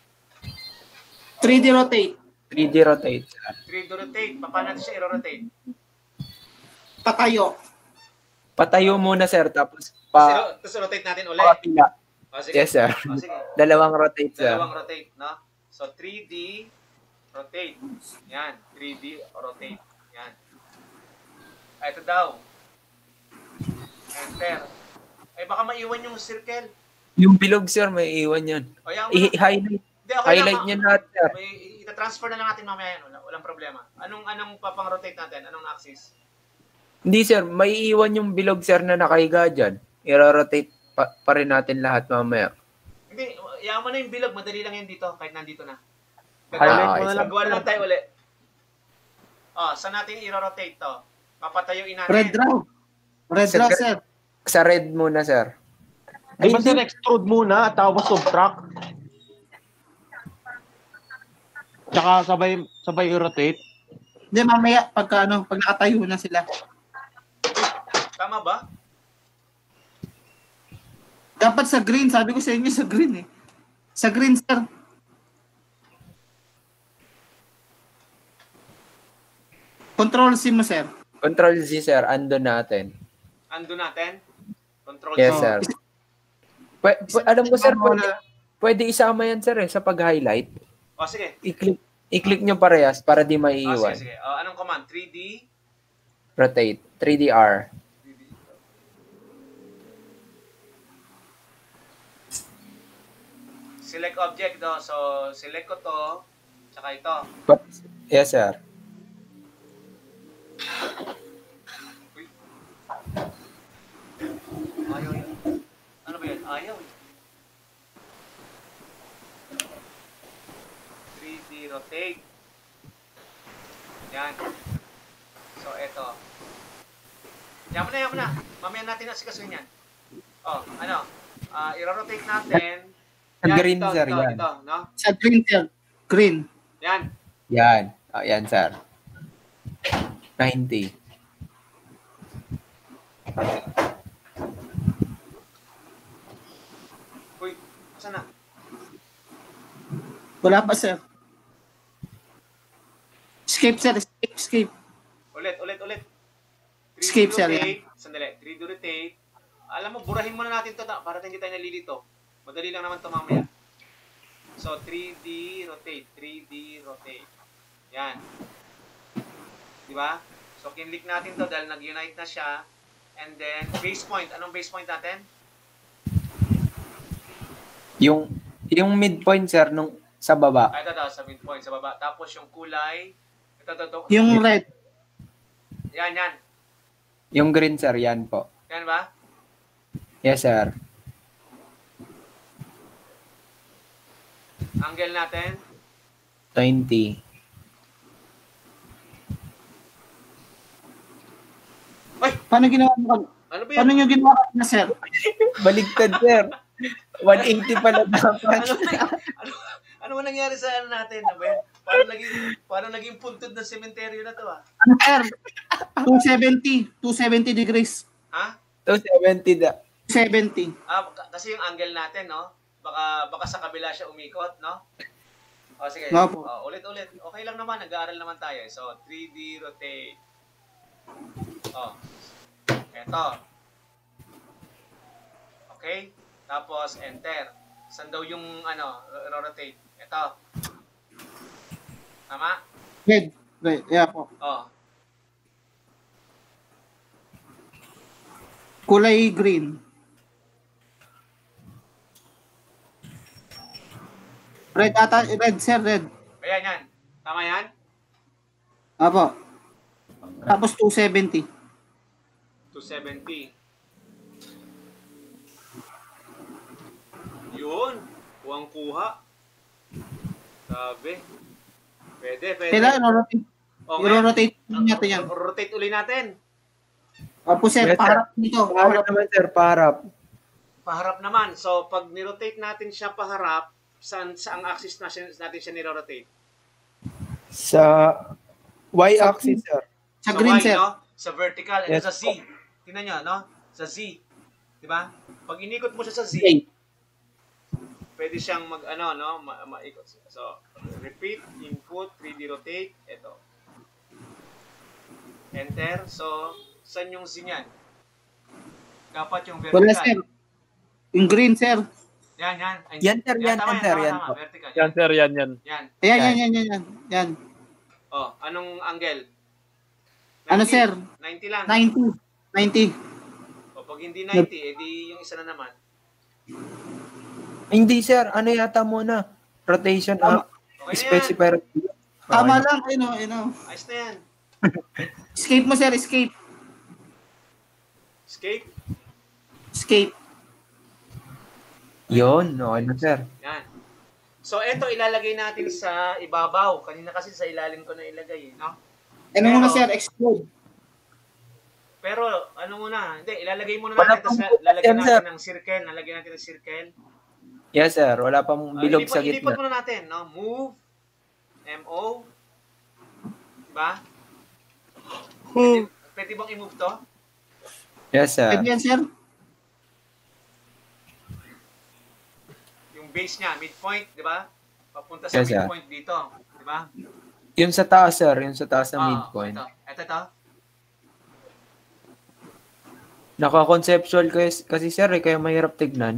A: 3D rotate.
D: 3D rotate, sir.
B: 3D rotate. Paano natin siya i-rotate?
A: Patayo.
D: Patayo muna, sir. Tapos
B: Tapos rotate natin ulit.
D: Pakapila.
B: Sige.
D: Yes, sir.
B: Sige.
D: Dalawang rotate, sir.
B: Dalawang rotate, no? So, 3D rotate. Yan. 3D rotate. Yan. Ito daw. Enter. Ay, baka maiwan yung circle.
D: Yung bilog, sir, may iwan yan. I-highlight. Highlight nyo lahat, sir.
B: Ita-transfer na lang natin mamaya yan. Walang problema. Anong papang-rotate natin? Anong axis?
D: Hindi, sir. May iwan yung bilog, sir, na nakahiga dyan. I-rotate pa rin natin lahat mamaya.
B: Hindi. Yaman na yung bilog. Madali lang yan dito. Kahit nandito na.
C: Highlight mo na lang.
B: Gagawa na lang tayo ulit. Saan natin i-rotate to? Papatayuin natin.
A: Red draw. Red draw, sir.
D: Sa red muna, sir.
C: Di ba sir, extrude muna, tapos subtract? Tsaka sabay i-rotate?
A: Hindi, mamaya, pag nakatayo na sila.
B: Tama ba?
A: Dapat sa green. Sabi ko sa inyo sa green eh. Sa green, sir. Control C mo, sir.
D: Control Z, sir. Ando natin.
B: Ando natin? Control
D: Yes,
B: C.
D: sir. Alam ko, sir, pwede isama yan, sir, sa pag-highlight.
B: Sige.
D: I-click nyo parehas para di maiiwan.
B: Sige. Anong command? 3D?
D: Rotate. 3DR.
B: Select object do. So, select ko to. Tsaka ito.
D: Yes, sir.
B: Uy. Ayaw yan. Ano ba yan? Ayaw eh. 3D rotate. Yan. So, eto. Yaman na. Mamaya natin asikasuhin yan. I-rotate natin.
D: Sa green, sir, yan.
B: Ito, no?
A: Sa green, sir. Green.
B: Yan.
D: Yan. Yan, sir. 90.
B: Uy, saan na?
A: Wala pa, sir. Escape, sir. Escape.
B: Ulit.
A: Escape, sir.
B: Rotate. Sandali. 3D rotate. Alam mo, burahin muna natin to para hindi tayo nalilito. Madali lang naman ito mamaya. So, 3D rotate. 3D rotate. Yan. Diba? So, kinlik natin to dahil nag-unite na siya. And then, base point. Anong base point natin?
D: Yung midpoint, sir, sa baba.
B: Ito daw, sa midpoint, sa baba. Tapos yung kulay. Ito.
A: Yung red.
B: Yan.
D: Yung green, sir, yan po.
B: Yan ba?
D: Yes, sir.
B: Angle natin.
D: 20.
B: Ay!
A: Paano ginawa mo?
B: Ano ba yan?
A: Paano nyo ginawa na, sir?
D: Baligtad, sir. 180 pala dapat.
B: Ano ba nangyari sa natin? Parang naging puntod ng sementeryo na to
A: Ano, sir? 270 degrees.
B: Ha?
D: 270 da.
A: 70.
B: Kasi yung angle natin, no? Baka sa kabila siya umikot, no? Sige.
A: No po.
B: Ulit. Okay lang naman, nag-aaral naman tayo. So, 3D rotate. Eto. Okay? Tapos, enter. Saan daw yung, rotate? Eto. Tama?
A: Red. Yeah po. Kulay green. Red, sir, red.
B: Ayan, yan. Tama yan?
A: Apo. Tapos 270.
B: 270. Yun. Kuha. Sabi. Pwede.
A: Kailangan i-rotate. I-rotate natin yan.
B: Rotate uli natin.
A: Opo, sir.
D: Yes, sir.
A: Paharap nito.
D: Paharap naman, sir. Paharap.
B: Paharap naman. So, pag ni-rotate natin siya paharap, saan ang axis natin siya ni-rotate?
D: Sa y-axis, sir.
A: Sa green,
B: Y,
A: sir.
B: no? Sa vertical,
D: Yes.
B: sa Z. Tingnan nyo, no? Sa Z. Diba? Pag inikot mo siya sa Z,
A: Okay.
B: pwede siyang maikot. So, repeat, input, 3D rotate, ito. Enter. So, saan yung Z niyan? Dapat yung vertical.
A: Wala, sir. Yung green, sir.
B: Yan.
D: Yan, sir. Yan,
B: tama,
D: sir. Yan
B: tama.
D: po.
B: Vertical.
C: Yan, sir. Yan.
B: Yan.
A: Yan.
B: Oh, anong angle?
A: Ano, sir?
B: 90 lang.
A: 90.
B: O, pag hindi 90, edi yung isa na naman.
D: Hindi, sir. Ano yata muna? Rotation up.
B: Okay na yan.
D: Specify.
A: Tama lang. Ayun.
B: Ayos na yan.
A: Escape mo, sir. Escape.
B: Escape.
D: Yun. Okay na, sir.
B: Yan. So, eto ilalagay natin sa ibabaw. Kanina kasi sa ilalim ko na ilagay, no?
A: Ano muna, sir? Explode.
B: Pero, ano muna? Hindi, ilalagay muna natin. Tapos lalagyan natin ng circle. Lalagyan natin ng circle.
D: Yes, sir. Wala pang bilog sa
B: Ilipat
D: gitna.
B: muna natin, no? Move. M-O. Diba? Pwede bang i-move to?
D: Yes, sir.
A: Pwede yan, sir.
B: Yung base niya, midpoint, di ba? Papunta sa
D: Yes, sir.
B: midpoint dito. Di ba?
D: Yung sa taas, sir. Yung sa taas na midpoint.
B: Ito.
D: Naka-conceptual kasi, sir, kaya mahirap tignan.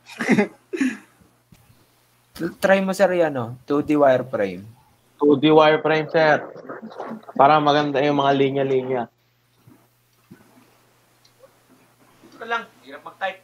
D: Try mo, sir, yan, 2D wireframe.
C: 2D wireframe, sir. Para maganda yung mga linya-linya.
B: Ito lang, hirap mag-type.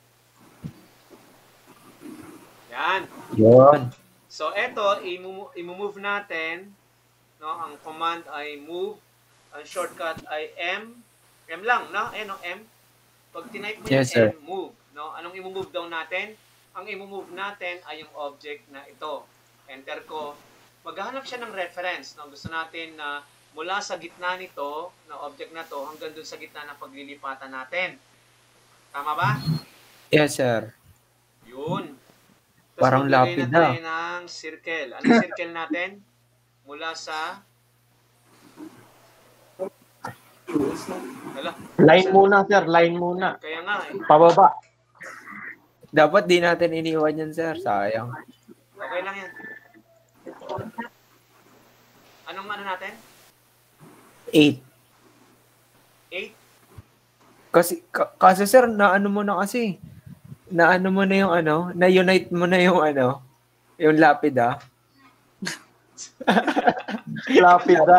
B: Yan.
D: Yun.
B: So, eto, i-move natin. No? Ang command ay move. Ang shortcut ay M. M lang, no? Ayan, M. Pag tinype mo
D: Yes,
B: yung
D: sir.
B: M, move. No? Anong i-move daw natin? Ang i-move natin ay yung object na ito. Enter ko. Maghahanap siya ng reference. No? Gusto natin na mula sa gitna nito, na object na to, hanggang dun sa gitna ng paglilipatan natin. Tama ba?
D: Yes, sir.
B: Yun. Tapos
D: Parang
B: maglagay
D: lapid
B: na tayo ng circle. Anong circle natin? Mula sa... Hala.
C: Line muna, sir. Line muna.
B: Kaya nga eh.
C: Pababa.
D: Dapat di natin iniwan yan, sir. Sayang.
B: Okay lang yan. Anong ano natin?
D: 8.
B: 8?
D: Kasi sir, naano mo na kasi. Naano mo na yung na-unite mo na yung yung lapida.
C: Lapida.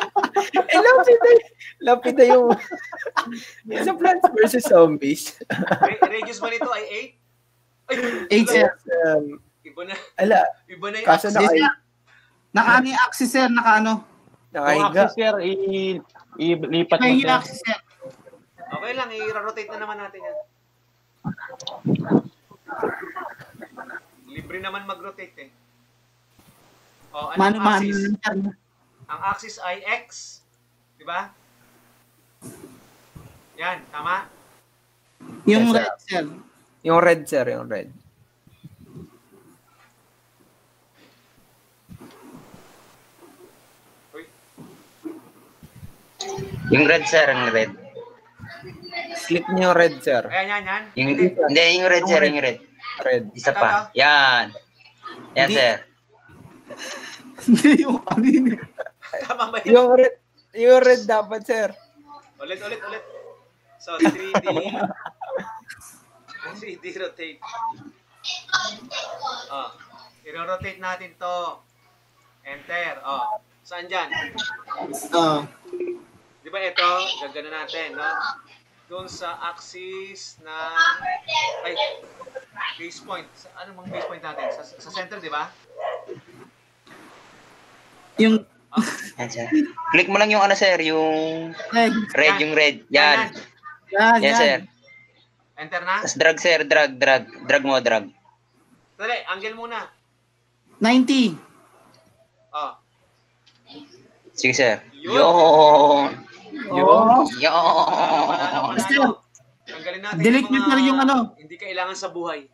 D: Lapida yung sa Plants vs. Zombies.
B: Radius ba nito ay 8? Ay,
A: 8, sir.
B: Iba na. Iba na yung
D: Kaso
B: axis.
A: Naka-ano yung axis, sir? Naka-ano?
C: Kung
D: nakahiga.
C: axis, sir, ilipat mo,
A: Yung
C: sir.
A: axis, sir.
B: Okay lang, i-rotate na naman natin yan. Libre naman mag-rotate eh. Oh, anong
A: Mano-mano
B: axis?
A: lang, sir.
B: Ang axis ay X. Di ba? Yan, tama?
A: Yung
D: Yes, sir.
A: red, sir.
D: Yung red, sir, yung red.
B: Uy,
E: Yung red, sir, yung red.
D: Click niyo yung red, sir.
B: yan.
E: Hindi, yung red, sir, yung red.
D: Red.
E: Isa pa. Yan. Yan,
D: Hindi.
E: sir.
A: Hindi yung kanina.
B: Tama ba yun?
D: Yung red dapat, sir.
B: Ulit. So, 3D. 3D rotate. Oh, i-rotate natin to. Enter. Oh, saan dyan? Di ba ito? Gagano natin, no? Doon sa axis na... Ay, base point. Ano bang base point natin? Sa center, di ba?
A: Yung
E: Yan, sir. Click mo lang yung sir, yung
A: red.
E: red, yung red. Yan.
A: Yan,
E: Yan, sir.
B: Enter na?
E: Tapos drag, sir, drag. Drag mo, drag.
B: Dali, angle muna.
A: 90.
B: Oh.
E: Sige, sir.
B: Yun.
E: Yun.
A: Oh.
E: Yun.
A: Sir,
B: Tanggalin natin
A: delete nyo sir yung ano.
B: hindi kailangan sa buhay.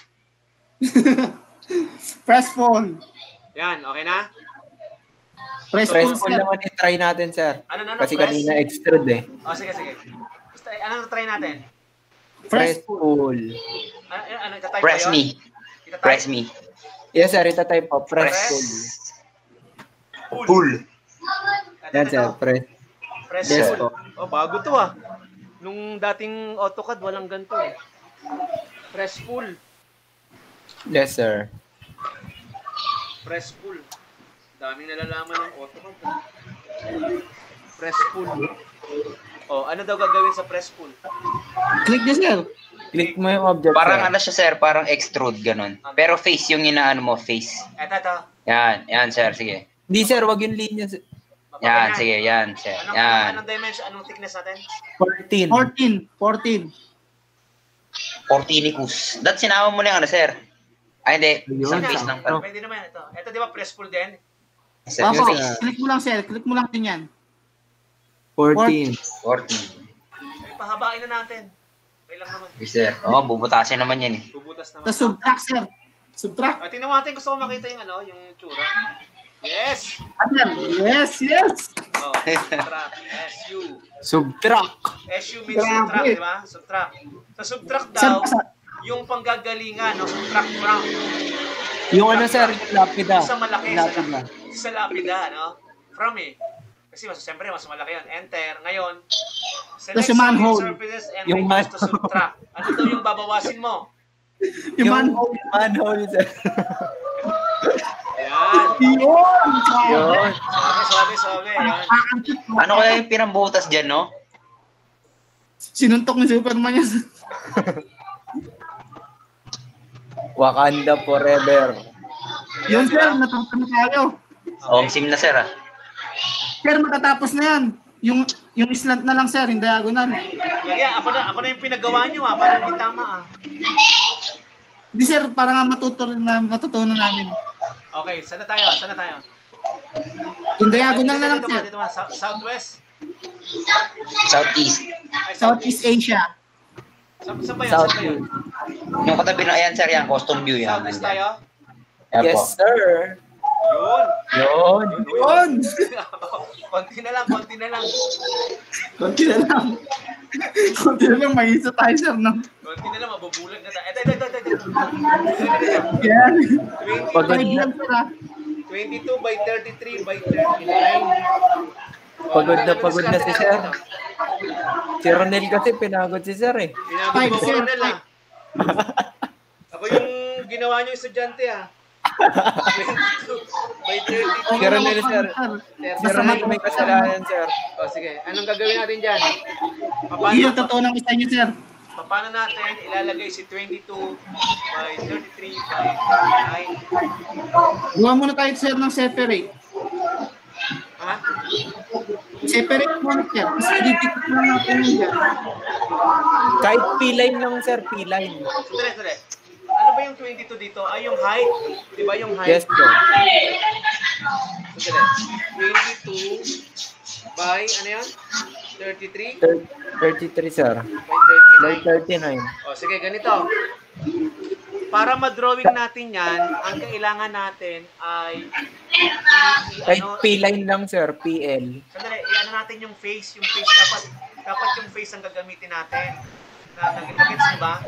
A: Press phone.
B: Yan, okay na?
A: Press
D: Press
A: phone,
D: pull
A: sir.
D: naman i-try natin, sir.
B: Ano,
D: Kasi
B: press?
D: kanina extrude eh.
B: Sige. Basta, ano try natin?
D: Press pull.
B: Ano, itatype
E: Press
B: ba yun?
E: me.
B: Itatype?
E: Press me.
D: Yes, sir. Ita-type po. Press pull.
E: Pull.
D: Yan, sir. Press.
B: Press
D: Yes
B: pull.
D: po.
B: Oh, bago to ah. Nung dating AutoCAD, walang ganito eh. Press pull.
D: Yes, sir.
B: Press pull. Daming nalalaman ng AutoCAD. Press pull. Oh, ano daw gagawin sa press pull?
A: Click nyo sir.
D: Click mo yung object,
E: Parang
D: sir.
E: ano siya, sir, parang extrude, ganun. Pero face yung inaano mo, face.
B: Ito.
E: Yan, sir, sige.
D: Hindi, sir. Wag yung linya.
E: Yan, sige, yan, sir. Yan.
B: Anong dimension? Anong thickness natin?
D: 14.
A: 14.
E: Portinicus. That sinama mo na yung ano, sir. Ay, hindi. Isang
D: Ayun.
E: face lang pala.
B: Pwede naman ito. Ito di ba press pull din?
E: Sir,
A: Opo,
E: face.
A: click mo lang sir. Click mo lang din yan.
D: 14.
E: 40.
B: Ay, pahabain na natin. Okay lang naman.
E: Yes, sir. Oo, bubutasin naman yan eh.
B: Bubutas naman.
A: Tapos subtract sir. Subtract.
B: Tingnan mo natin. Gusto ko makita yung ano, yung tsura. Yes!
A: Yes.
B: Oh, subtract. SU.
D: Subtract.
B: SU means subtract, di ba? Subtract. Sa subtract daw, yung panggagalingan, no? Subtract from.
D: Yung ano, sir. Yung lapida.
B: Sa malaki.
D: Lapida.
B: Sa lapida, no? From eh. Kasi siyempre, mas malaki yun. Enter. Ngayon, select
A: yung manhole.
B: surfaces and
D: Yung
B: reduce to subtract. Ano daw yung babawasin mo?
A: Yung manhole.
D: Manhole, sir.
B: Ayan.
D: Yun.
B: Sabi. Ayan.
E: Ano kaya yung pinambutas dyan, no?
A: Sinuntok ni Superman yan.
D: Wakanda forever.
A: Yun sir, natapos na tayo.
E: Home sim na, sir, ah.
A: Sir, matatapos na yan. Yung slant na lang sir, yung diagonal.
B: Yeah, ako na yung pinagawa nyo ah. Parang hindi tama ah.
A: Hindi sir, para nga matutunan namin.
B: Okay, saan na tayo?
A: Yung diagonal na lang
B: Dito
A: sir.
B: ba? Southwest?
E: Southeast.
B: Ay,
A: Southeast Asia.
B: Saan ba yun?
D: South.
B: Saan ba yun?
E: Yung katabi na, ayan, sir, yan. Custom view yan.
B: Southeast tayo?
E: Yan po.
D: Yes, sir.
B: Yun.
D: Yun.
A: Yun!
B: Konti na lang.
A: Konti na lang, may isa tayo sir, no?
B: Konti na lang, mabubulag na tayo. Ito.
A: Yan.
D: Pagod
A: Five
D: na.
A: lang sir ah.
B: 22 by 33 by 39.
D: Pagod na si sir. Si Ronel kasi pinagod si sir eh.
B: Pinagod ko Ronel ah. Ako yung ginawa niyo estudyante ah. 22 by 33.
D: Si Ronel, sir. Si Ronel may kasalanan, sir.
B: O sige, anong gagawin natin dyan?
A: Iyo, totoo ng isa niyo sir.
B: Paano natin ilalagay si 22 by 33 by 9?
A: Gawa muna tayo sir ng separate.
B: Ha?
A: Separate muna sir. Kasi didikit lang natin yun dyan.
D: Kahit P-line lang, sir. P-line.
B: Sandali. Ano ba yung 22 dito? Ay, yung height. Di ba yung height?
D: Yes, sir.
B: Sandali. 22 by, ano yan? 33
D: 33, sir.
B: by
D: By 39.
B: O, sige, ganito. Para ma-drawing natin yan, ang kailangan natin ay
D: Kahit P-line lang, sir. PL.
B: Sandali, i-ano natin yung face. Yung face dapat yung face ang gagamitin natin. Nag-gets nyo ba?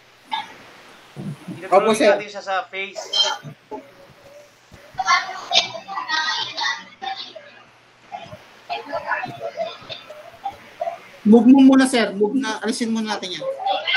A: Opo,
B: I-drawing
A: sir.
B: natin siya sa face.
A: Move mo muna sir. Move na. Alisin muna natin yan.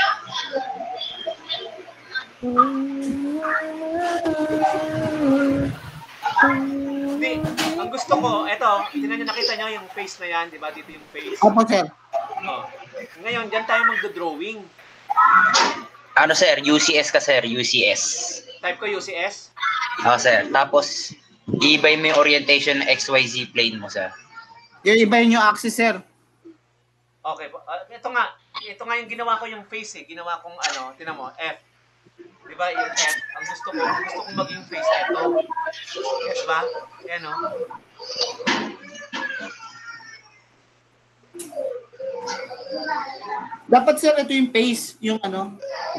B: Hindi, ang gusto ko, eto, tingnan nyo, nakita nyo yung face na yan, di ba? Dito yung face.
A: Opo sir.
B: Oh. Ngayon, dyan tayo magdo-drawing.
E: Ano, sir? UCS ka, sir. UCS.
B: Type ko UCS.
E: Sir. Tapos, i-ibay mo yung orientation ng XYZ plane mo, sir.
A: Yung iba yung axis sir.
B: Okay, ito nga yung ginawa ko yung face eh. Ginawa kong ano, tinan mo, F. Di ba yung F? Ang gusto kong maging face ito. Yes ba? Yan o.
A: Dapat sir, ito yung pace, yung ano.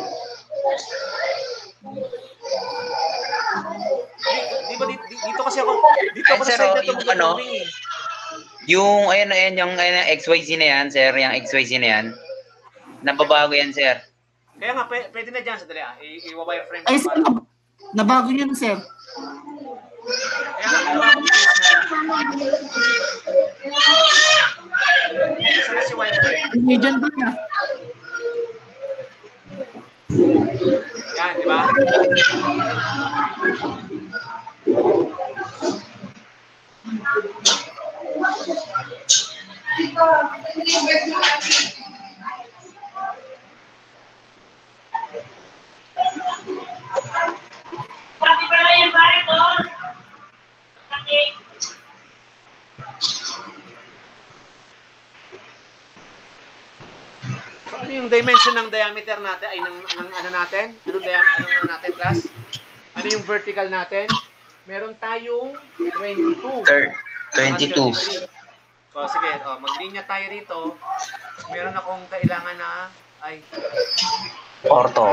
B: Di ba dito kasi ako, dito ako
E: Sir,
B: sa side na
E: yung
B: ito
E: ano,
B: mag-drawing eh.
E: Yung, yung XYZ na yan, sir, yung XYZ na yan, nababago yan, sir.
B: Kaya nga, pwede na dyan, sadali i-wireframe
A: Ay,
B: ko
A: sir,
B: para.
A: nabago niyo na, sir.
B: Kaya nga, ginawa ko pace na. Nasaan na si wireframe?
A: Median ba na?
B: Yan, di ba? So, ano yung dimension ng diameter natin? Ay, ng ano natin? Anong natin, class? Ano yung vertical natin? Meron tayong 22.
E: 22.
B: So, sige, maglinya tayo rito. Meron akong kailangan na,
E: Orto.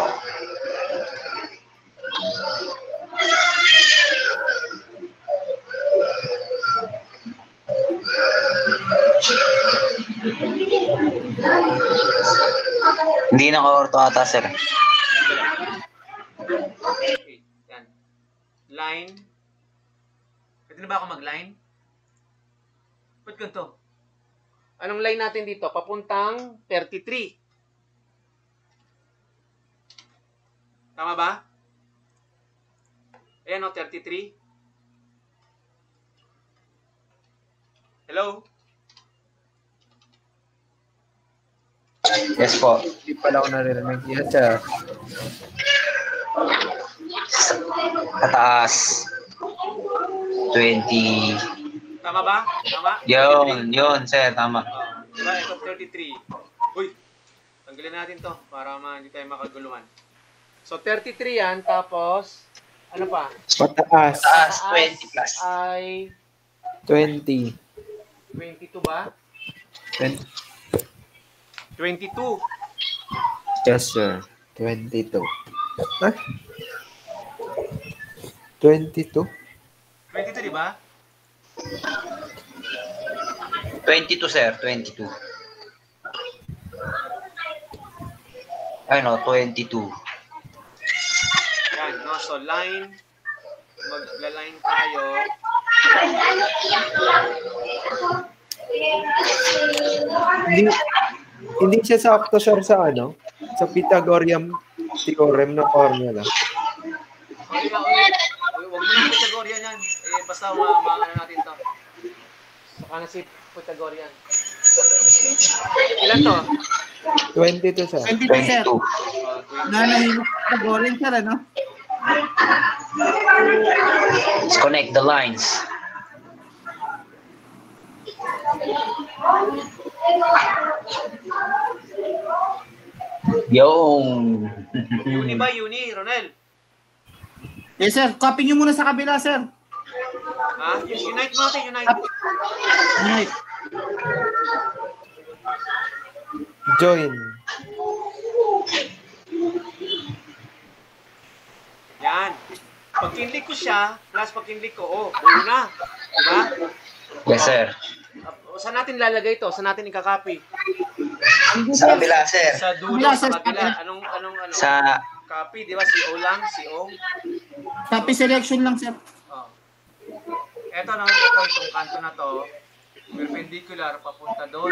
E: Hindi naka-orto ata, sir.
B: okay, yan. Line. Pwede na ba ako mag-line? Ba't ganito? Anong line natin dito? Papuntang 33. Tama ba? Ayan o, 33. Hello?
E: Yes po.
D: Hindi pala ako naririnig. Yes, sir.
E: Kataas. 20.
B: Tama ba? Tama?
E: Yun, sir, tama.
B: Diba? Ito, 33. Uy! Tanggalin natin to para hindi tayo makaguluhan. So, 33 yan. Tapos, ano pa?
D: Pataas.
E: Kataas, 20 plus.
B: Ay
D: 20.
B: 22 ba?
D: 20.
B: 22.
D: Yes, sir. 22. Ah? 22?
B: 22, di ba?
E: 22, sir, 22. Ay, no, 22.
B: Yan, no? So, line. Magla-line tayo.
D: Hindi siya sakto, sir, sa ano? Sa Pythagorean theorem ng formula.
B: Okay, huwag mo na Pythagorean yan. Basta ano natin to. Saka na si Pythagorean. Ilan to?
D: 22, sir.
A: 22, sir.
E: 22.
A: Nanahimik sa boring, sir, ano?
E: Let's connect the lines. Yung.
B: Uni ba? Uni, Ronel?
A: Yes, sir. Copy nyo muna sa kabila, sir.
B: Ha? Unite mo natin, unite.
A: Right.
D: Join.
B: Yan. Pag kinlik ko siya, plus pag kinlik ko, buo na. Diba?
E: Yes, sir.
B: Saan natin lalagay ito? Saan natin ikakopy?
E: Sa kabila, sir.
B: Sa dulo, sa kabila. Anong
E: Sa
B: copy, di ba? CO lang, CO.
A: Copy selection lang, sir.
B: Oh. Ito na, itong kanto na to, perpendicular, papunta doon.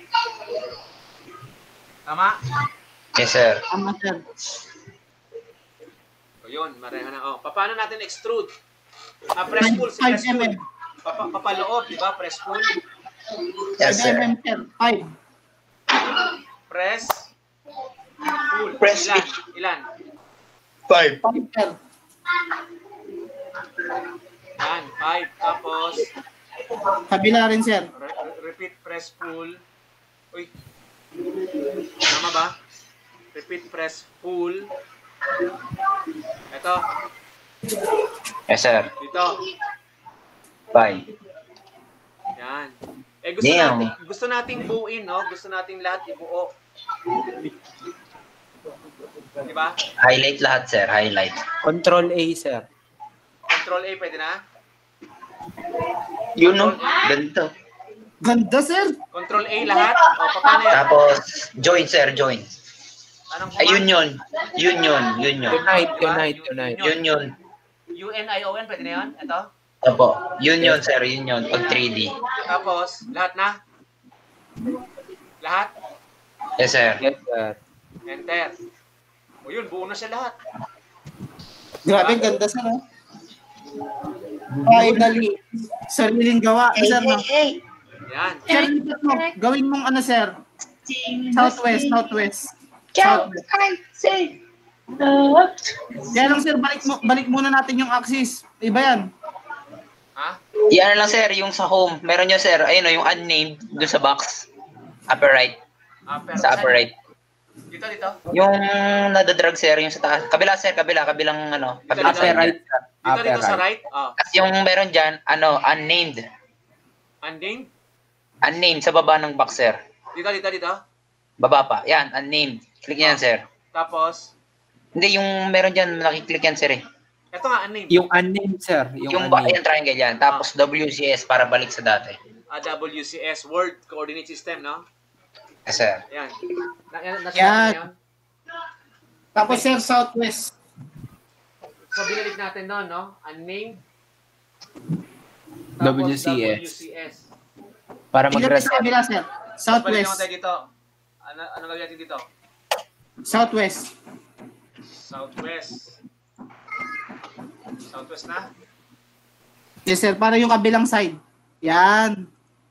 B: Tama?
E: yes, sir.
A: Tama, sir.
B: O yun, mareha na. Paano natin extrude? Press pull, si press
A: 5
B: pull.
A: mm.
B: Papaloob, di ba? Press pull.
E: Yes,
A: 5
E: sir.
A: mm, sir. 5.
B: Press pull.
E: Press
B: Ilan?
E: 5.
A: 5, sir.
B: Yan, 5. Tapos,
A: Kabila rin, sir.
B: repeat press pull. Uy. Tama ba? Repeat press pull. Ito.
E: Yes, sir.
B: Dito.
E: 5.
B: Yan. Eh gusto nating buuin, no? Gusto nating lahat ibuo. Di ba?
E: Highlight lahat, sir. Highlight.
D: Control A, sir.
B: Control A, pwede na?
E: Yun, no? Ganito.
A: Ganda, sir.
B: Control A lahat? O, paano yan?
E: Tapos, join, sir. Join.
B: Anong
E: Ay,
B: command?
E: Union.
D: Unite.
E: Union.
B: UNION, pwede na yun? Ito?
E: Opo. Union, sir. Union. Pag 3D.
B: Tapos, lahat na? Lahat?
E: Yes, sir.
D: Yes, sir.
B: Enter. O yun, buo na siya lahat.
A: Grabe, ganda, sir. Finally, sariling gawa. Sir, no?
B: Yan.
A: Sir, gawin mong ano, sir? Southwest. Kaya lang, sir, balik muna natin yung axis. Iba yan.
B: Ha?
E: Yan lang, sir. Yung sa home. Meron nyo, sir. Ayun, yung unnamed doon sa box. Upper right. Sa upper right.
B: Dito.
E: Yung nadadrag, sir. Yung sa taas. Kabila, sir. Kabilang ano. Kabilang
D: Upper right, sir.
B: Dito sa right. Oh.
E: At yung meron dyan, unnamed.
B: Unnamed?
E: Unnamed sa baba ng box, sir.
B: Dito.
E: Baba pa. Yan, unnamed. Click yan, sir.
B: Tapos?
E: Hindi, yung meron dyan, nakiklik yan, sir.
B: Ito nga, unnamed.
D: Yung unnamed, sir.
E: Yung triangle yan. Tapos WCS para balik sa dati.
B: WCS, World Coordinate System, no?
E: Yes, sir.
B: Yan. Nasa
A: Yan.
B: yun.
A: Tapos, sir, Southwest.
B: So, binalik natin doon, no? Unnamed. Tapos, WCS.
D: Para
A: Ilapit
D: mag-reset.
A: sa kabila, sir.
B: Balik naman
A: Southwest.
B: tayo dito. Ano gawin natin dito?
A: Southwest.
B: Southwest na?
A: Yes, sir. Para yung kabilang side. Yan.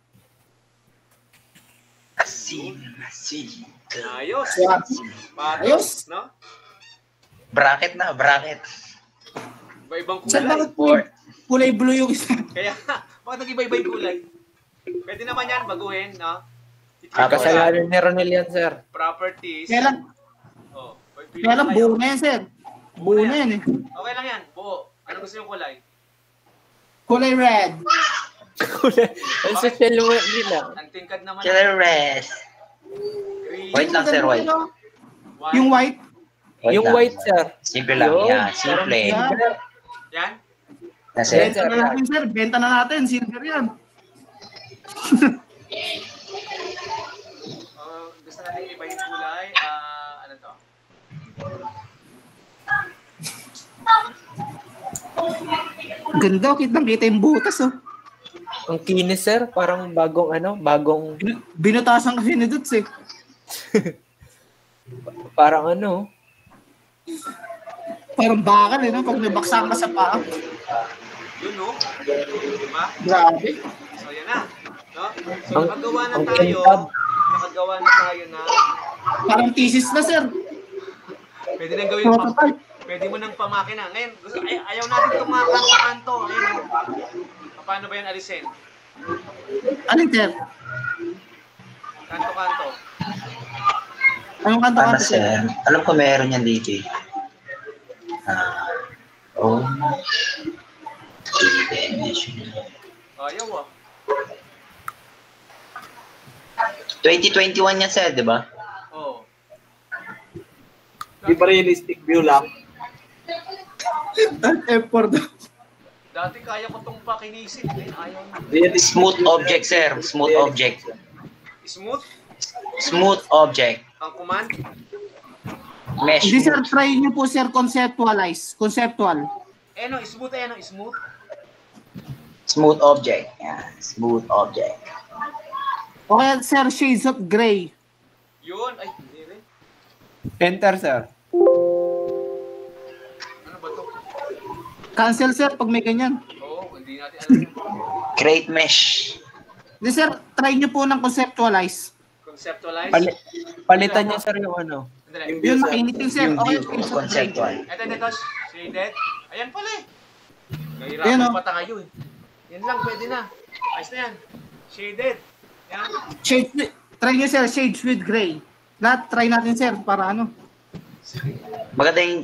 E: Asin.
B: Ayos.
A: Swap.
B: Patos,
A: Ayos.
B: no?
E: Bracket.
B: Iba-ibang
A: Sir,
B: kulay.
A: bakit kulay blue yung isa?
B: Kaya, bakit nag-iba-iba yung kulay? Pwede naman yan, baguhin, no?
D: Kasalanan ni Ronel yan, sir.
B: Properties.
A: Kaya lang,
B: Oh,
A: buo na yan, sir. Buo na yan eh.
B: Okay lang yan, buo. Ano gusto yung kulay?
A: Kulay red.
D: Ang social nila.
B: Ang tingkad naman.
E: Killer rest.
B: Green.
E: White lang, sir. White.
A: Yung white.
D: Yung
E: lang.
D: white, sir.
E: Simple lang.
D: Yun.
E: Yan. Simple.
A: Yan.
B: Yan?
E: Yan, sir.
A: Benta na natin, sir. Benta na natin. Silver yan.
B: Gusto natin iba yung kulay. Ano to?
A: Ganda. Kitang-kita yung butas, oh.
D: Ang kinis, sir. Parang bagong
A: Binutasan kasi ni Duts, eh.
D: parang ano.
A: Parang bakal, eh, no? Pag nabaksakan ka sa paa.
B: Yun, no? Diba?
A: Grabe.
B: So, yan na. No? So, nakagawa na tayo na
A: Parang thesis na, sir.
B: pwede nang gawin
A: Prototype.
B: pwede mo nang pamakina. Ngayon, ayaw natin itong mga kanto-kanto. Ayun, no? Paano ba yan alisin?
A: Alin, sir?
B: Kanto-kanto.
A: Anong kanta
E: Para,
A: ka, sir?
E: sir. Alam ko meron yan dito. Oh.
B: Ayaw, ah.
E: 2021 yan, sir, di ba?
B: Oo.
C: Di ba realistic view lang?
A: F4 daw.
B: Dati kaya ko itong pakinisin. Ayaw na.
E: Smooth object, sir. Smooth object.
B: Smooth?
E: Smooth object.
B: Ang command?
E: Mesh.
A: Hindi, sir. Try nyo po, sir. Conceptualize. Conceptual.
B: Smooth, smooth.
E: Smooth object. Yeah. Smooth object.
A: Okay, sir. Shades of gray.
B: Yun. Ay, hindi rin.
D: Enter, sir.
B: Ano ba to?
A: Cancel, sir, pag may ganyan.
B: Oo, hindi natin alam yun.
E: Create mesh.
A: Hindi, sir. Try nyo po ng conceptualize.
B: Conceptualize?
D: Palitan niya, sir, yung ano.
B: Sandali.
A: Yun, makinit yung, sir. Okay,
E: View.
A: shades of gray.
E: Conceptual.
B: Ito. Shaded. Ayan pala eh.
A: Ayan,
B: Nahirapan
A: oh.
B: pa tayo eh. Yan lang, pwede na. Ayos na yan. Shaded. Yan.
A: Shades, try nyo, sir. Shades with gray. Lahat, try natin, sir. Para ano.
E: Maganda yung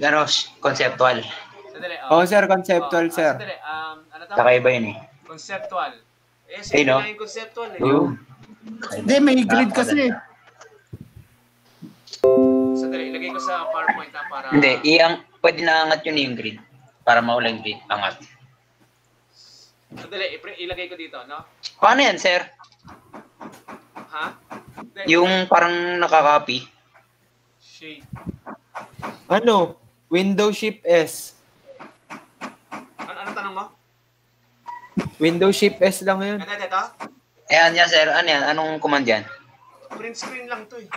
E: conceptual.
B: Sandali.
D: Oh, sir, conceptual, sir.
B: Sandali. Ano to?
E: Kakaiba yun eh.
B: Conceptual. Eh, simple lang yung conceptual eh.
A: Hindi, may grid kasi.
B: Sandali, ilagay ko sa PowerPoint na para...
E: Hindi, pwede na angat yun yung grid. Para maulang grid, angat.
B: Sandali, ilagay ko dito, no?
E: Paano yan, sir?
B: Ha?
E: Yung parang nakaka-copy.
B: Shade.
D: Ano? Windows Shift S.
B: Ano tanong mo?
D: Windows Shift S lang yun.
B: Ito?
E: Ayan yan, sir. Ano yan? Anong command yan?
B: Print screen lang to eh.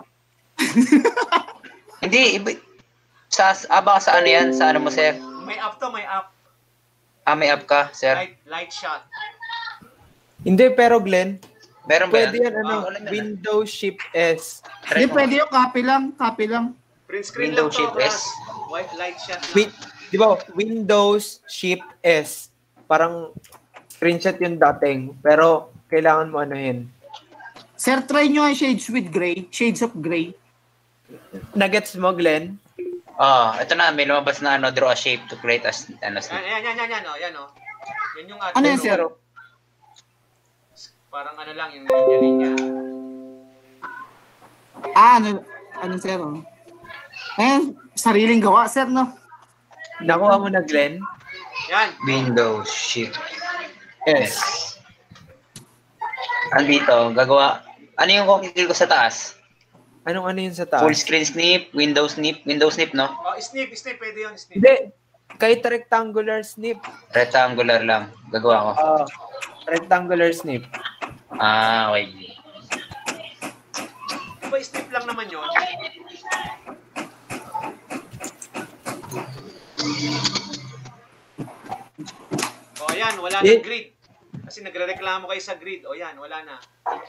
E: Hindi, baka sa ano yan? Sa ano mo, sir?
B: May app to, may app.
E: May app ka, sir?
B: Light shot.
D: Hindi, pero Glenn,
E: Meron ba
D: pwede
E: yan?
D: yan, Windows Shift S.
A: Hindi, pwede yung copy lang.
B: Print screen
E: Windows
B: lang to,
E: Shift S.
B: White light shot lang.
D: Di ba, Windows Shift S. Parang screenshot yung dating, pero kailangan mo anuhin.
A: Sir, try nyo ang shades of gray.
D: Nuggets mo, Glenn?
E: Ito na, may lumabas na draw a shape to create as
B: Yan, yan oh. Yan yung
A: Ano yan, sir?
B: Parang ano lang, yung linya-linya.
A: Ano, sir? Sariling gawa, sir, no?
D: Nakuha mo na, Glenn?
B: Yan.
E: Windows Shift
D: S.
E: Andito, gagawa. Ano yung kukikil ko sa taas?
D: Anong ano yun sa taas?
E: Full screen snip, Windows snip, no?
B: Snip, pwede yun, snip.
D: Hindi. Kahit rectangular snip.
E: Rectangular lang. Gagawa ko.
D: Rectangular snip.
E: Okay.
B: Diba snip lang naman yun? Yan, wala na grid. Kasi nagre-reklamo kayo sa grid. Yan, wala na.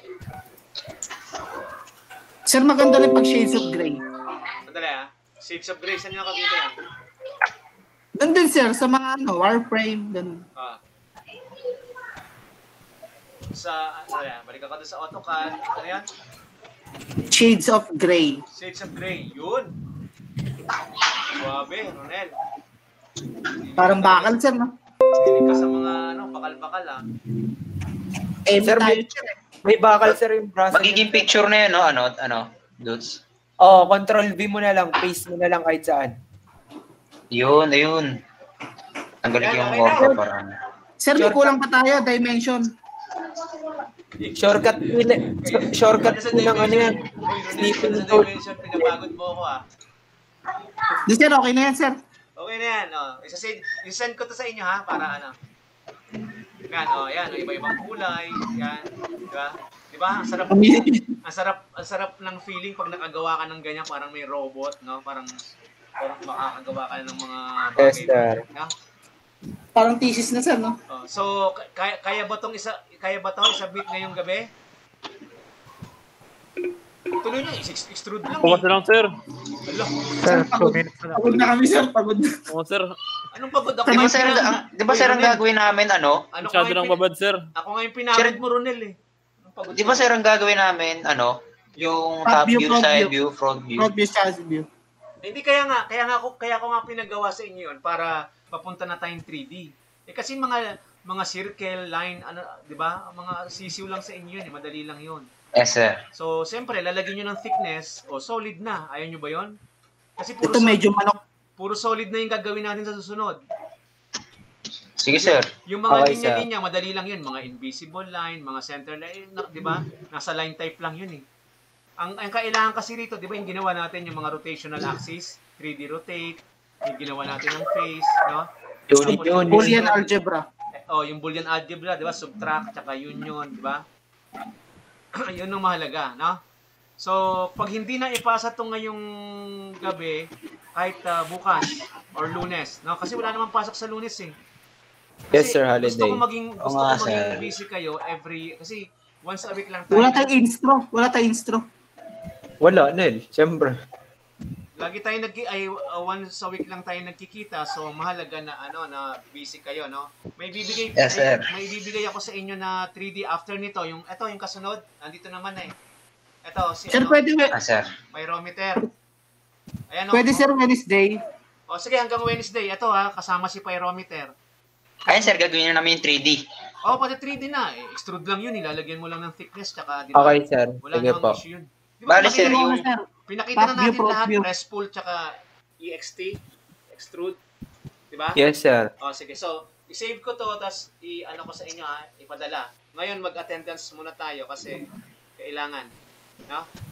A: Sir, maganda rin pag shades of gray.
B: Sandali Shades of gray, saan nyo nakakita yan?
A: Nandun, sir, sa mga wireframe, ganun.
B: Balik ako doon sa AutoCAD. Ano yan?
A: Shades of gray.
B: Shades of gray, yun. Suwabe, Ronel.
A: Parang bakal, sir, no?
B: Hindi ka sa mga bakal-bakal
D: Sir, may bakal, sir, yung browser.
E: Magiging picture na yun, no? Ano, dudes?
D: Control V mo na lang, paste mo na lang kahit saan.
E: Ayun. Tanggalin yung work para ano.
A: Sir, may kulang pa tayo, dimension.
D: Shortcut ng ano yan.
B: Snipping tool. Pinapagod mo ako
A: Di, sir, okay na yan, sir.
B: Okay na yan. Isend ko to sa inyo para ano. Yan, iba-ibang kulay. Yan. Diba? Ang sarap ng feeling pag nakagawa ka ng ganyan, parang may robot, no? Parang makakagawa ka ng mga
D: bagay. Yes, sir.
B: No?
A: Parang thesis na, sir, no?
B: So, kaya ba tong i-submit ngayong gabi? Tuloy na, extrude lang.
G: Pumas lang, sir.
B: Hello.
G: Sir, 2 minutes na lang.
A: Pagod na kami, sir. Pagod na.
G: Oo, sir.
B: Anong pagod ako?
E: Di ba, sir, ang gagawin namin,
G: Masyado lang babad, sir.
B: Ako ngayon pinagod mo, Ronel,
E: Di ba, sir, ang gagawin namin, yung top view, side view, front view.
A: Front view, side view.
B: Hindi, kaya ko nga pinagawa sa inyo yun para papunta na tayong 3D. Kasi mga circle, line, di ba? Mga sisiw lang sa inyo yun, madali lang yun.
E: Yes, sir.
B: So, siyempre, lalagyan nyo ng thickness, solid na. Ayaw nyo ba yun? Kasi
A: ito medyo manok.
B: Puro solid na yung gagawin natin sa susunod.
E: Sige, sir.
B: Yung mga linya-linya, madali lang yun. Mga invisible line, mga center line, di ba? Nasa line type lang yun Ang kailangan kasi rito, di ba, yung ginawa natin yung mga rotational axis, 3D rotate, yung ginawa natin ng face, no?
A: Boolean algebra.
B: Yung Boolean algebra, di ba? Subtract, tsaka union, di ba? Yun ang mahalaga, no? So, pag hindi na ipasa ito ngayong gabi, kahit bukas or Lunes, no? Kasi wala namang pasok sa Lunes Kasi
D: yes, sir, holiday.
B: Gusto ko maging busy kayo kasi once a week lang tayo.
A: Wala tayong instro.
D: Wala, Nel. Siyempre.
B: Lagi tayo once a week lang tayo nagkikita, so mahalaga na na busy kayo, no? May bibigay ako sa inyo na 3D after nito, yung kasunod, nandito naman Ito
A: sir, pwede
E: sir.
B: Pyrometer. Ayan,
A: pwede, sir, Wednesday.
B: Sige, hanggang Wednesday. Ito kasama si pyrometer.
E: Ayun sir, gagawin na namin yung 3D.
B: Pati 3D na. Extrude lang yun. Ilalagyan mo lang ng thickness. Tsaka, di ba?
D: Okay, sir.
B: Wala
D: Sige
B: namang
D: po.
B: issue yun. Di ba,
E: Bale, sir,
A: Pakita mo
E: yung...
A: na, sir.
B: pinakita na
A: Top view,
B: natin
A: front
B: lahat.
A: view.
B: Press pull, tsaka EXT. Extrude. Di ba?
D: Yes, sir.
B: Sige. So, i-save ko to, tapos i-ano ko sa inyo, ipadala. Ngayon, mag-attendance muna tayo kasi kailangan. No?